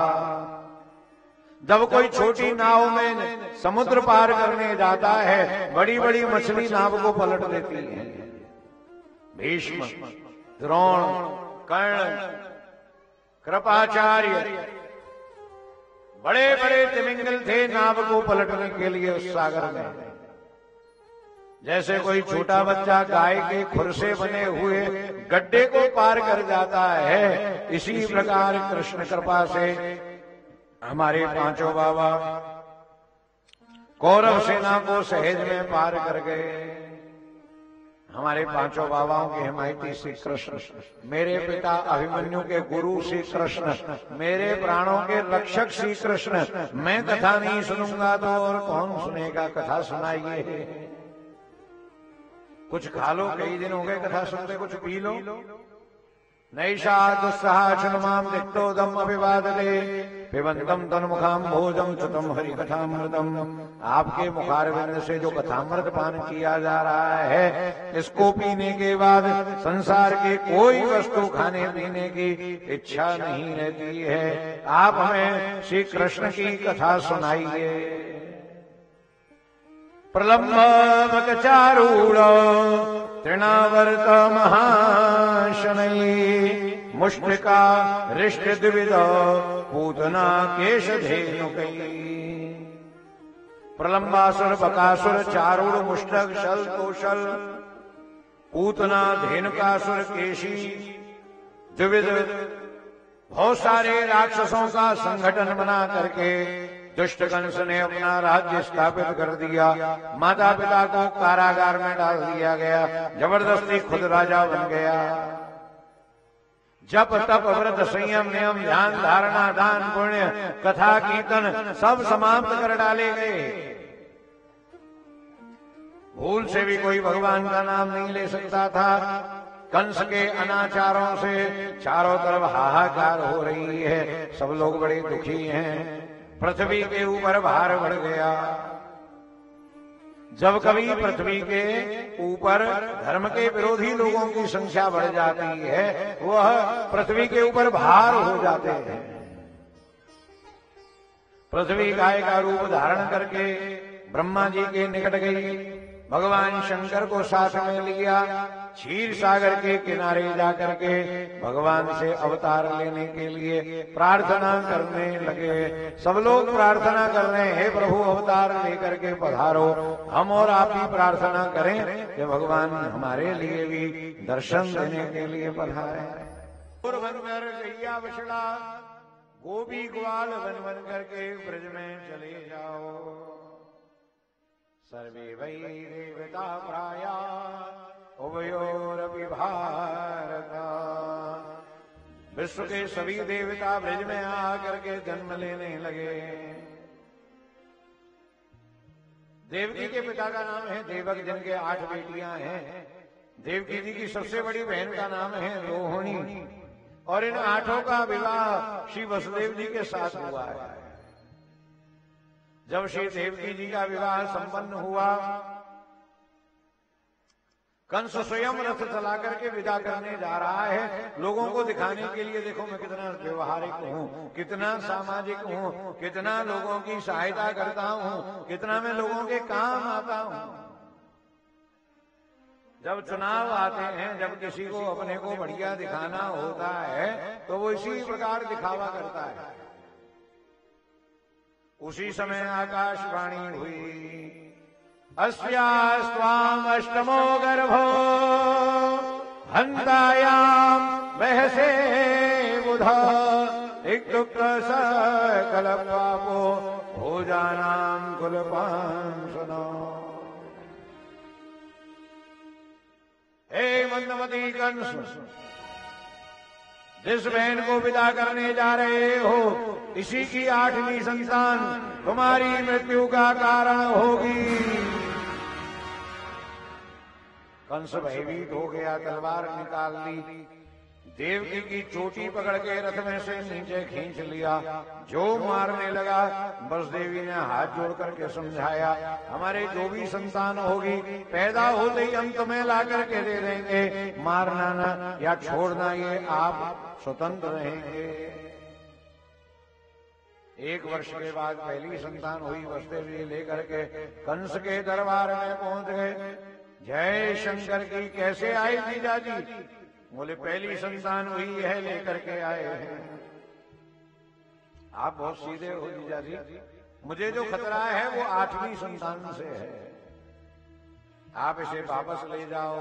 जब कोई छोटी नाव में समुद्र पार करने जाता है, बड़ी बड़ी मछली नाव को पलट देती है। भीष्म, द्रोण, कर्ण, कृपाचार्य, बड़े बड़े तिमिंगल थे नाव को पलटने के लिए उस सागर में। जैसे कोई छोटा बच्चा गाय के खुर से बने हुए गड्ढे को पार कर जाता है, इसी प्रकार कृष्ण कृपा से हमारे पांचों बाबा कौरव सेना को सहज में पार कर गए। हमारे पांचों बाबाओं के हिमायती श्री कृष्ण, मेरे पिता अभिमन्यु के गुरु श्री कृष्ण, मेरे प्राणों के रक्षक श्री कृष्ण। मैं कथा नहीं सुनूंगा तो और कौन सुनेगा? कथा सुनाइए। कुछ खा लो, कई दिन हो गए कथा सुनते, कुछ पी लो। नैषा दुस्सहा चुनमाम दिक्तोदम अभिवादते पिबंतम तन्मुखाम भोजम चुतम हरि कथामृतम। आपके मुखारविंद से जो कथामृत पान किया जा रहा है, इसको पीने के बाद संसार के कोई वस्तु खाने पीने की इच्छा नहीं रहती है। आप हमें श्री कृष्ण की कथा सुनाइए। प्रलम्बमकचारूढ़ तृणावर्त महाशनै मुष्टिका रिष्ट द्विविध पूतना केशधेनुकै। प्रलंबासुर, बकासुर, चारूढ़, मुष्टक, शल, कौशल, पूतना, धेनुकासुर, केशी, द्विविध, बहुत सारे राक्षसों का संगठन बना करके दुष्ट कंस ने अपना राज्य स्थापित कर दिया। माता पिता को कारागार में डाल दिया गया, जबरदस्ती खुद राजा बन गया। जप तप व्रत संयम नियम ध्यान धारणा दान पुण्य कथा कीर्तन सब समाप्त कर डाले गए। भूल से भी कोई भगवान का नाम नहीं ले सकता था। कंस के अनाचारों से चारों तरफ हाहाकार हो रही है, सब लोग बड़े दुखी हैं। पृथ्वी के ऊपर भार बढ़ गया। जब कभी पृथ्वी के ऊपर धर्म के विरोधी लोगों की संख्या बढ़ जाती है, वह पृथ्वी के ऊपर भार हो जाते हैं। पृथ्वी गाय का रूप धारण करके ब्रह्मा जी के निकट गई। भगवान शंकर को साथ में लिया। क्षीर सागर के किनारे जाकर के भगवान से अवतार लेने के लिए प्रार्थना करने लगे। सब लोग प्रार्थना कर रहे हैं, हे प्रभु अवतार लेकर के पधारो। हम और आप ही प्रार्थना करें कि भगवान हमारे लिए भी दर्शन देने के लिए पधारे। बनकर गैया बछड़ा गोपी ग्वाल बन बन करके ब्रज में चले जाओ। सर्वे वै देवता प्राया उभयोरपि भारत। विश्व के सभी देवता ब्रज में आकर के जन्म लेने लगे। देवकी के पिता का नाम है देवक, जिनके 8 बेटियां हैं। देवकी जी की सबसे बड़ी बहन का नाम है रोहिणी, और इन 8 का विवाह श्री वसुदेव जी के साथ हुआ है। जब श्री देवकी जी का विवाह संपन्न हुआ, कंस स्वयं रथ चला करके विदा करने जा रहा है, लोगों को दिखाने के लिए, देखो मैं कितना व्यवहारिक हूँ, कितना सामाजिक हूँ, कितना लोगों की सहायता करता हूँ, कितना मैं लोगों के काम आता हूँ। जब चुनाव आते हैं, जब किसी को अपने को बढ़िया दिखाना होता है, तो वो इसी प्रकार दिखावा करता है। उसी समय आकाशवाणी हुई, अस्यास्त्वाम अष्टमो गर्भो हंतायाम बहसे बुधा इक्तुक्त सकल पापो भोजानाम कुलपांसुनो। हे मंदमती कंस, जिस बहन को विदा करने जा रहे हो, इसी की 8वीं संतान तुम्हारी मृत्यु का कारण होगी। कंस भयभीत हो गया, तलवार निकाल ली। देवकी की चोटी पकड़ के रथ में से नीचे खींच लिया। जो मारने लगा बसदेवी ने हाथ जोड़ करके समझाया, हमारे जो भी संतान होगी पैदा होते ही हम तुम्हें ला करके दे देंगे, मारना ना या छोड़ना ये आप स्वतंत्र रहेंगे। 1 वर्ष के बाद पहली संतान हुई। बसदेवी लेकर के कंस के दरबार में पहुंच गए। जय शंकर की। कैसे आए जीजाजी? बोले पहली संतान हुई है, लेकर के आए हैं। आप बहुत सीधे हो जीजाजी, मुझे जो खतरा है वो 8वीं संतान से है, आप इसे वापस ले जाओ।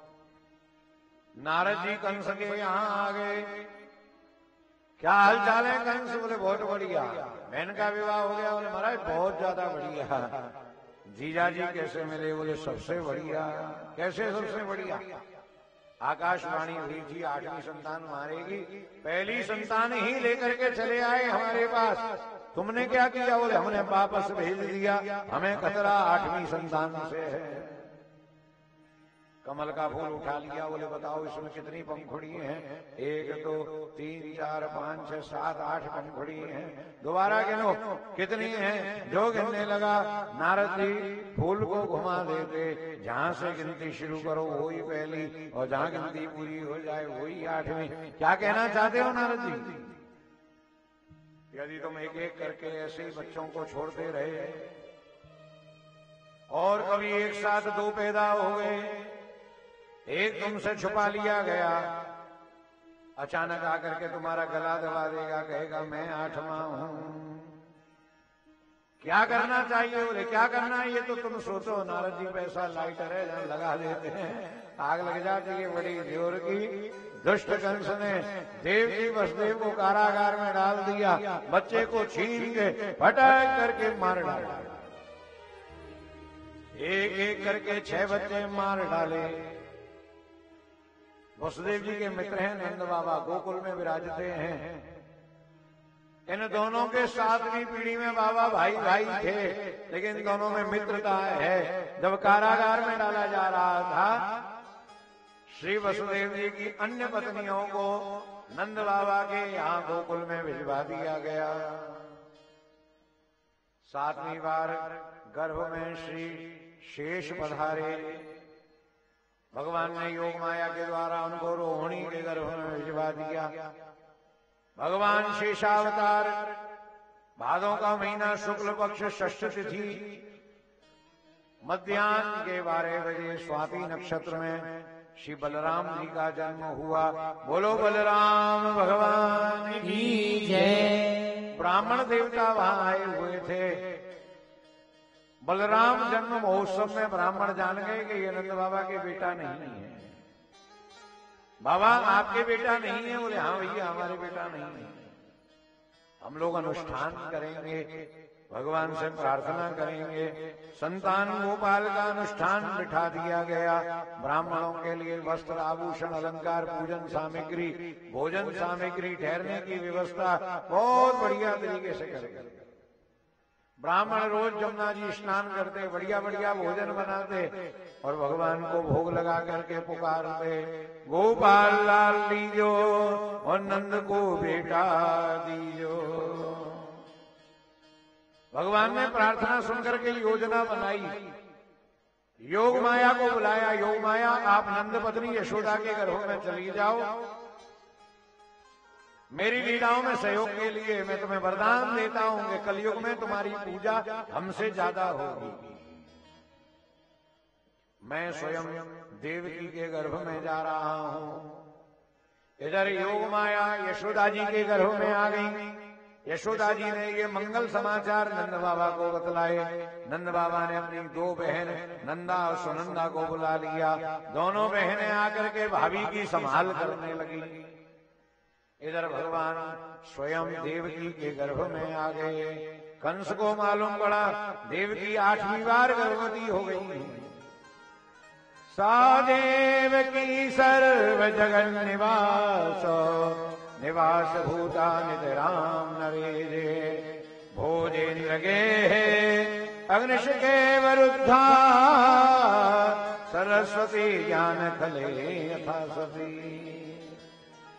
नारद जी कंस के यहां आ गए। क्या हाल चाल है कंस? बोले बहुत बढ़िया। बहन का विवाह हो गया? बोले महाराज बहुत ज्यादा बढ़िया। जीजाजी कैसे मिले? बोले सबसे बढ़िया। कैसे सबसे बढ़िया? आकाशवाणी हुई थी 8वीं संतान मारेगी, पहली संतान ही लेकर के चले आए हमारे पास। तुमने क्या किया? बोले हमने वापस भेज दिया, हमें खतरा 8वीं संतान से है। कमल का फूल उठा लिया। बोले बताओ इसमें कितनी पंखुड़ी हैं? 1 2 3 4 5 6 7 8 पंखुड़ी हैं। दोबारा गिनो कितनी हैं? जो गिनने लगा नारद जी फूल को घुमा देते, जहां से गिनती शुरू करो वही पहली, और जहां गिनती पूरी हो जाए वही 8वीं। क्या कहना चाहते हो नारद जी? यदि तुम एक एक करके ऐसे ही बच्चों को छोड़ते रहे और कभी एक साथ 2 पैदा हो गए, एक तुमसे छुपा लिया गया, अचानक आकर के तुम्हारा गला दबा देगा, कहेगा मैं 8वां हूं, क्या करना चाहिए? बोले क्या करना है ये तो तुम सोचो। नारद जी पैसा लाइटर है लगा देते हैं, आग लग जाती है बड़ी जोर की। दुष्ट कंस ने देवकी वसुदेव को कारागार में डाल दिया, बच्चे को छीन के फटक करके मार डाला। एक एक करके 6 बच्चे मार डाले। वसुदेव जी के मित्र हैं नंद बाबा, गोकुल में विराजते हैं। इन दोनों के 7वीं पीढ़ी में बाबा भाई भाई थे, लेकिन इन दोनों में मित्रता है। जब कारागार में डाला जा रहा था, श्री वसुदेव जी की अन्य पत्नियों को नंद बाबा के यहाँ गोकुल में भिजवा दिया गया। 7वीं बार गर्भ में श्री शेष पधारे। भगवान ने योग माया के द्वारा उनको रोहिणी के गर्भ में भिजवा दिया। भगवान शेषावतार भादों का महीना शुक्ल पक्ष षष्ठ तिथि मध्याह्न के 12 बजे स्वाति नक्षत्र में श्री बलराम जी का जन्म हुआ। बोलो बलराम भगवान की जय। ब्राह्मण देवता वहां आए हुए थे। बलराम जन्म महोत्सव में ब्राह्मण जान गए कि ये नंद बाबा के बेटा नहीं है। बाबा आपके बेटा नहीं है? बोले हाँ भैया हमारे बेटा नहीं है। हम लोग अनुष्ठान करेंगे, भगवान से प्रार्थना करेंगे। संतान गोपाल का अनुष्ठान बिठा दिया गया। ब्राह्मणों के लिए वस्त्र आभूषण अलंकार पूजन सामग्री भोजन सामग्री ठहरने की व्यवस्था बहुत बढ़िया तरीके से करेंगे। ब्राह्मण रोज जमुना जी स्नान करते, बढ़िया बढ़िया भोजन बनाते और भगवान को भोग लगा करके पुकारते, गोपाल लाल लीजो और नंद को बेटा दीजो। भगवान ने प्रार्थना सुनकर के योजना बनाई। योग माया को बुलाया। योग माया आप नंद पत्नी यशोदा के गर्भ में चली जाओ, मेरी लीलाओं में सहयोग के लिए मैं तुम्हें वरदान देता हूं कि कलयुग में तुम्हारी पूजा हमसे ज्यादा होगी। मैं स्वयं देवकी के गर्भ में जा रहा हूं। इधर योग माया यशोदा जी के गर्भ में आ गई। यशोदा जी ने ये मंगल समाचार नंद बाबा को बतलाए। नंद बाबा ने अपनी 2 बहन नंदा और सुनंदा को बुला लिया। दोनों बहनें आकर के भाभी की संभाल करने लगी। इधर भगवान स्वयं देवकी के गर्भ में आ गए। कंस को मालूम पड़ा देवकी 8वीं बार गर्भवती हो गई। सा देवकी सर्व जगन निवास निवास भूता नितराम नवेदे भोजेन्द्र गे अग्निश के वरुद्धा सरस्वती ज्ञान खले यथा सती।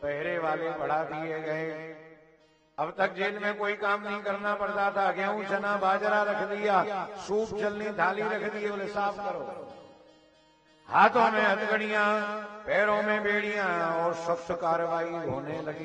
पहरे वाले बढ़ा दिए गए। अब तक जेल में कोई काम नहीं करना पड़ता था। गेहूं चना बाजरा रख दिया, सूप चलनी थाली रख दी, बोले साफ करो। हाथों में हथकड़ियां, पैरों में बेड़ियां और सख्त कार्रवाई होने लगी।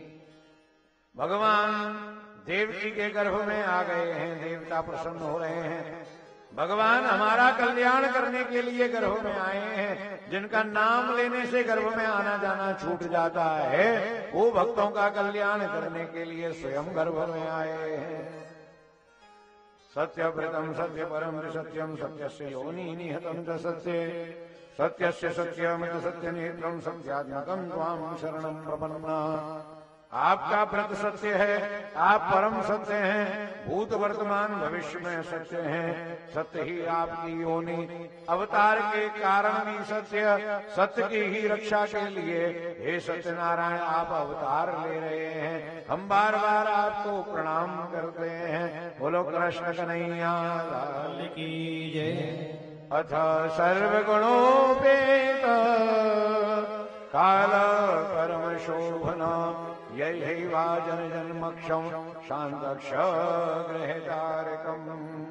भगवान देवकी के गर्भ में आ गए हैं, देवता प्रसन्न हो रहे हैं। भगवान हमारा कल्याण करने के लिए गर्भ में आए हैं। जिनका नाम लेने से गर्भ में आना जाना छूट जाता है, वो भक्तों का कल्याण करने के लिए स्वयं गर्भ में आए हैं। सत्यव्रतम सत्य परम सत्यम सत्यस्य योनि निहतम च सत्ये सत्यस्य सत्यमित सत्य नेत्रम सत्यात्मकम त्वाम शरणम प्रपन्ना। आपका व्रत सत्य है, आप परम सत्य हैं, भूत वर्तमान भविष्य में सत्य हैं। सत्य ही आपकी योनि, अवतार के कारण भी सत्य, सत्य की ही रक्षा के लिए हे सत्यनारायण आप अवतार ले रहे हैं। हम बार बार आपको प्रणाम करते हैं। बोलो कृष्ण कन्हैया लाल की जय। अथ सर्वगुणोपेत काल परम शोभना यैवा जन जन्मक्षम शांतक्ष गृहतारकम।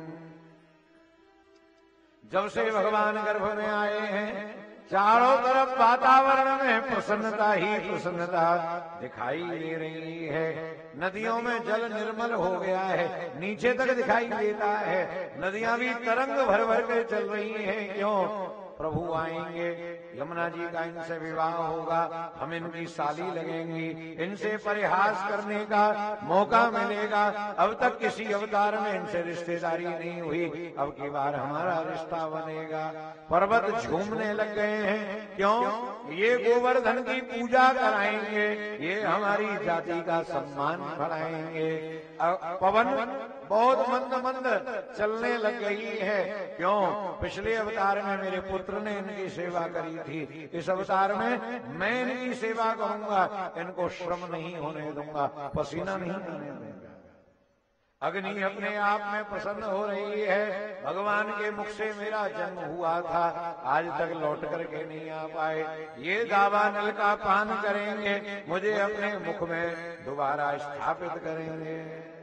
जब से भगवान गर्भ में आए हैं, चारों तरफ वातावरण में प्रसन्नता ही प्रसन्नता दिखाई दे रही है। नदियों में जल निर्मल हो गया है, नीचे तक दिखाई देता है। नदियां भी तरंग भर भर के चल रही हैं। क्यों? प्रभु आएंगे, यमुना जी का इनसे विवाह होगा, हम इनकी साली लगेंगी, इनसे परिहास करने का मौका मिलेगा। अब तक किसी अवतार में इनसे रिश्तेदारी नहीं हुई, अब की बार हमारा रिश्ता बनेगा। पर्वत झूमने लग गए हैं। क्यों? ये गोवर्धन की पूजा कराएंगे, ये हमारी जाति का सम्मान बढ़ाएंगे। पवन बहुत मंद मंद चलने लग गई है। क्यों? पिछले अवतार में मेरे पुत्र ने इनकी सेवा करी थी, इस अवतार में मैं इनकी सेवा करूंगा, इनको श्रम नहीं होने दूंगा, पसीना नहीं आने दूंगा। अग्नि अपने आप में प्रसन्न हो रही है। भगवान के मुख से मेरा जन्म हुआ था, आज तक लौट करके नहीं आ पाए। ये दावानल का पान करेंगे, मुझे अपने मुख में दोबारा स्थापित करेंगे।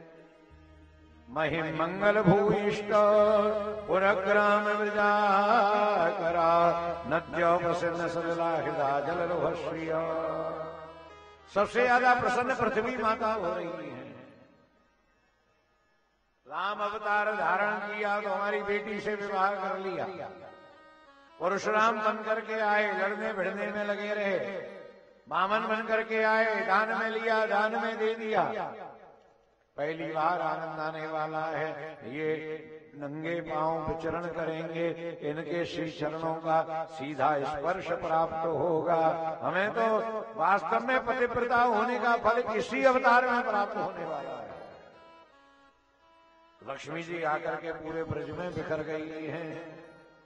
महिम मंगल भूयिष्ठ पुरग्राम वृजाकरा नद्य प्रसन्न सलिला हृदय जल श्रिय। सबसे ज्यादा प्रसन्न पृथ्वी माता हो रही है। राम अवतार धारण किया तो हमारी बेटी से विवाह कर लिया। परशुराम बन करके आए, लड़ने भिड़ने में लगे रहे। वामन बन करके आए, दान में लिया, दान में दे दिया। पहली बार आनंद आने वाला है। ये नंगे पांव विचरण करेंगे, इनके श्री चरणों का सीधा स्पर्श प्राप्त होगा। हमें तो वास्तव में पतिव्रता होने का फल इसी अवतार में प्राप्त होने वाला है। लक्ष्मी जी आकर के पूरे ब्रज में बिखर गई हैं।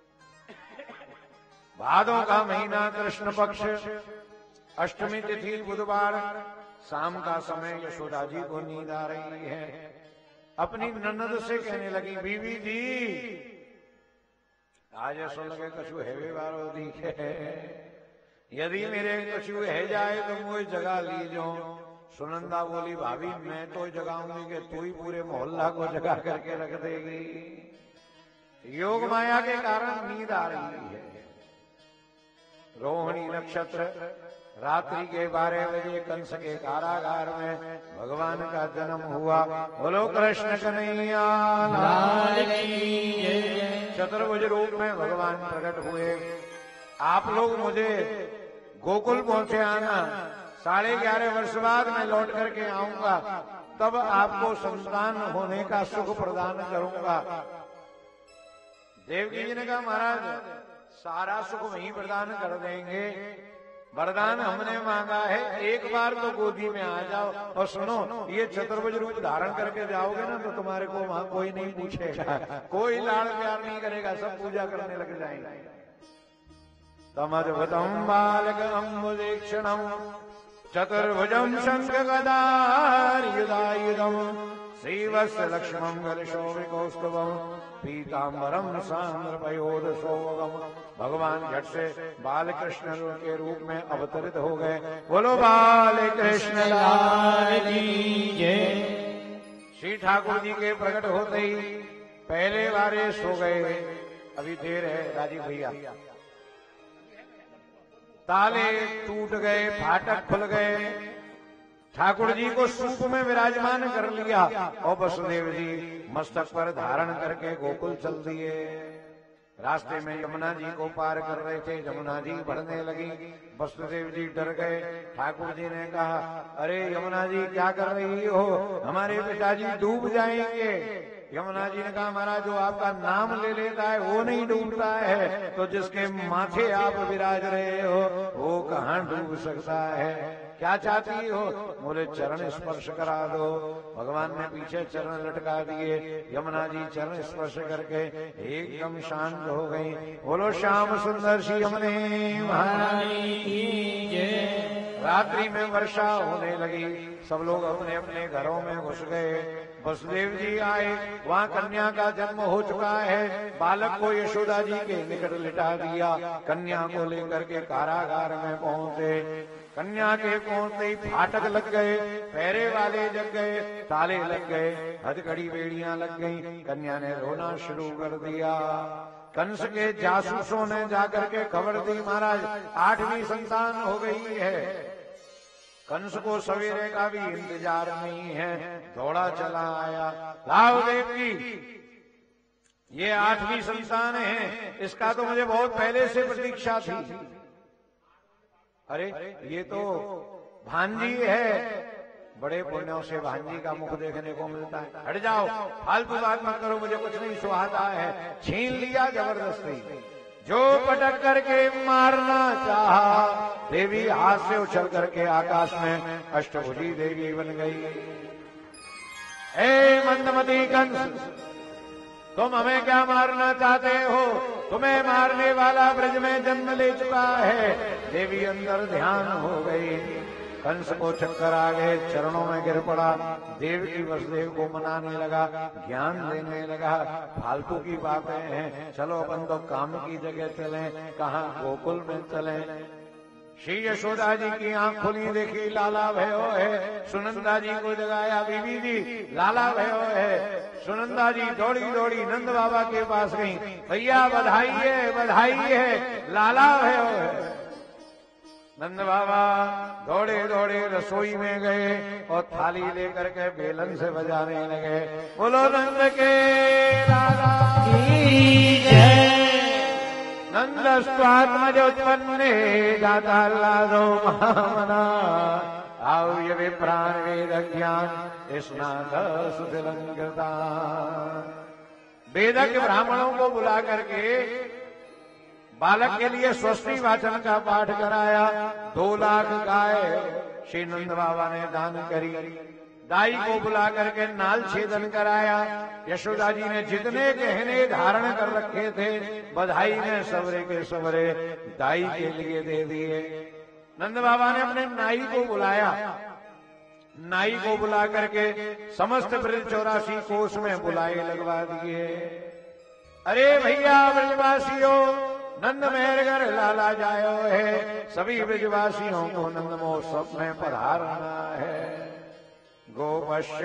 भादों का महीना, कृष्ण पक्ष, अष्टमी तिथि बुधवार, शाम का समय यशोदा जी को नींद आ रही है। अपनी ननद से कहने लगी, बीवी जी आज ऐसा लगे कछु हेवे वारो दिखे, यदि मेरे कछु है जाए तो मुझे जगा लीजो। सुनंदा बोली, भाभी मैं तो जगाऊंगी कि तू ही पूरे मोहल्ला को जगा करके रख देगी। योग माया के कारण नींद आ रही है। रोहिणी नक्षत्र रात्रि के 12 बजे कंस के कारागार में भगवान का जन्म हुआ। बोलो कृष्ण कन्हैया लाल की जय। चतुर्भुज रूप में भगवान प्रकट हुए। आप लोग मुझे गोकुल पहुंचे आना, 11.5 वर्ष बाद मैं लौट करके आऊंगा, तब आपको संतान होने का सुख प्रदान करूंगा। देवकी जी ने कहा, महाराज सारा सुख वहीं प्रदान कर देंगे, वरदान हमने मांगा है, एक बार तो गोदी में आ जाओ। और सुनो, ये चतुर्भुज रूप धारण करके जाओगे ना तो तुम्हारे को वहां कोई नहीं पूछेगा, कोई लाड़ प्यार नहीं करेगा, सब पूजा करने लग जाएंगे। तमद्भुतम बालकम चतुर्भुजम शंख गदायुधायुधम श्रीवत्स लक्ष्मण शोभिकौस्तुभम पीताम्बरम सांद्रपयोधशोभम। भगवान झट से बाल कृष्ण के रूप में अवतरित हो गए। बोलो बाल कृष्ण लाल की जय। श्री ठाकुर जी के प्रकट होते ही पहले बारे सो गए। अभी देर है राजीव भैया। ताले टूट गए, फाटक खुल गए। ठाकुर जी को सूप में विराजमान कर लिया और वसुदेव जी मस्तक पर धारण करके गोकुल चल दिए। रास्ते में यमुना जी को पार कर रहे थे, यमुना जी बढ़ने लगी। वसुदेव जी डर गए। ठाकुर जी ने कहा, अरे यमुना जी क्या कर रही हो, हमारे पिताजी डूब जाएंगे। यमुना जी ने कहा, महाराज जो आपका नाम ले लेता है वो नहीं डूबता है, तो जिसके माथे आप विराज रहे हो वो कहाँ डूब सकता है। क्या चाहती हो? बोले चरण स्पर्श करा दो। भगवान ने पीछे चरण लटका दिए। यमुना जी चरण स्पर्श करके एकदम शांत हो गई। बोलो श्याम सुंदर श्री यमुने महारानी की जय। रात्रि में वर्षा होने लगी। सब लोग अपने अपने घरों में घुस गए। वसुदेव जी आए, वहाँ कन्या का जन्म हो चुका है। बालक को यशोदा जी के निकट लिटा दिया। कन्या को लेकर के कारागार में पहुंचे। कन्या के पहुंचते ही फाटक लग गए, पैरे वाले जग गए, ताले लग गए, हथकड़ी बेड़ियां लग गईं। कन्या ने रोना शुरू कर दिया। कंस के जासूसों ने जाकर के खबर दी, महाराज 8वीं संतान हो गई है। कंस को सवेरे का भी इंतजार नहीं है। दौड़ा चला आया, लाओ देवी ये 8वीं संतान है, इसका तो मुझे बहुत पहले से प्रतीक्षा थी। अरे ये तो भांजी है, बड़े पुण्यों से भांजी का मुख देखने को मिलता है। हट जाओ, फालतू बात मत करो, मुझे कुछ नहीं सुहाता है। छीन लिया जबरदस्ती। जो पटक करके मारना चाहा, देवी हाथ से उछल करके आकाश में अष्टभुजी देवी बन गई। हे मंदमती कंस, तुम हमें क्या मारना चाहते हो? तुम्हें मारने वाला ब्रज में जन्म ले चुका है। देवी अंदर ध्यान हो गई। कंस को चक्कर आ गए, चरणों में गिर पड़ा। देव की वसुदेव को मनाने लगा, ज्ञान देने लगा। फालतू की बातें हैं, चलो अपन तो काम की जगह चलें। कहाँ? गोकुल में चलें। श्री यशोदा जी की आंख खुली, देखी लाला भयो है। सुनंदा जी को जगाया, बीबी जी लाला भयो है। सुनंदा जी दौड़ी दौड़ी नंद बाबा के पास गई, भैया बधाई है, बधाई है, लाला भयो है। नंद बाबा दौड़े दौड़े रसोई में गए और थाली लेकर के बेलन से बजाने लगे। बोलो नंद के लाला की जय। नंदस्वात्मजोत्पन्ने जाता लादो महामना। आव्य विप्राण वेद ज्ञान स्नात सुधिलंकृता। वेदज्ञ ब्राह्मणों को बुला करके बालक के लिए स्वस्ति वाचन का पाठ कराया। 2 लाख गाय श्री नंद बाबा ने दान करी। दाई को बुला करके नाल छेदन कराया। यशोदा जी ने जितने गहने धारण कर रखे थे, बधाई ने सबरे के सबरे दाई के लिए दे दिए। नंद बाबा ने अपने नाई को बुलाया। नाई को बुला करके समस्त ब्रज 84 कोष में बुलाए लगवा दिए। अरे भैया ब्रजवासियों, नंद मेहरगढ़ लाला जायो है। सभी ब्रजवासियों को नंद महोत्सव में पधारना है। गोपश्य,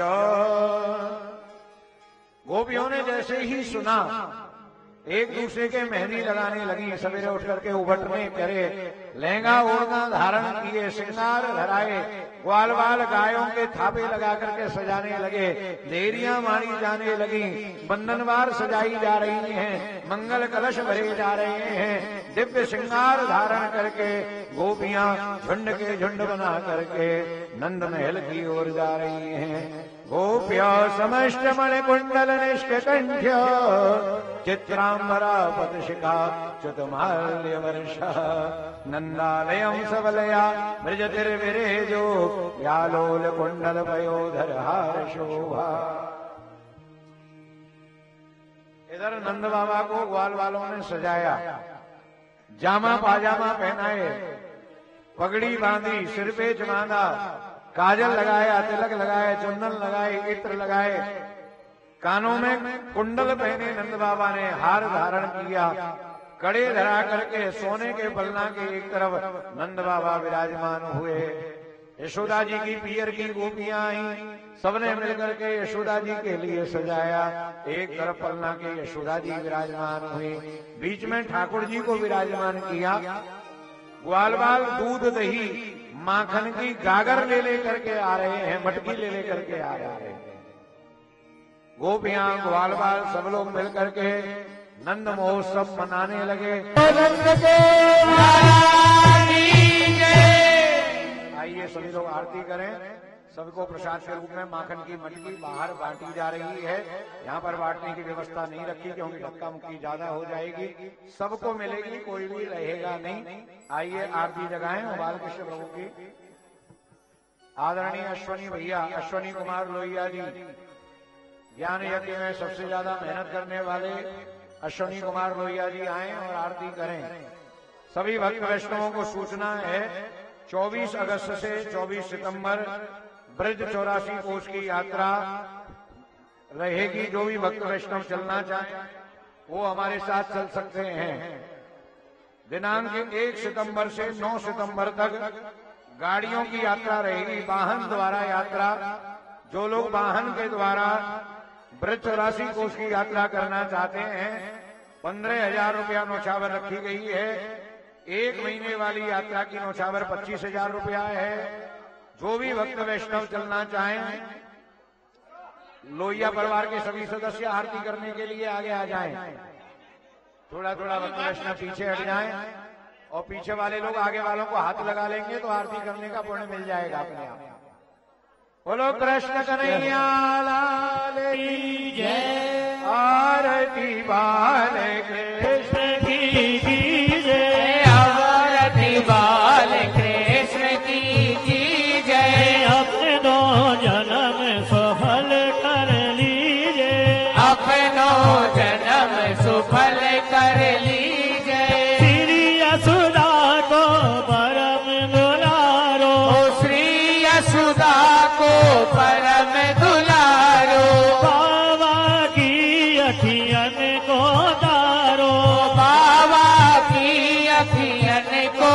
गोपियों ने जैसे ही सुना एक दूसरे के मेहंदी लगाने लगी। सवेरे उठ करके उभटने करे, लहंगा ओढ़ना धारण किए, श्रृंगार धराए, ग्वाल बाल गायों के थापे लगा करके सजाने लगे। देरियां मारी जाने लगी, बंधनवार सजाई जा रही हैं, मंगल कलश भरे जा रहे हैं। दिव्य श्रृंगार धारण करके गोपियां झुंड के झुंड बना करके नंद महल की ओर जा रही हैं। गोप्या समस्त मणिकुंडल निष्कंठ्य चित्रांबरा पदशिखा च्युतमाल्य वर्ष। नंदालयं सबलया मृजतिर्विरेजो व्यालोल कुंडल पयोधर हार शोभा। इधर नंद बाबा को ग्वाल वालों ने सजाया, जामा पाजामा पहनाए, पगड़ी बांधी, सिर पे बांधा, काजल लगाया, तिलक लगाए, चंदन लगाए, इत्र लगाए, कानों में कुंडल पहने नंद बाबा ने, हार धारण किया, कड़े धरा करके सोने के पलना के एक तरफ नंद बाबा विराजमान हुए। यशोदा जी की पियर की गोपियां आई, सबने मिलकर के यशोदा जी के लिए सजाया। एक तरफ पलना के यशोदा जी विराजमान हुई, बीच में ठाकुर जी को विराजमान किया। ग्वाल बाल दूध दही माखन की गागर ले लेकर के आ रहे हैं, मटकी ले लेकर के आ रहे हैं। गोपियां ग्वाल बाल सब लोग मिलकर के नंद महोत्सव मनाने लगे। आइए सभी लोग आरती करें। सबको प्रसाद के रूप में माखन की मटकी बाहर बांटी जा रही है। यहाँ पर बांटने की व्यवस्था नहीं रखी क्योंकि धक्का मुक्की ज्यादा हो जाएगी। सबको मिलेगी, कोई भी रहेगा नहीं। आइए आरती जगाएं बालकृष्ण प्रभु की। आदरणीय अश्वनी भैया, अश्वनी कुमार लोहिया जी, ज्ञान यज्ञ में सबसे ज्यादा मेहनत करने वाले अश्वनी कुमार लोहिया जी आए और आरती करें। सभी भक्त वैष्णवों को सूचना है 24 अगस्त से 24 सितंबर ब्रज 84 कोष की यात्रा रहेगी। जो भी भक्त वैष्णव चलना चाहे वो हमारे साथ चल सकते हैं। दिनांक 1 सितंबर से 9 सितंबर तक गाड़ियों की यात्रा रहेगी, वाहन द्वारा यात्रा। जो लोग वाहन के द्वारा ब्रज 84 कोष की यात्रा करना चाहते हैं 15,000 रुपया नौछावर रखी गई है। एक महीने वाली यात्रा की नौछावर 25,000 रुपया है। जो भी भक्त वैष्णव चलना चाहें, लोहिया परिवार के सभी सदस्य आरती करने के लिए आगे आ जाएं। थोड़ा थोड़ा भक्त वैष्णव पीछे हट जाएं और पीछे वाले लोग आगे वालों को हाथ लगा लेंगे तो आरती करने का पुण्य मिल जाएगा अपने आप। बोलो कृष्ण कन्हैया लाल की जय। आरती बाल कृष्ण की जय।
आरती बाल कृष्ण की जय।
अपने दो जन्म सफल कर लीजिए,
अपनो जन्म सुफल कर लीजिए।
श्री यशोदा को परम दुलारो,
श्री यशोदा को परम दुलारो।
बाबा की अखियन को तारो,
बाबा की अखियन को